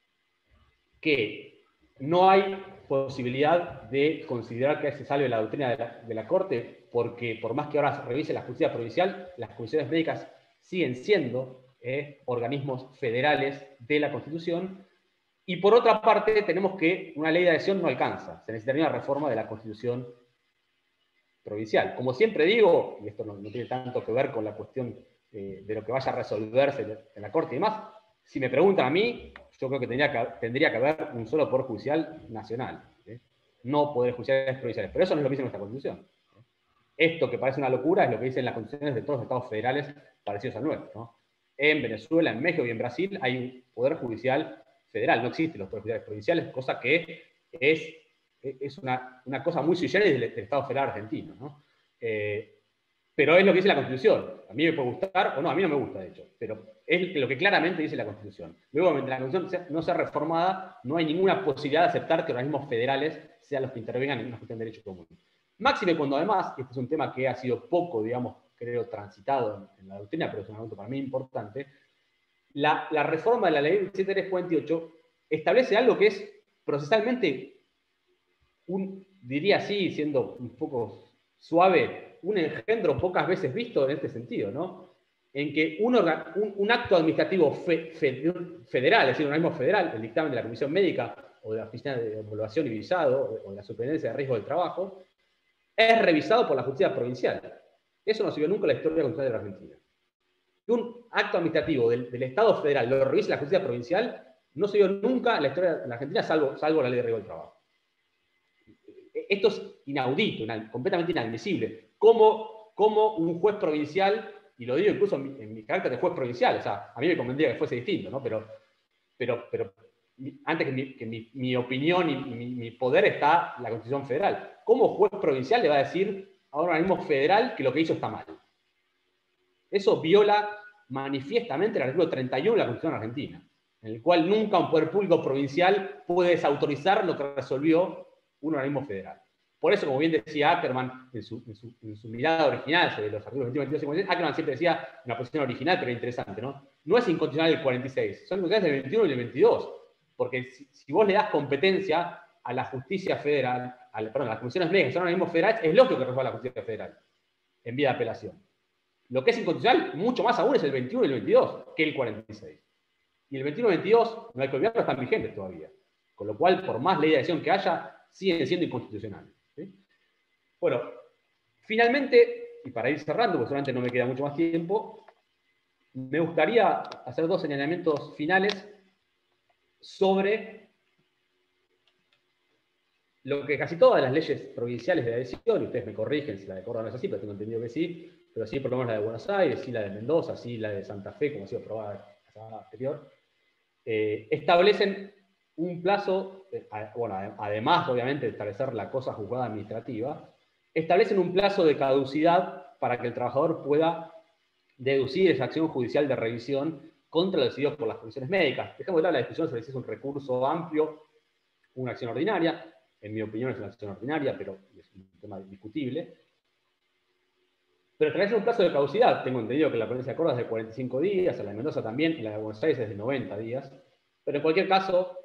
que no hay posibilidad de considerar que se salve la doctrina de la Corte, porque por más que ahora se revise la justicia provincial, las comisiones médicas siguen siendo organismos federales de la Constitución. Y por otra parte, tenemos que una ley de adhesión no alcanza. Se necesitaría una reforma de la Constitución provincial. Como siempre digo, y esto no tiene tanto que ver con la cuestión de lo que vaya a resolverse en la Corte y demás, si me preguntan a mí, yo creo que tendría que haber un solo poder judicial nacional, no poderes judiciales provinciales. Pero eso no es lo que dice nuestra Constitución. Esto que parece una locura es lo que dicen las constituciones de todos los estados federales parecidos al nuestro, ¿no? En Venezuela, en México y en Brasil hay un poder judicial federal, no existen los poderes judiciales provinciales, cosa que es una cosa muy sui generis del Estado federal argentino, ¿no? Pero es lo que dice la Constitución. A mí me puede gustar, o no, a mí no me gusta, de hecho, pero es lo que claramente dice la Constitución. Luego, mientras la Constitución no sea reformada, no hay ninguna posibilidad de aceptar que organismos federales sean los que intervengan en una cuestión de derecho común. Máxime cuando además, este es un tema que ha sido poco, digamos, creo, transitado en la doctrina, pero es un argumento para mí importante, la reforma de la ley 7348 establece algo que es procesalmente, diría así, siendo un poco suave, un engendro pocas veces visto en este sentido, ¿no? En que un acto administrativo federal, es decir, un organismo federal, el dictamen de la Comisión Médica o de la Oficina de Evaluación y Visado o de la Superintendencia de Riesgo del Trabajo, es revisado por la justicia provincial. Eso no se vio nunca en la historia constitucional de la Argentina. Que un acto administrativo del Estado federal lo revise la justicia provincial no se vio nunca en la historia de la Argentina, salvo la ley de riesgo del trabajo. Esto es inaudito, completamente inadmisible. cómo un juez provincial, y lo digo incluso en mi carácter de juez provincial, o sea, a mí me convendría que fuese distinto, ¿no? Pero antes que mi opinión y mi poder está la Constitución Federal. ¿Cómo juez provincial le va a decir a un organismo federal que lo que hizo está mal? Eso viola manifiestamente el artículo 31 de la Constitución Argentina, en el cual nunca un poder público provincial puede desautorizar lo que resolvió un organismo federal. Por eso, como bien decía Ackerman en su mirada original sobre los artículos 21, 22 y 56, Ackerman siempre decía una posición original, pero interesante, ¿no? No es inconstitucional el 46, son inconstitucionales del 21 y el 22, porque si vos le das competencia a la justicia federal, a las comisiones médicas, que son organismos federales, es lógico que resuelva la justicia federal en vía de apelación. Lo que es inconstitucional, mucho más aún, es el 21 y el 22 que el 46. Y el 21 y el 22, no hay que olvidarlo, están vigentes todavía. Con lo cual, por más ley de adhesión que haya, siguen siendo inconstitucionales. ¿Sí? Bueno, finalmente, y para ir cerrando, porque solamente no me queda mucho más tiempo, me gustaría hacer dos señalamientos finales sobre lo que casi todas las leyes provinciales de adhesión, y ustedes me corrigen si la de Córdoba no es así, pero tengo entendido que sí, pero sí por lo menos la de Buenos Aires, sí la de Mendoza, sí la de Santa Fe, como ha sido aprobada la semana anterior, establecen un plazo, bueno, además obviamente de establecer la cosa juzgada administrativa, establecen un plazo de caducidad para que el trabajador pueda deducir esa acción judicial de revisión contra lo decidido por las comisiones médicas. Dejemos de lado la discusión sobre si es un recurso amplio, una acción ordinaria. En mi opinión es una acción ordinaria, pero es un tema discutible. Pero establece un plazo de caducidad. Tengo entendido que la provincia de Córdoba es de 45 días, la de Mendoza también, y la de Buenos Aires es de 90 días. Pero en cualquier caso,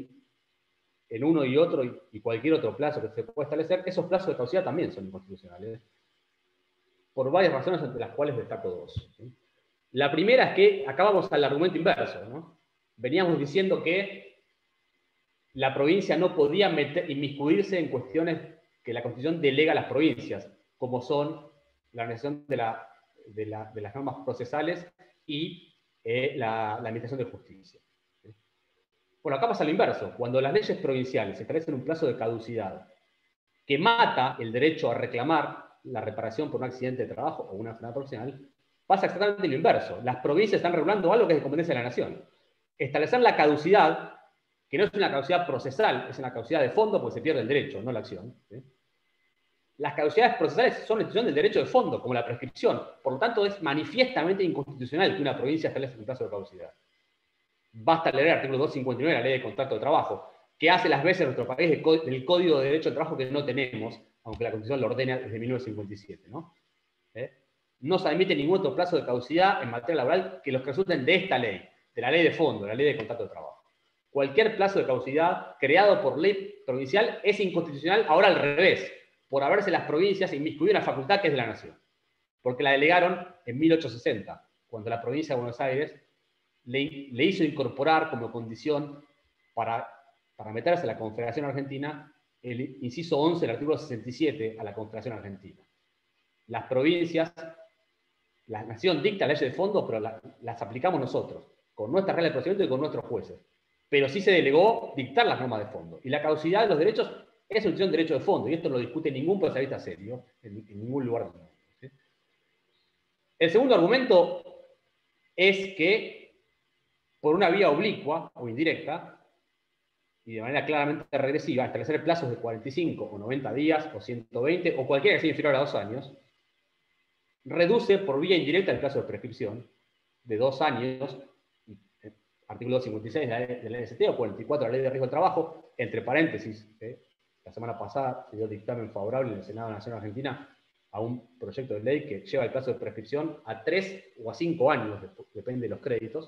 en uno y otro, y cualquier otro plazo que se pueda establecer, esos plazos de caducidad también son inconstitucionales. Por varias razones, entre las cuales destaco dos. ¿Sí? La primera es que acá vamos al argumento inverso, ¿no? Veníamos diciendo que la provincia no podía inmiscuirse en cuestiones que la Constitución delega a las provincias, como son la organización de las normas procesales y la administración de justicia. ¿Sí? Bueno, acá pasa lo inverso. Cuando las leyes provinciales establecen un plazo de caducidad que mata el derecho a reclamar la reparación por un accidente de trabajo o una enfermedad profesional, pasa exactamente lo inverso. Las provincias están regulando algo que es de competencia de la nación. Establecer la caducidad, que no es una caducidad procesal, es una caducidad de fondo porque se pierde el derecho, no la acción. ¿Sí? Las caducidades procesales son la institución del derecho de fondo, como la prescripción. Por lo tanto, es manifiestamente inconstitucional que una provincia establezca un plazo de caducidad. Basta leer el artículo 259 de la Ley de Contrato de Trabajo, que hace las veces en nuestro país del Código de Derecho de Trabajo que no tenemos, aunque la Constitución lo ordena desde 1957. ¿No? No se admite ningún otro plazo de caducidad en materia laboral que los que resulten de esta ley, de la ley de fondo, de la Ley de Contrato de Trabajo. Cualquier plazo de caducidad creado por ley provincial es inconstitucional, ahora al revés, por haberse las provincias inmiscuido en la facultad que es de la nación. Porque la delegaron en 1860, cuando la provincia de Buenos Aires le hizo incorporar como condición para meterse a la Confederación Argentina el inciso 11 del artículo 67 a la Confederación Argentina. Las provincias, la nación dicta leyes de fondo, pero las aplicamos nosotros, con nuestras reglas de procedimiento y con nuestros jueces. Pero sí se delegó dictar las normas de fondo. Y la caducidad de los derechos es una de derecho de fondo, y esto no lo discute ningún especialista serio, en ningún lugar del mundo. ¿Sí? El segundo argumento es que, por una vía oblicua o indirecta, y de manera claramente regresiva, establecer plazos de 45 o 90 días, o 120, o cualquiera que sea inferior a 2 años, reduce por vía indirecta el plazo de prescripción de 2 años, artículo 256 de la LST o 44 de la Ley de Riesgo del Trabajo, entre paréntesis, la semana pasada se dio dictamen favorable en el Senado Nacional Argentina a un proyecto de ley que lleva el plazo de prescripción a 3 o a 5 años, depende de los créditos,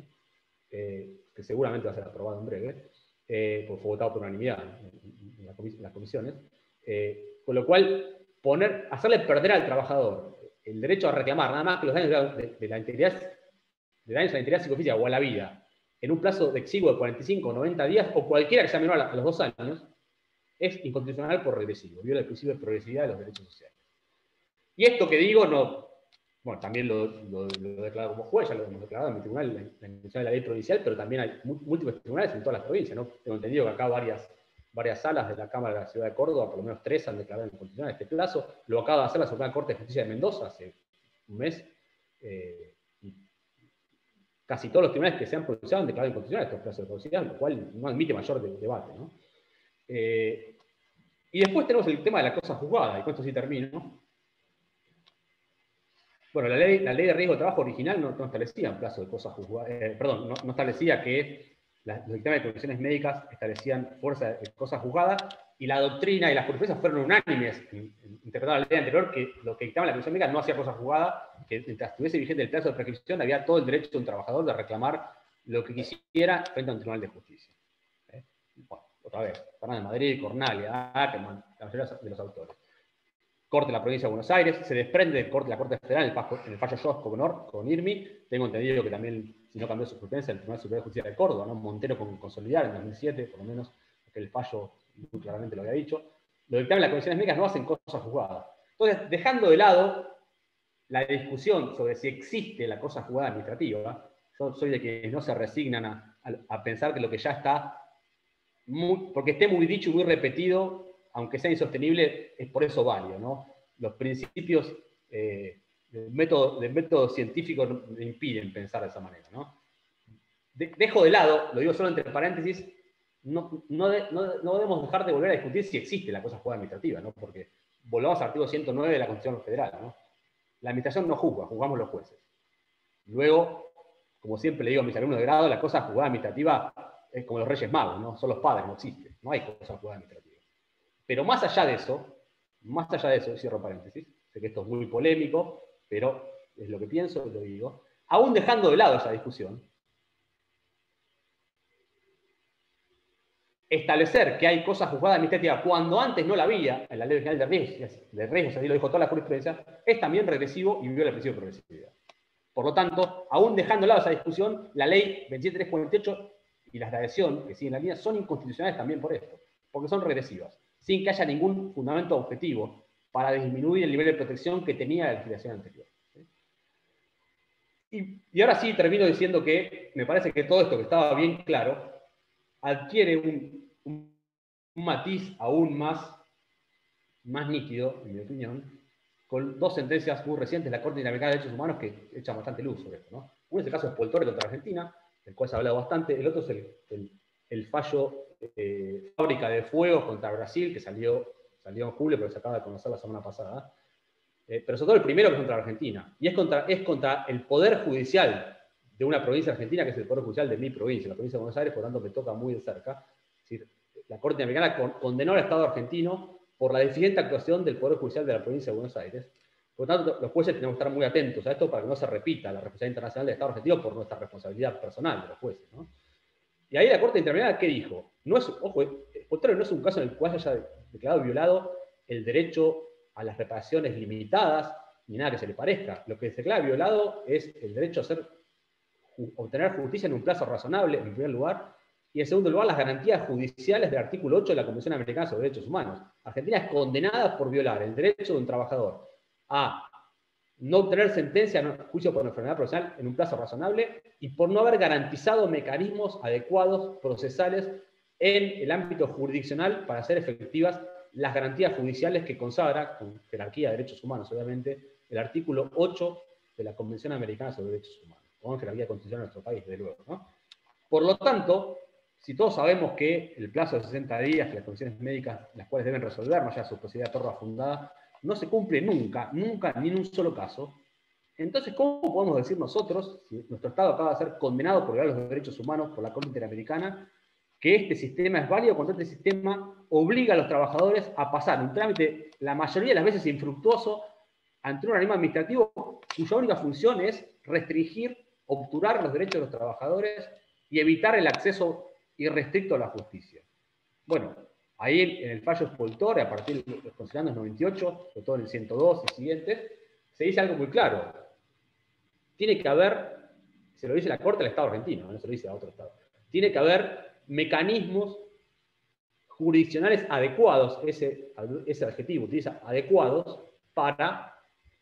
que seguramente va a ser aprobado en breve, porque fue votado por unanimidad en las comisiones, con lo cual hacerle perder al trabajador el derecho a reclamar nada más que los daños de la integridad, de daños a la integridad psicofísica o a la vida, en un plazo de exiguo de 45 o 90 días, o cualquiera que sea menor a los 2 años, es inconstitucional por regresivo, viola el principio de progresividad de los derechos sociales. Y esto que digo, bueno, también lo he declarado como juez, ya lo hemos declarado en mi tribunal, la intención de la ley provincial, pero también hay múltiples tribunales en todas las provincias, ¿no? Tengo entendido que acá varias varias salas de la Cámara de la Ciudad de Córdoba, por lo menos 3 han declarado inconstitucional este plazo. Lo acaba de hacer la Suprema Corte de Justicia de Mendoza hace un mes. Y casi todos los tribunales que se han pronunciado han declarado inconstitucional estos plazos de caducidad, lo cual no admite mayor debate, ¿no? Y después tenemos el tema de la cosa juzgada, y con esto sí termino. Bueno, la ley de riesgo de trabajo original no establecía un plazo de cosas juzgadas, perdón, no establecía que los dictámenes de comisiones médicas establecían fuerza de cosas juzgadas, y la doctrina y las jurisprudencias fueron unánimes interpretando la ley anterior, que lo que dictaba la comisión médica no hacía cosas jugadas, que mientras estuviese vigente el plazo de prescripción había todo el derecho de un trabajador de reclamar lo que quisiera frente a un tribunal de justicia. Bueno, otra vez, Fernández de Madrid, Cornalia, Ackerman, la mayoría de los autores. Corte de la Provincia de Buenos Aires, se desprende de la Corte Federal en el fallo Jost con IRMI. Tengo entendido que también, si no cambió su jurisprudencia, el Tribunal Superior de Justicia de Córdoba, ¿no? Montero con Consolidar en 2007, por lo menos, que el fallo muy claramente lo había dicho. Los dictámenes de las comisiones médicas no hacen cosas juzgadas. Entonces, dejando de lado la discusión sobre si existe la cosa juzgada administrativa, yo soy de quienes no se resignan a pensar que lo que ya está, porque esté muy dicho y muy repetido, aunque sea insostenible, es por eso válido, ¿no? Los principios del método científico me impiden pensar de esa manera, ¿no? Dejo de lado, lo digo solo entre paréntesis, no debemos dejar de volver a discutir si existe la cosa juzgada administrativa, ¿no? Porque volvamos al artículo 109 de la Constitución Federal, ¿no? La administración no juzga, juzgamos los jueces. Luego, como siempre le digo a mis alumnos de grado, la cosa juzgada administrativa es como los Reyes Magos, ¿no? Son los padres, no existe, no hay cosa juzgada administrativa. Pero más allá de eso, cierro paréntesis, sé que esto es muy polémico, pero es lo que pienso y lo digo, aún dejando de lado esa discusión, establecer que hay cosas juzgadas administrativas cuando antes no la había en la Ley General de Riesgos, así lo dijo toda la jurisprudencia, es también regresivo y viola el principio de progresividad. Por lo tanto, aún dejando de lado esa discusión, la Ley 27348 y las de adhesión que siguen la línea son inconstitucionales también por esto, porque son regresivas, sin que haya ningún fundamento objetivo para disminuir el nivel de protección que tenía la legislación anterior. Y ahora sí termino diciendo que me parece que todo esto que estaba bien claro adquiere un matiz aún más nítido, en mi opinión, con 2 sentencias muy recientes de la Corte Interamericana de Derechos Humanos que echan bastante luz sobre esto, ¿no? Uno es el caso de Poltorre contra Argentina, del cual se ha hablado bastante. El otro es el fallo Fábrica de Fuegos contra Brasil, que salió en julio, pero se acaba de conocer la semana pasada. Pero sobre todo el primero, que es contra Argentina. Y es contra el Poder Judicial de una provincia argentina, que es el Poder Judicial de mi provincia, la provincia de Buenos Aires, por tanto me toca muy de cerca. Es decir, la Corte Interamericana condenó al Estado argentino por la deficiente actuación del Poder Judicial de la provincia de Buenos Aires. Por lo tanto, los jueces tenemos que estar muy atentos a esto para que no se repita la responsabilidad internacional del Estado argentino por nuestra responsabilidad personal de los jueces, ¿no? Y ahí la Corte Interamericana, ¿qué dijo? Poltorre no es un caso en el cual se haya declarado violado el derecho a las reparaciones limitadas, ni nada que se le parezca. Lo que se declara violado es el derecho a obtener justicia en un plazo razonable, en primer lugar, y en segundo lugar, las garantías judiciales del artículo 8 de la Convención Americana sobre Derechos Humanos. Argentina es condenada por violar el derecho de un trabajador a no obtener sentencia en juicio por enfermedad profesional en un plazo razonable y por no haber garantizado mecanismos adecuados, procesales, en el ámbito jurisdiccional para hacer efectivas las garantías judiciales que consagra, con jerarquía de derechos humanos, obviamente, el artículo 8 de la Convención Americana sobre Derechos Humanos, con jerarquía constitucional en nuestro país, desde luego, ¿no? Por lo tanto, si todos sabemos que el plazo de 60 días que las comisiones médicas, las cuales deben resolver, más allá de su posibilidad de prórroga fundada, no se cumple nunca, ni en un solo caso, entonces, ¿cómo podemos decir nosotros, si nuestro Estado acaba de ser condenado por violar los derechos humanos por la Corte Interamericana, que este sistema es válido cuando este sistema obliga a los trabajadores a pasar un trámite, la mayoría de las veces infructuoso, ante un organismo administrativo cuya única función es restringir, obturar los derechos de los trabajadores y evitar el acceso irrestricto a la justicia? Bueno, ahí en el fallo Poltorre, a partir de los considerandos 98, sobre todo en el 102 y siguientes, se dice algo muy claro. Tiene que haber, se lo dice la Corte al Estado argentino, no se lo dice a otro Estado, tiene que haber mecanismos jurisdiccionales adecuados, ese adjetivo utiliza adecuados, para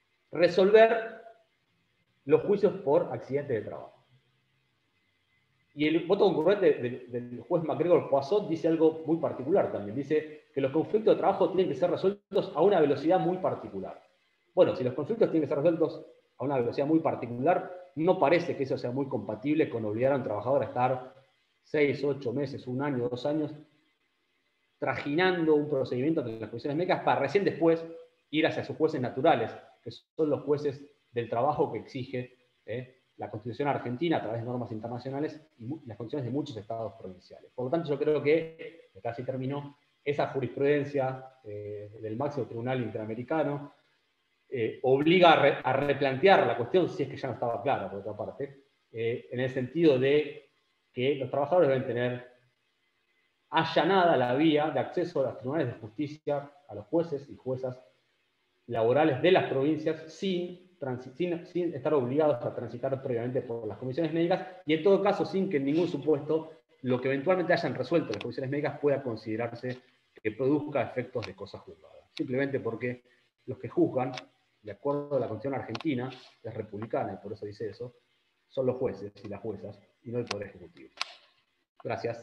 resolver los juicios por accidentes de trabajo. Y el voto concurrente del juez MacGregor Poisson dice algo muy particular también. Dice que los conflictos de trabajo tienen que ser resueltos a una velocidad muy particular. Bueno, si los conflictos tienen que ser resueltos a una velocidad muy particular, no parece que eso sea muy compatible con obligar a un trabajador a estar 6, 8 meses, 1 año, 2 años, trajinando un procedimiento ante las comisiones médicas para recién después ir hacia sus jueces naturales, que son los jueces del trabajo que exige la Constitución argentina a través de normas internacionales y las condiciones de muchos estados provinciales. Por lo tanto, yo creo que, casi terminó, esa jurisprudencia del máximo tribunal interamericano obliga a replantear la cuestión, si es que ya no estaba clara, por otra parte, en el sentido de que los trabajadores deben tener allanada la vía de acceso a los tribunales de justicia, a los jueces y juezas laborales de las provincias sin estar obligados a transitar previamente por las comisiones médicas y en todo caso sin que en ningún supuesto lo que eventualmente hayan resuelto las comisiones médicas pueda considerarse que produzca efectos de cosas juzgadas. Simplemente porque los que juzgan, de acuerdo a la Constitución argentina, que es republicana y por eso dice eso, son los jueces y las juezas y no el Poder Ejecutivo. Gracias.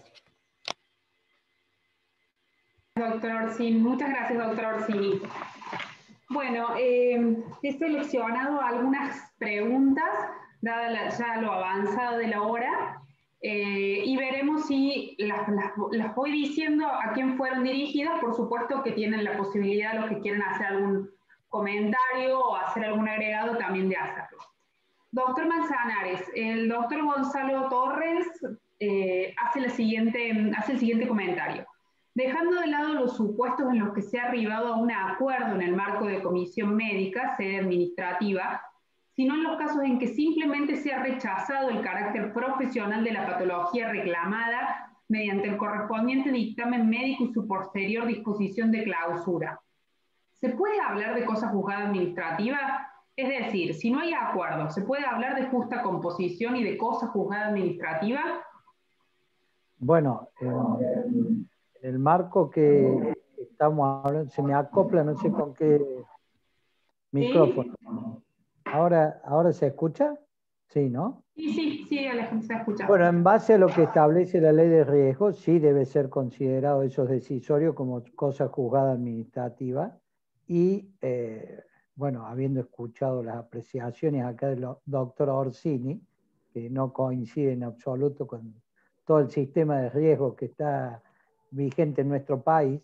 Doctor Orsini, muchas gracias, doctor Orsini. Bueno, he seleccionado algunas preguntas, dada ya lo avanzado de la hora, y veremos si las voy diciendo a quién fueron dirigidas. Por supuesto que tienen la posibilidad, los que quieren hacer algún comentario o hacer algún agregado, también de hacerlo. Doctor Manzanares, el doctor Gonzalo Torres hace el siguiente comentario. Dejando de lado los supuestos en los que se ha arribado a un acuerdo en el marco de comisión médica, sede administrativa, sino en los casos en que simplemente se ha rechazado el carácter profesional de la patología reclamada mediante el correspondiente dictamen médico y su posterior disposición de clausura. ¿Se puede hablar de cosa juzgada administrativa? Es decir, si no hay acuerdo, ¿se puede hablar de justa composición y de cosa juzgada administrativa? Bueno, el marco que estamos hablando, se me acopla, no sé con qué micrófono. ¿Sí? ¿Ahora se escucha? Sí, ¿no? Sí, Alejandro, se escucha. Bueno, en base a lo que establece la ley de riesgo, sí debe ser considerado esos decisorios como cosa juzgada administrativa y, bueno, habiendo escuchado las apreciaciones acá del doctor Orsini, que no coincide en absoluto con todo el sistema de riesgo que está vigente en nuestro país,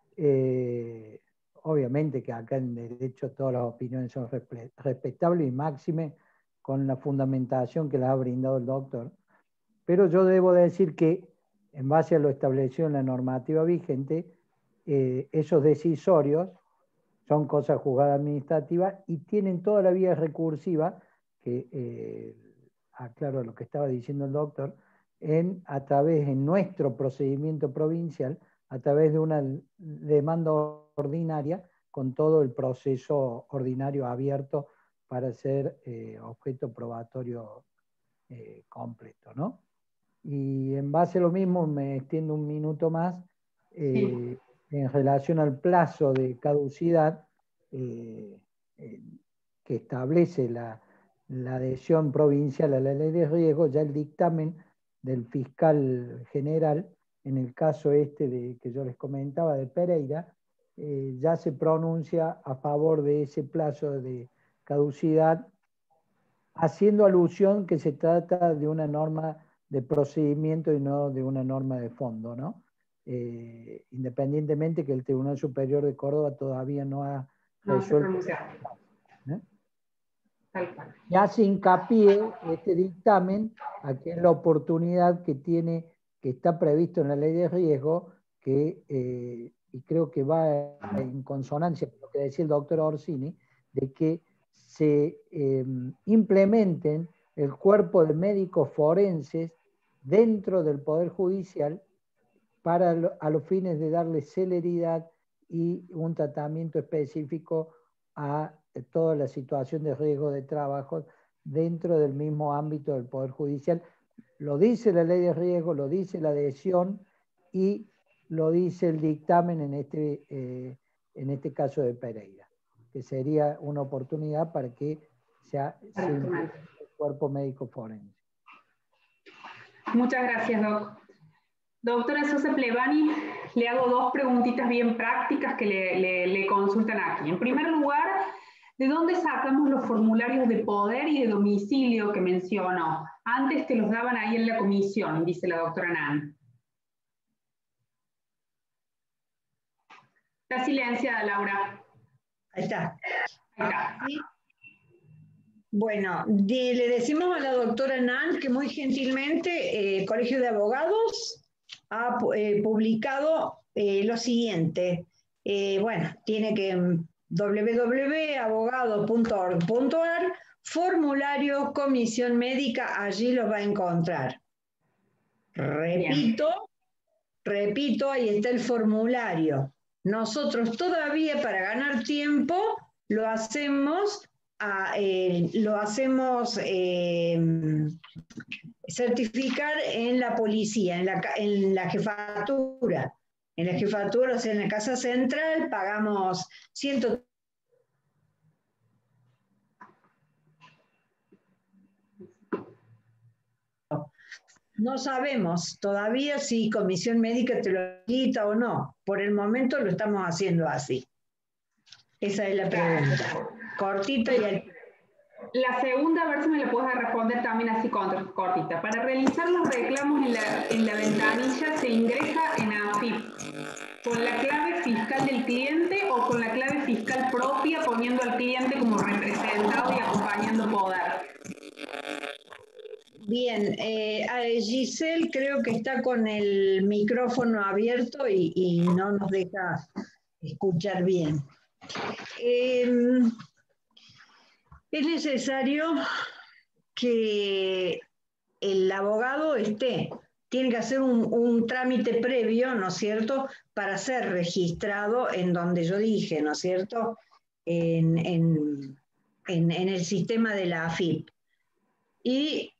obviamente que acá en derecho todas las opiniones son respetables y máxime con la fundamentación que les ha brindado el doctor, pero yo debo decir que en base a lo establecido en la normativa vigente, esos decisorios son cosas juzgadas administrativas y tienen toda la vía recursiva, que aclaro lo que estaba diciendo el doctor, a través de nuestro procedimiento provincial, a través de una demanda ordinaria, con todo el proceso ordinario abierto para ser objeto probatorio completo, ¿no? Y en base a lo mismo, me extiendo un minuto más, en relación al plazo de caducidad que establece la adhesión provincial a la ley de riesgo, ya el dictamen del fiscal general, en el caso que yo les comentaba de Pereira, ya se pronuncia a favor de ese plazo de caducidad, haciendo alusión que se trata de una norma de procedimiento y no de una norma de fondo, ¿no? Independientemente que el Tribunal Superior de Córdoba todavía no ha resuelto. Y hace hincapié este dictamen a que es la oportunidad que tiene, que está previsto en la ley de riesgo, y creo que va en consonancia con lo que decía el doctor Orsini, de que se implementen el cuerpo de médicos forenses dentro del Poder Judicial a los fines de darle celeridad y un tratamiento específico a toda la situación de riesgo de trabajo dentro del mismo ámbito del Poder Judicial. Lo dice la ley de riesgo, lo dice la adhesión y lo dice el dictamen en este caso de Pereira, que sería una oportunidad para que se implemente el cuerpo médico forense. Muchas gracias, Doc. Doctora Sosa Plevani, le hago dos preguntitas bien prácticas que le consultan aquí. En primer lugar, ¿de dónde sacamos los formularios de poder y de domicilio que mencionó? Antes te los daban ahí en la comisión, dice la doctora Nan. Está silenciada, Laura. Ahí está. Ahí está. Bueno, le decimos a la doctora Nan que muy gentilmente Colegio de Abogados ha publicado lo siguiente. Bueno, tiene que www.abogado.org.ar, formulario comisión médica, allí lo va a encontrar. Repito, ahí está el formulario. Nosotros todavía para ganar tiempo lo hacemos certificar en la policía, en la jefatura. En la jefatura, o sea, en la casa central, pagamos 100. No sabemos todavía si comisión médica te lo quita o no. Por el momento lo estamos haciendo así. Esa es la pregunta. Cortita y al... La segunda, a ver si me la puedes responder también así cortita. Para realizar los reclamos en la ventanilla se ingresa en AFIP con la clave fiscal del cliente o con la clave fiscal propia, poniendo al cliente como representado y acompañando poder. Bien, Giselle creo que está con el micrófono abierto y no nos deja escuchar bien. Es necesario que el abogado tiene que hacer un trámite previo, ¿no es cierto?, para ser registrado en donde yo dije, ¿no es cierto?, en el sistema de la AFIP. Y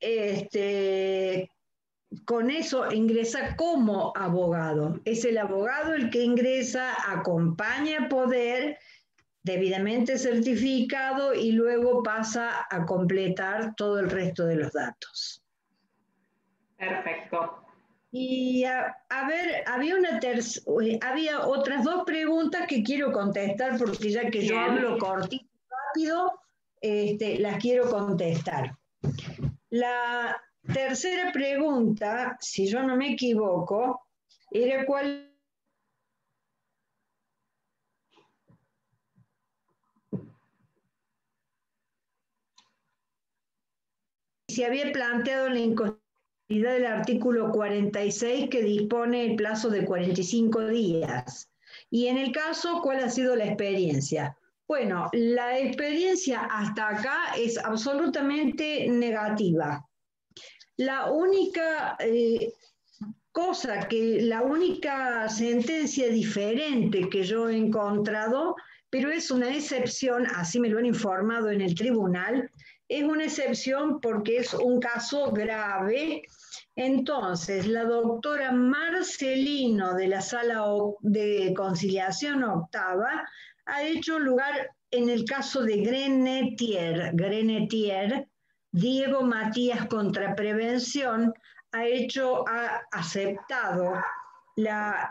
con eso ingresa como abogado. Es el abogado el que ingresa, acompaña a poder, debidamente certificado, y luego pasa a completar todo el resto de los datos. Perfecto. Y a ver, había otras dos preguntas que quiero contestar, porque ya que yo hablo cortito y rápido, las quiero contestar. La tercera pregunta, si yo no me equivoco, era cuál... Se había planteado la inconstitucionalidad del artículo 46 que dispone el plazo de 45 días. Y en el caso, ¿cuál ha sido la experiencia? Bueno, la experiencia hasta acá es absolutamente negativa. La única la única sentencia diferente que yo he encontrado, pero es una excepción, así me lo han informado en el tribunal, es una excepción porque es un caso grave. Entonces, la doctora Marcelino de la Sala de Conciliación Octava ha hecho lugar en el caso de Grenetier, Diego Matías contra Prevención, ha aceptado la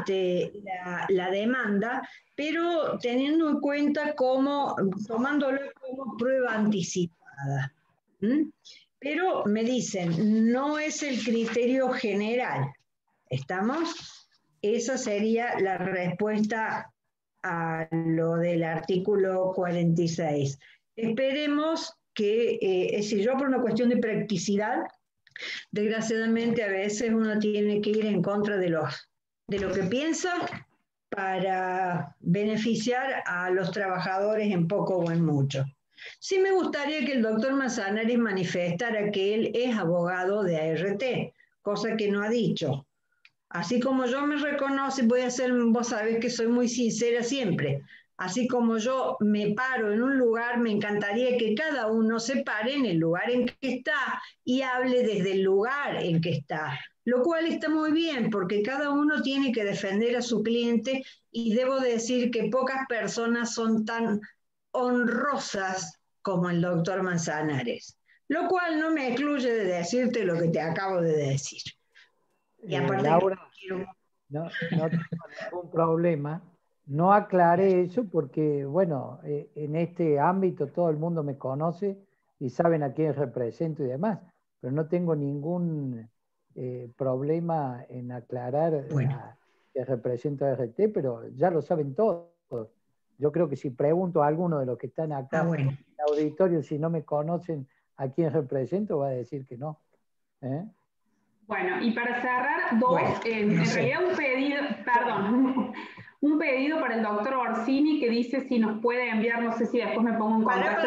demanda, pero teniendo en cuenta tomándolo como prueba anticipada. Pero me dicen, no es el criterio general. ¿Estamos? Esa sería la respuesta a lo del artículo 46. Esperemos que, si yo por una cuestión de practicidad, desgraciadamente a veces uno tiene que ir en contra de lo que piensa para beneficiar a los trabajadores en poco o en mucho. Sí me gustaría que el doctor Manzanares manifestara que él es abogado de ART, cosa que no ha dicho. Así como yo me reconozco, vos sabés que soy muy sincera siempre, así como yo me paro en un lugar, me encantaría que cada uno se pare en el lugar en que está y hable desde el lugar en que está, lo cual está muy bien porque cada uno tiene que defender a su cliente y debo decir que pocas personas son tan honrosas como el doctor Manzanares. Lo cual no me excluye de decirte lo que te acabo de decir. Y aparte Laura, quiero... no tengo ningún problema. No aclaré eso porque, bueno, en este ámbito todo el mundo me conoce y saben a quién represento y demás, pero no tengo ningún problema en aclarar que represento a RT, pero ya lo saben todos. Yo creo que si pregunto a alguno de los que están acá en el auditorio si no me conocen a quién represento, va a decir que no. Bueno, y para cerrar, en realidad un pedido, perdón, un pedido para el doctor Orsini que dice si nos puede enviar, no sé si después me pongo en contacto.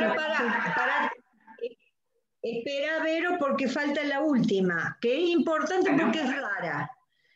Espera, Vero, porque falta la última, que es importante porque es rara.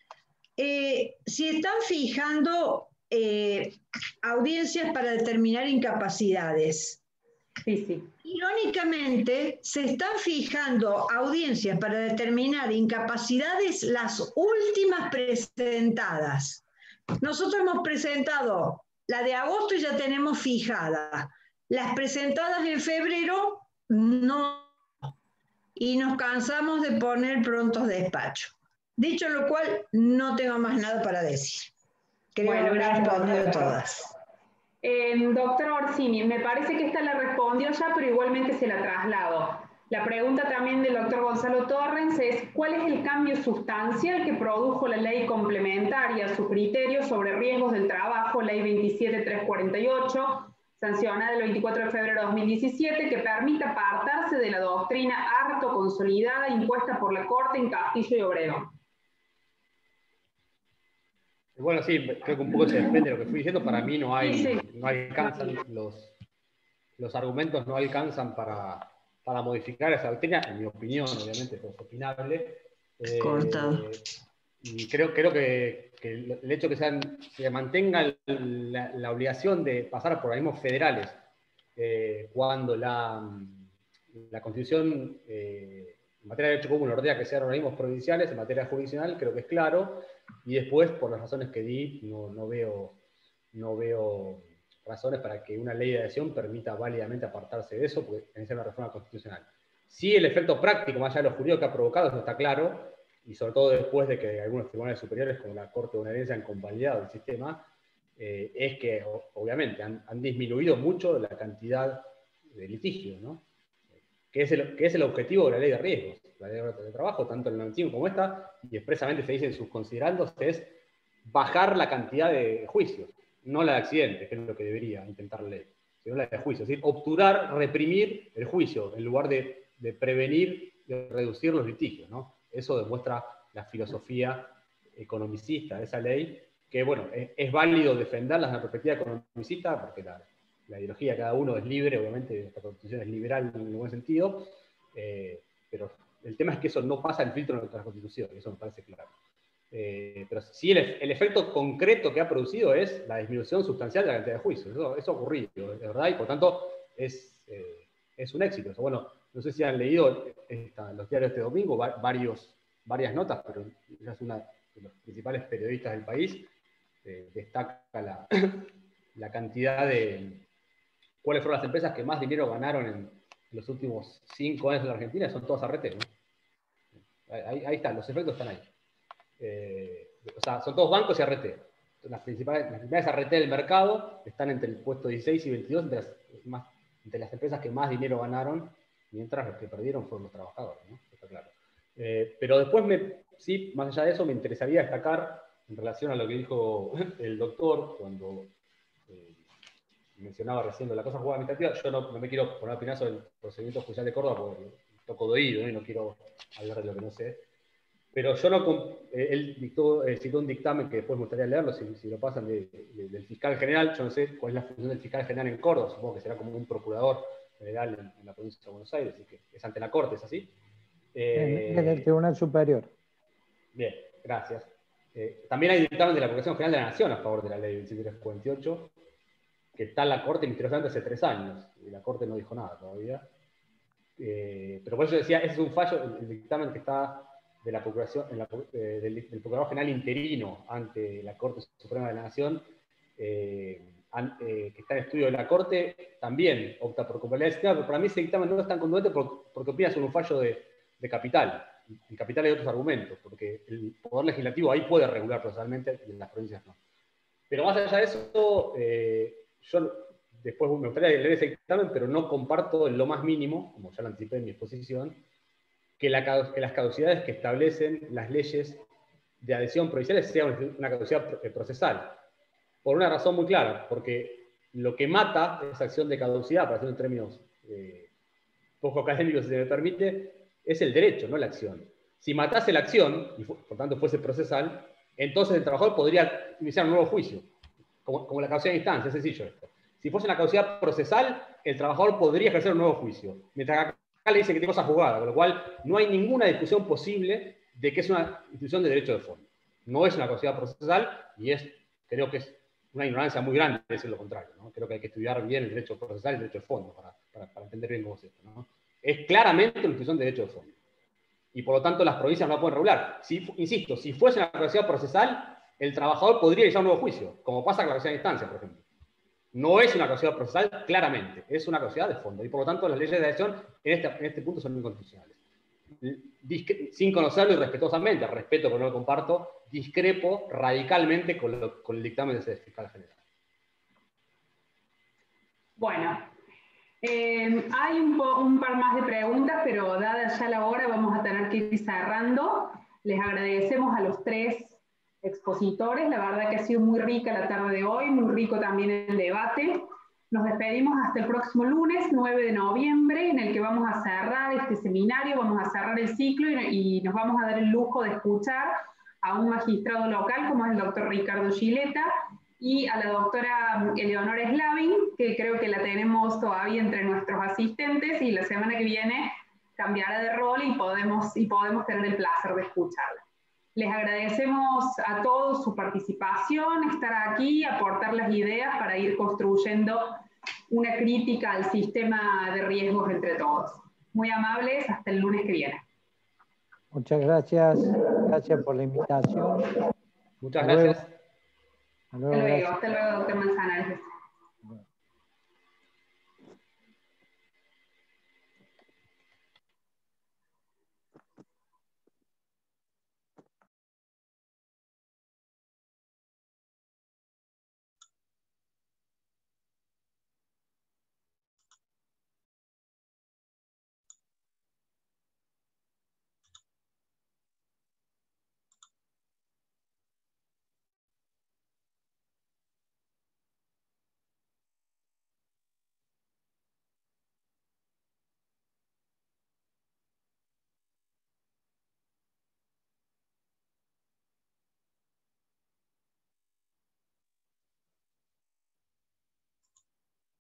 Si están fijando audiencias para determinar incapacidades, irónicamente, se están fijando audiencias para determinar incapacidades las últimas presentadas. Nosotros hemos presentado la de agosto y ya tenemos fijada. Las presentadas en febrero, no. Y nos cansamos de poner prontos despacho. Dicho lo cual, no tengo más nada para decir. Creo que haber respondido todas. Doctor Orsini, me parece que esta la respondió ya, pero igualmente se la traslado. La pregunta también del doctor Gonzalo Torrens es: ¿cuál es el cambio sustancial que produjo la ley complementaria a su criterio sobre riesgos del trabajo, ley 27348, sancionada el 24 de febrero de 2017, que permite apartarse de la doctrina harto consolidada impuesta por la Corte en Castillo y Obregón? Bueno, sí, creo que un poco se depende de lo que fui diciendo. Para mí no alcanzan los argumentos, no alcanzan para modificar esa doctrina, en mi opinión, obviamente, es opinable. Cortado. Y creo que el hecho de que se mantenga la obligación de pasar por organismos federales cuando la Constitución en materia de derecho común ordena que sean organismos provinciales, en materia jurisdiccional creo que es claro, y después, por las razones que di, no veo razones para que una ley de adhesión permita válidamente apartarse de eso, porque tiene que ser una reforma constitucional. Sí, el efecto práctico, más allá de lo jurídico que ha provocado, eso está claro, y sobre todo después de que algunos tribunales superiores, como la Corte bonaerense, han convalidado el sistema, es que obviamente han disminuido mucho la cantidad de litigios, ¿no? Que es el objetivo de la ley de riesgos. La ley de trabajo, tanto en el 95 como esta, y expresamente se dice en sus considerandos, es bajar la cantidad de juicios, no la de accidentes, que es lo que debería intentar la ley, sino la de juicios. Es decir, obturar, reprimir el juicio, en lugar de prevenir, de reducir los litigios, ¿no? Eso demuestra la filosofía economicista de esa ley, que bueno, es válido defenderla desde la perspectiva economicista, porque la ideología de cada uno es libre, obviamente esta constitución es liberal en un buen sentido, pero el tema es que eso no pasa el filtro de nuestra constitución, y eso me parece claro. Pero sí, el efecto concreto que ha producido es la disminución sustancial de la cantidad de juicios. Eso ha ocurrido, de verdad, y por tanto es un éxito. Eso, bueno, no sé si han leído los diarios este domingo, varias notas, pero ella es una de los principales periodistas del país, destaca la cantidad de cuáles fueron las empresas que más dinero ganaron en los últimos 5 años en la Argentina. Son todas ART, ¿no? Ahí están, los efectos están ahí. O sea, son todos bancos y ART. Las principales ART del mercado están entre el puesto 16 y 22, entre las empresas que más dinero ganaron, mientras los que perdieron fueron los trabajadores, ¿no? Está claro. Pero después, sí, más allá de eso, me interesaría destacar, en relación a lo que dijo el doctor, cuando mencionaba recién la cosa jugada administrativa. Yo no me quiero poner a opinar sobre el procedimiento judicial de Córdoba, porque toco de oído, y no quiero hablar de lo que no sé. Pero yo no. Él citó un dictamen que después me gustaría leerlo, si lo pasan, del fiscal general. Yo no sé cuál es la función del fiscal general en Córdoba, supongo que será como un procurador general en la provincia de Buenos Aires, así que es ante la Corte, ¿es así? En el Tribunal Superior. Bien, gracias. También hay dictamen de la Procuración General de la Nación a favor de la ley 2348, que está en la Corte misteriosamente hace 3 años, y la Corte no dijo nada todavía. Pero por eso decía, ese es un fallo, el dictamen que está de la Procuración, del Procurador General interino ante la Corte Suprema de la Nación, que está en estudio de la Corte también opta por culpabilidad disciplinaria, pero para mí ese dictamen no es tan contundente porque opina sobre un fallo de capital. En capital hay otros argumentos, porque el Poder Legislativo ahí puede regular procesalmente y en las provincias no. Pero más allá de eso, yo después me gustaría leer ese dictamen, pero no comparto en lo más mínimo, como ya lo anticipé en mi exposición, que las caducidades que establecen las leyes de adhesión provinciales sean una caducidad procesal. Por una razón muy clara, porque lo que mata esa acción de caducidad, para hacerlo en términos poco académicos, si se me permite, es el derecho, no la acción. Si matase la acción, y por tanto fuese procesal, entonces el trabajador podría iniciar un nuevo juicio, como la caducidad de instancia, es sencillo esto. Si fuese una caducidad procesal, el trabajador podría ejercer un nuevo juicio, mientras acá le dice que tiene cosa juzgada, con lo cual no hay ninguna discusión posible de que es una institución de derecho de fondo. No es una caducidad procesal y creo que es una ignorancia muy grande decir lo contrario, ¿no? Creo que hay que estudiar bien el derecho procesal y el derecho de fondo para entender bien cómo es esto, ¿no? Es claramente una institución de derecho de fondo. Y por lo tanto las provincias no la pueden regular. Insisto, si fuese una caducidad procesal, el trabajador podría iniciar un nuevo juicio, como pasa con la caducidad de instancia, por ejemplo. No es una caducidad procesal, claramente, es una caducidad de fondo. Y por lo tanto las leyes de adhesión en este punto son inconstitucionales. Sin conocerlo y respetuosamente, respeto pero no lo comparto, discrepo radicalmente con el dictamen del fiscal general. Bueno, hay un par más de preguntas, pero dada ya la hora vamos a tener que ir cerrando. Les agradecemos a los tres expositores, la verdad que ha sido muy rica la tarde de hoy, muy rico también el debate. Nos despedimos hasta el próximo lunes, 9 de noviembre, en el que vamos a cerrar este seminario, vamos a cerrar el ciclo y nos vamos a dar el lujo de escuchar a un magistrado local como es el doctor Ricardo Gileta y a la doctora Eleonora Slavin, que creo que la tenemos todavía entre nuestros asistentes y la semana que viene cambiará de rol y podemos tener el placer de escucharla. Les agradecemos a todos su participación, estar aquí, aportar las ideas para ir construyendo una crítica al sistema de riesgos entre todos. Muy amables, hasta el lunes que viene. Muchas gracias. Gracias por la invitación. Muchas gracias. Hasta luego, doctor Manzanares.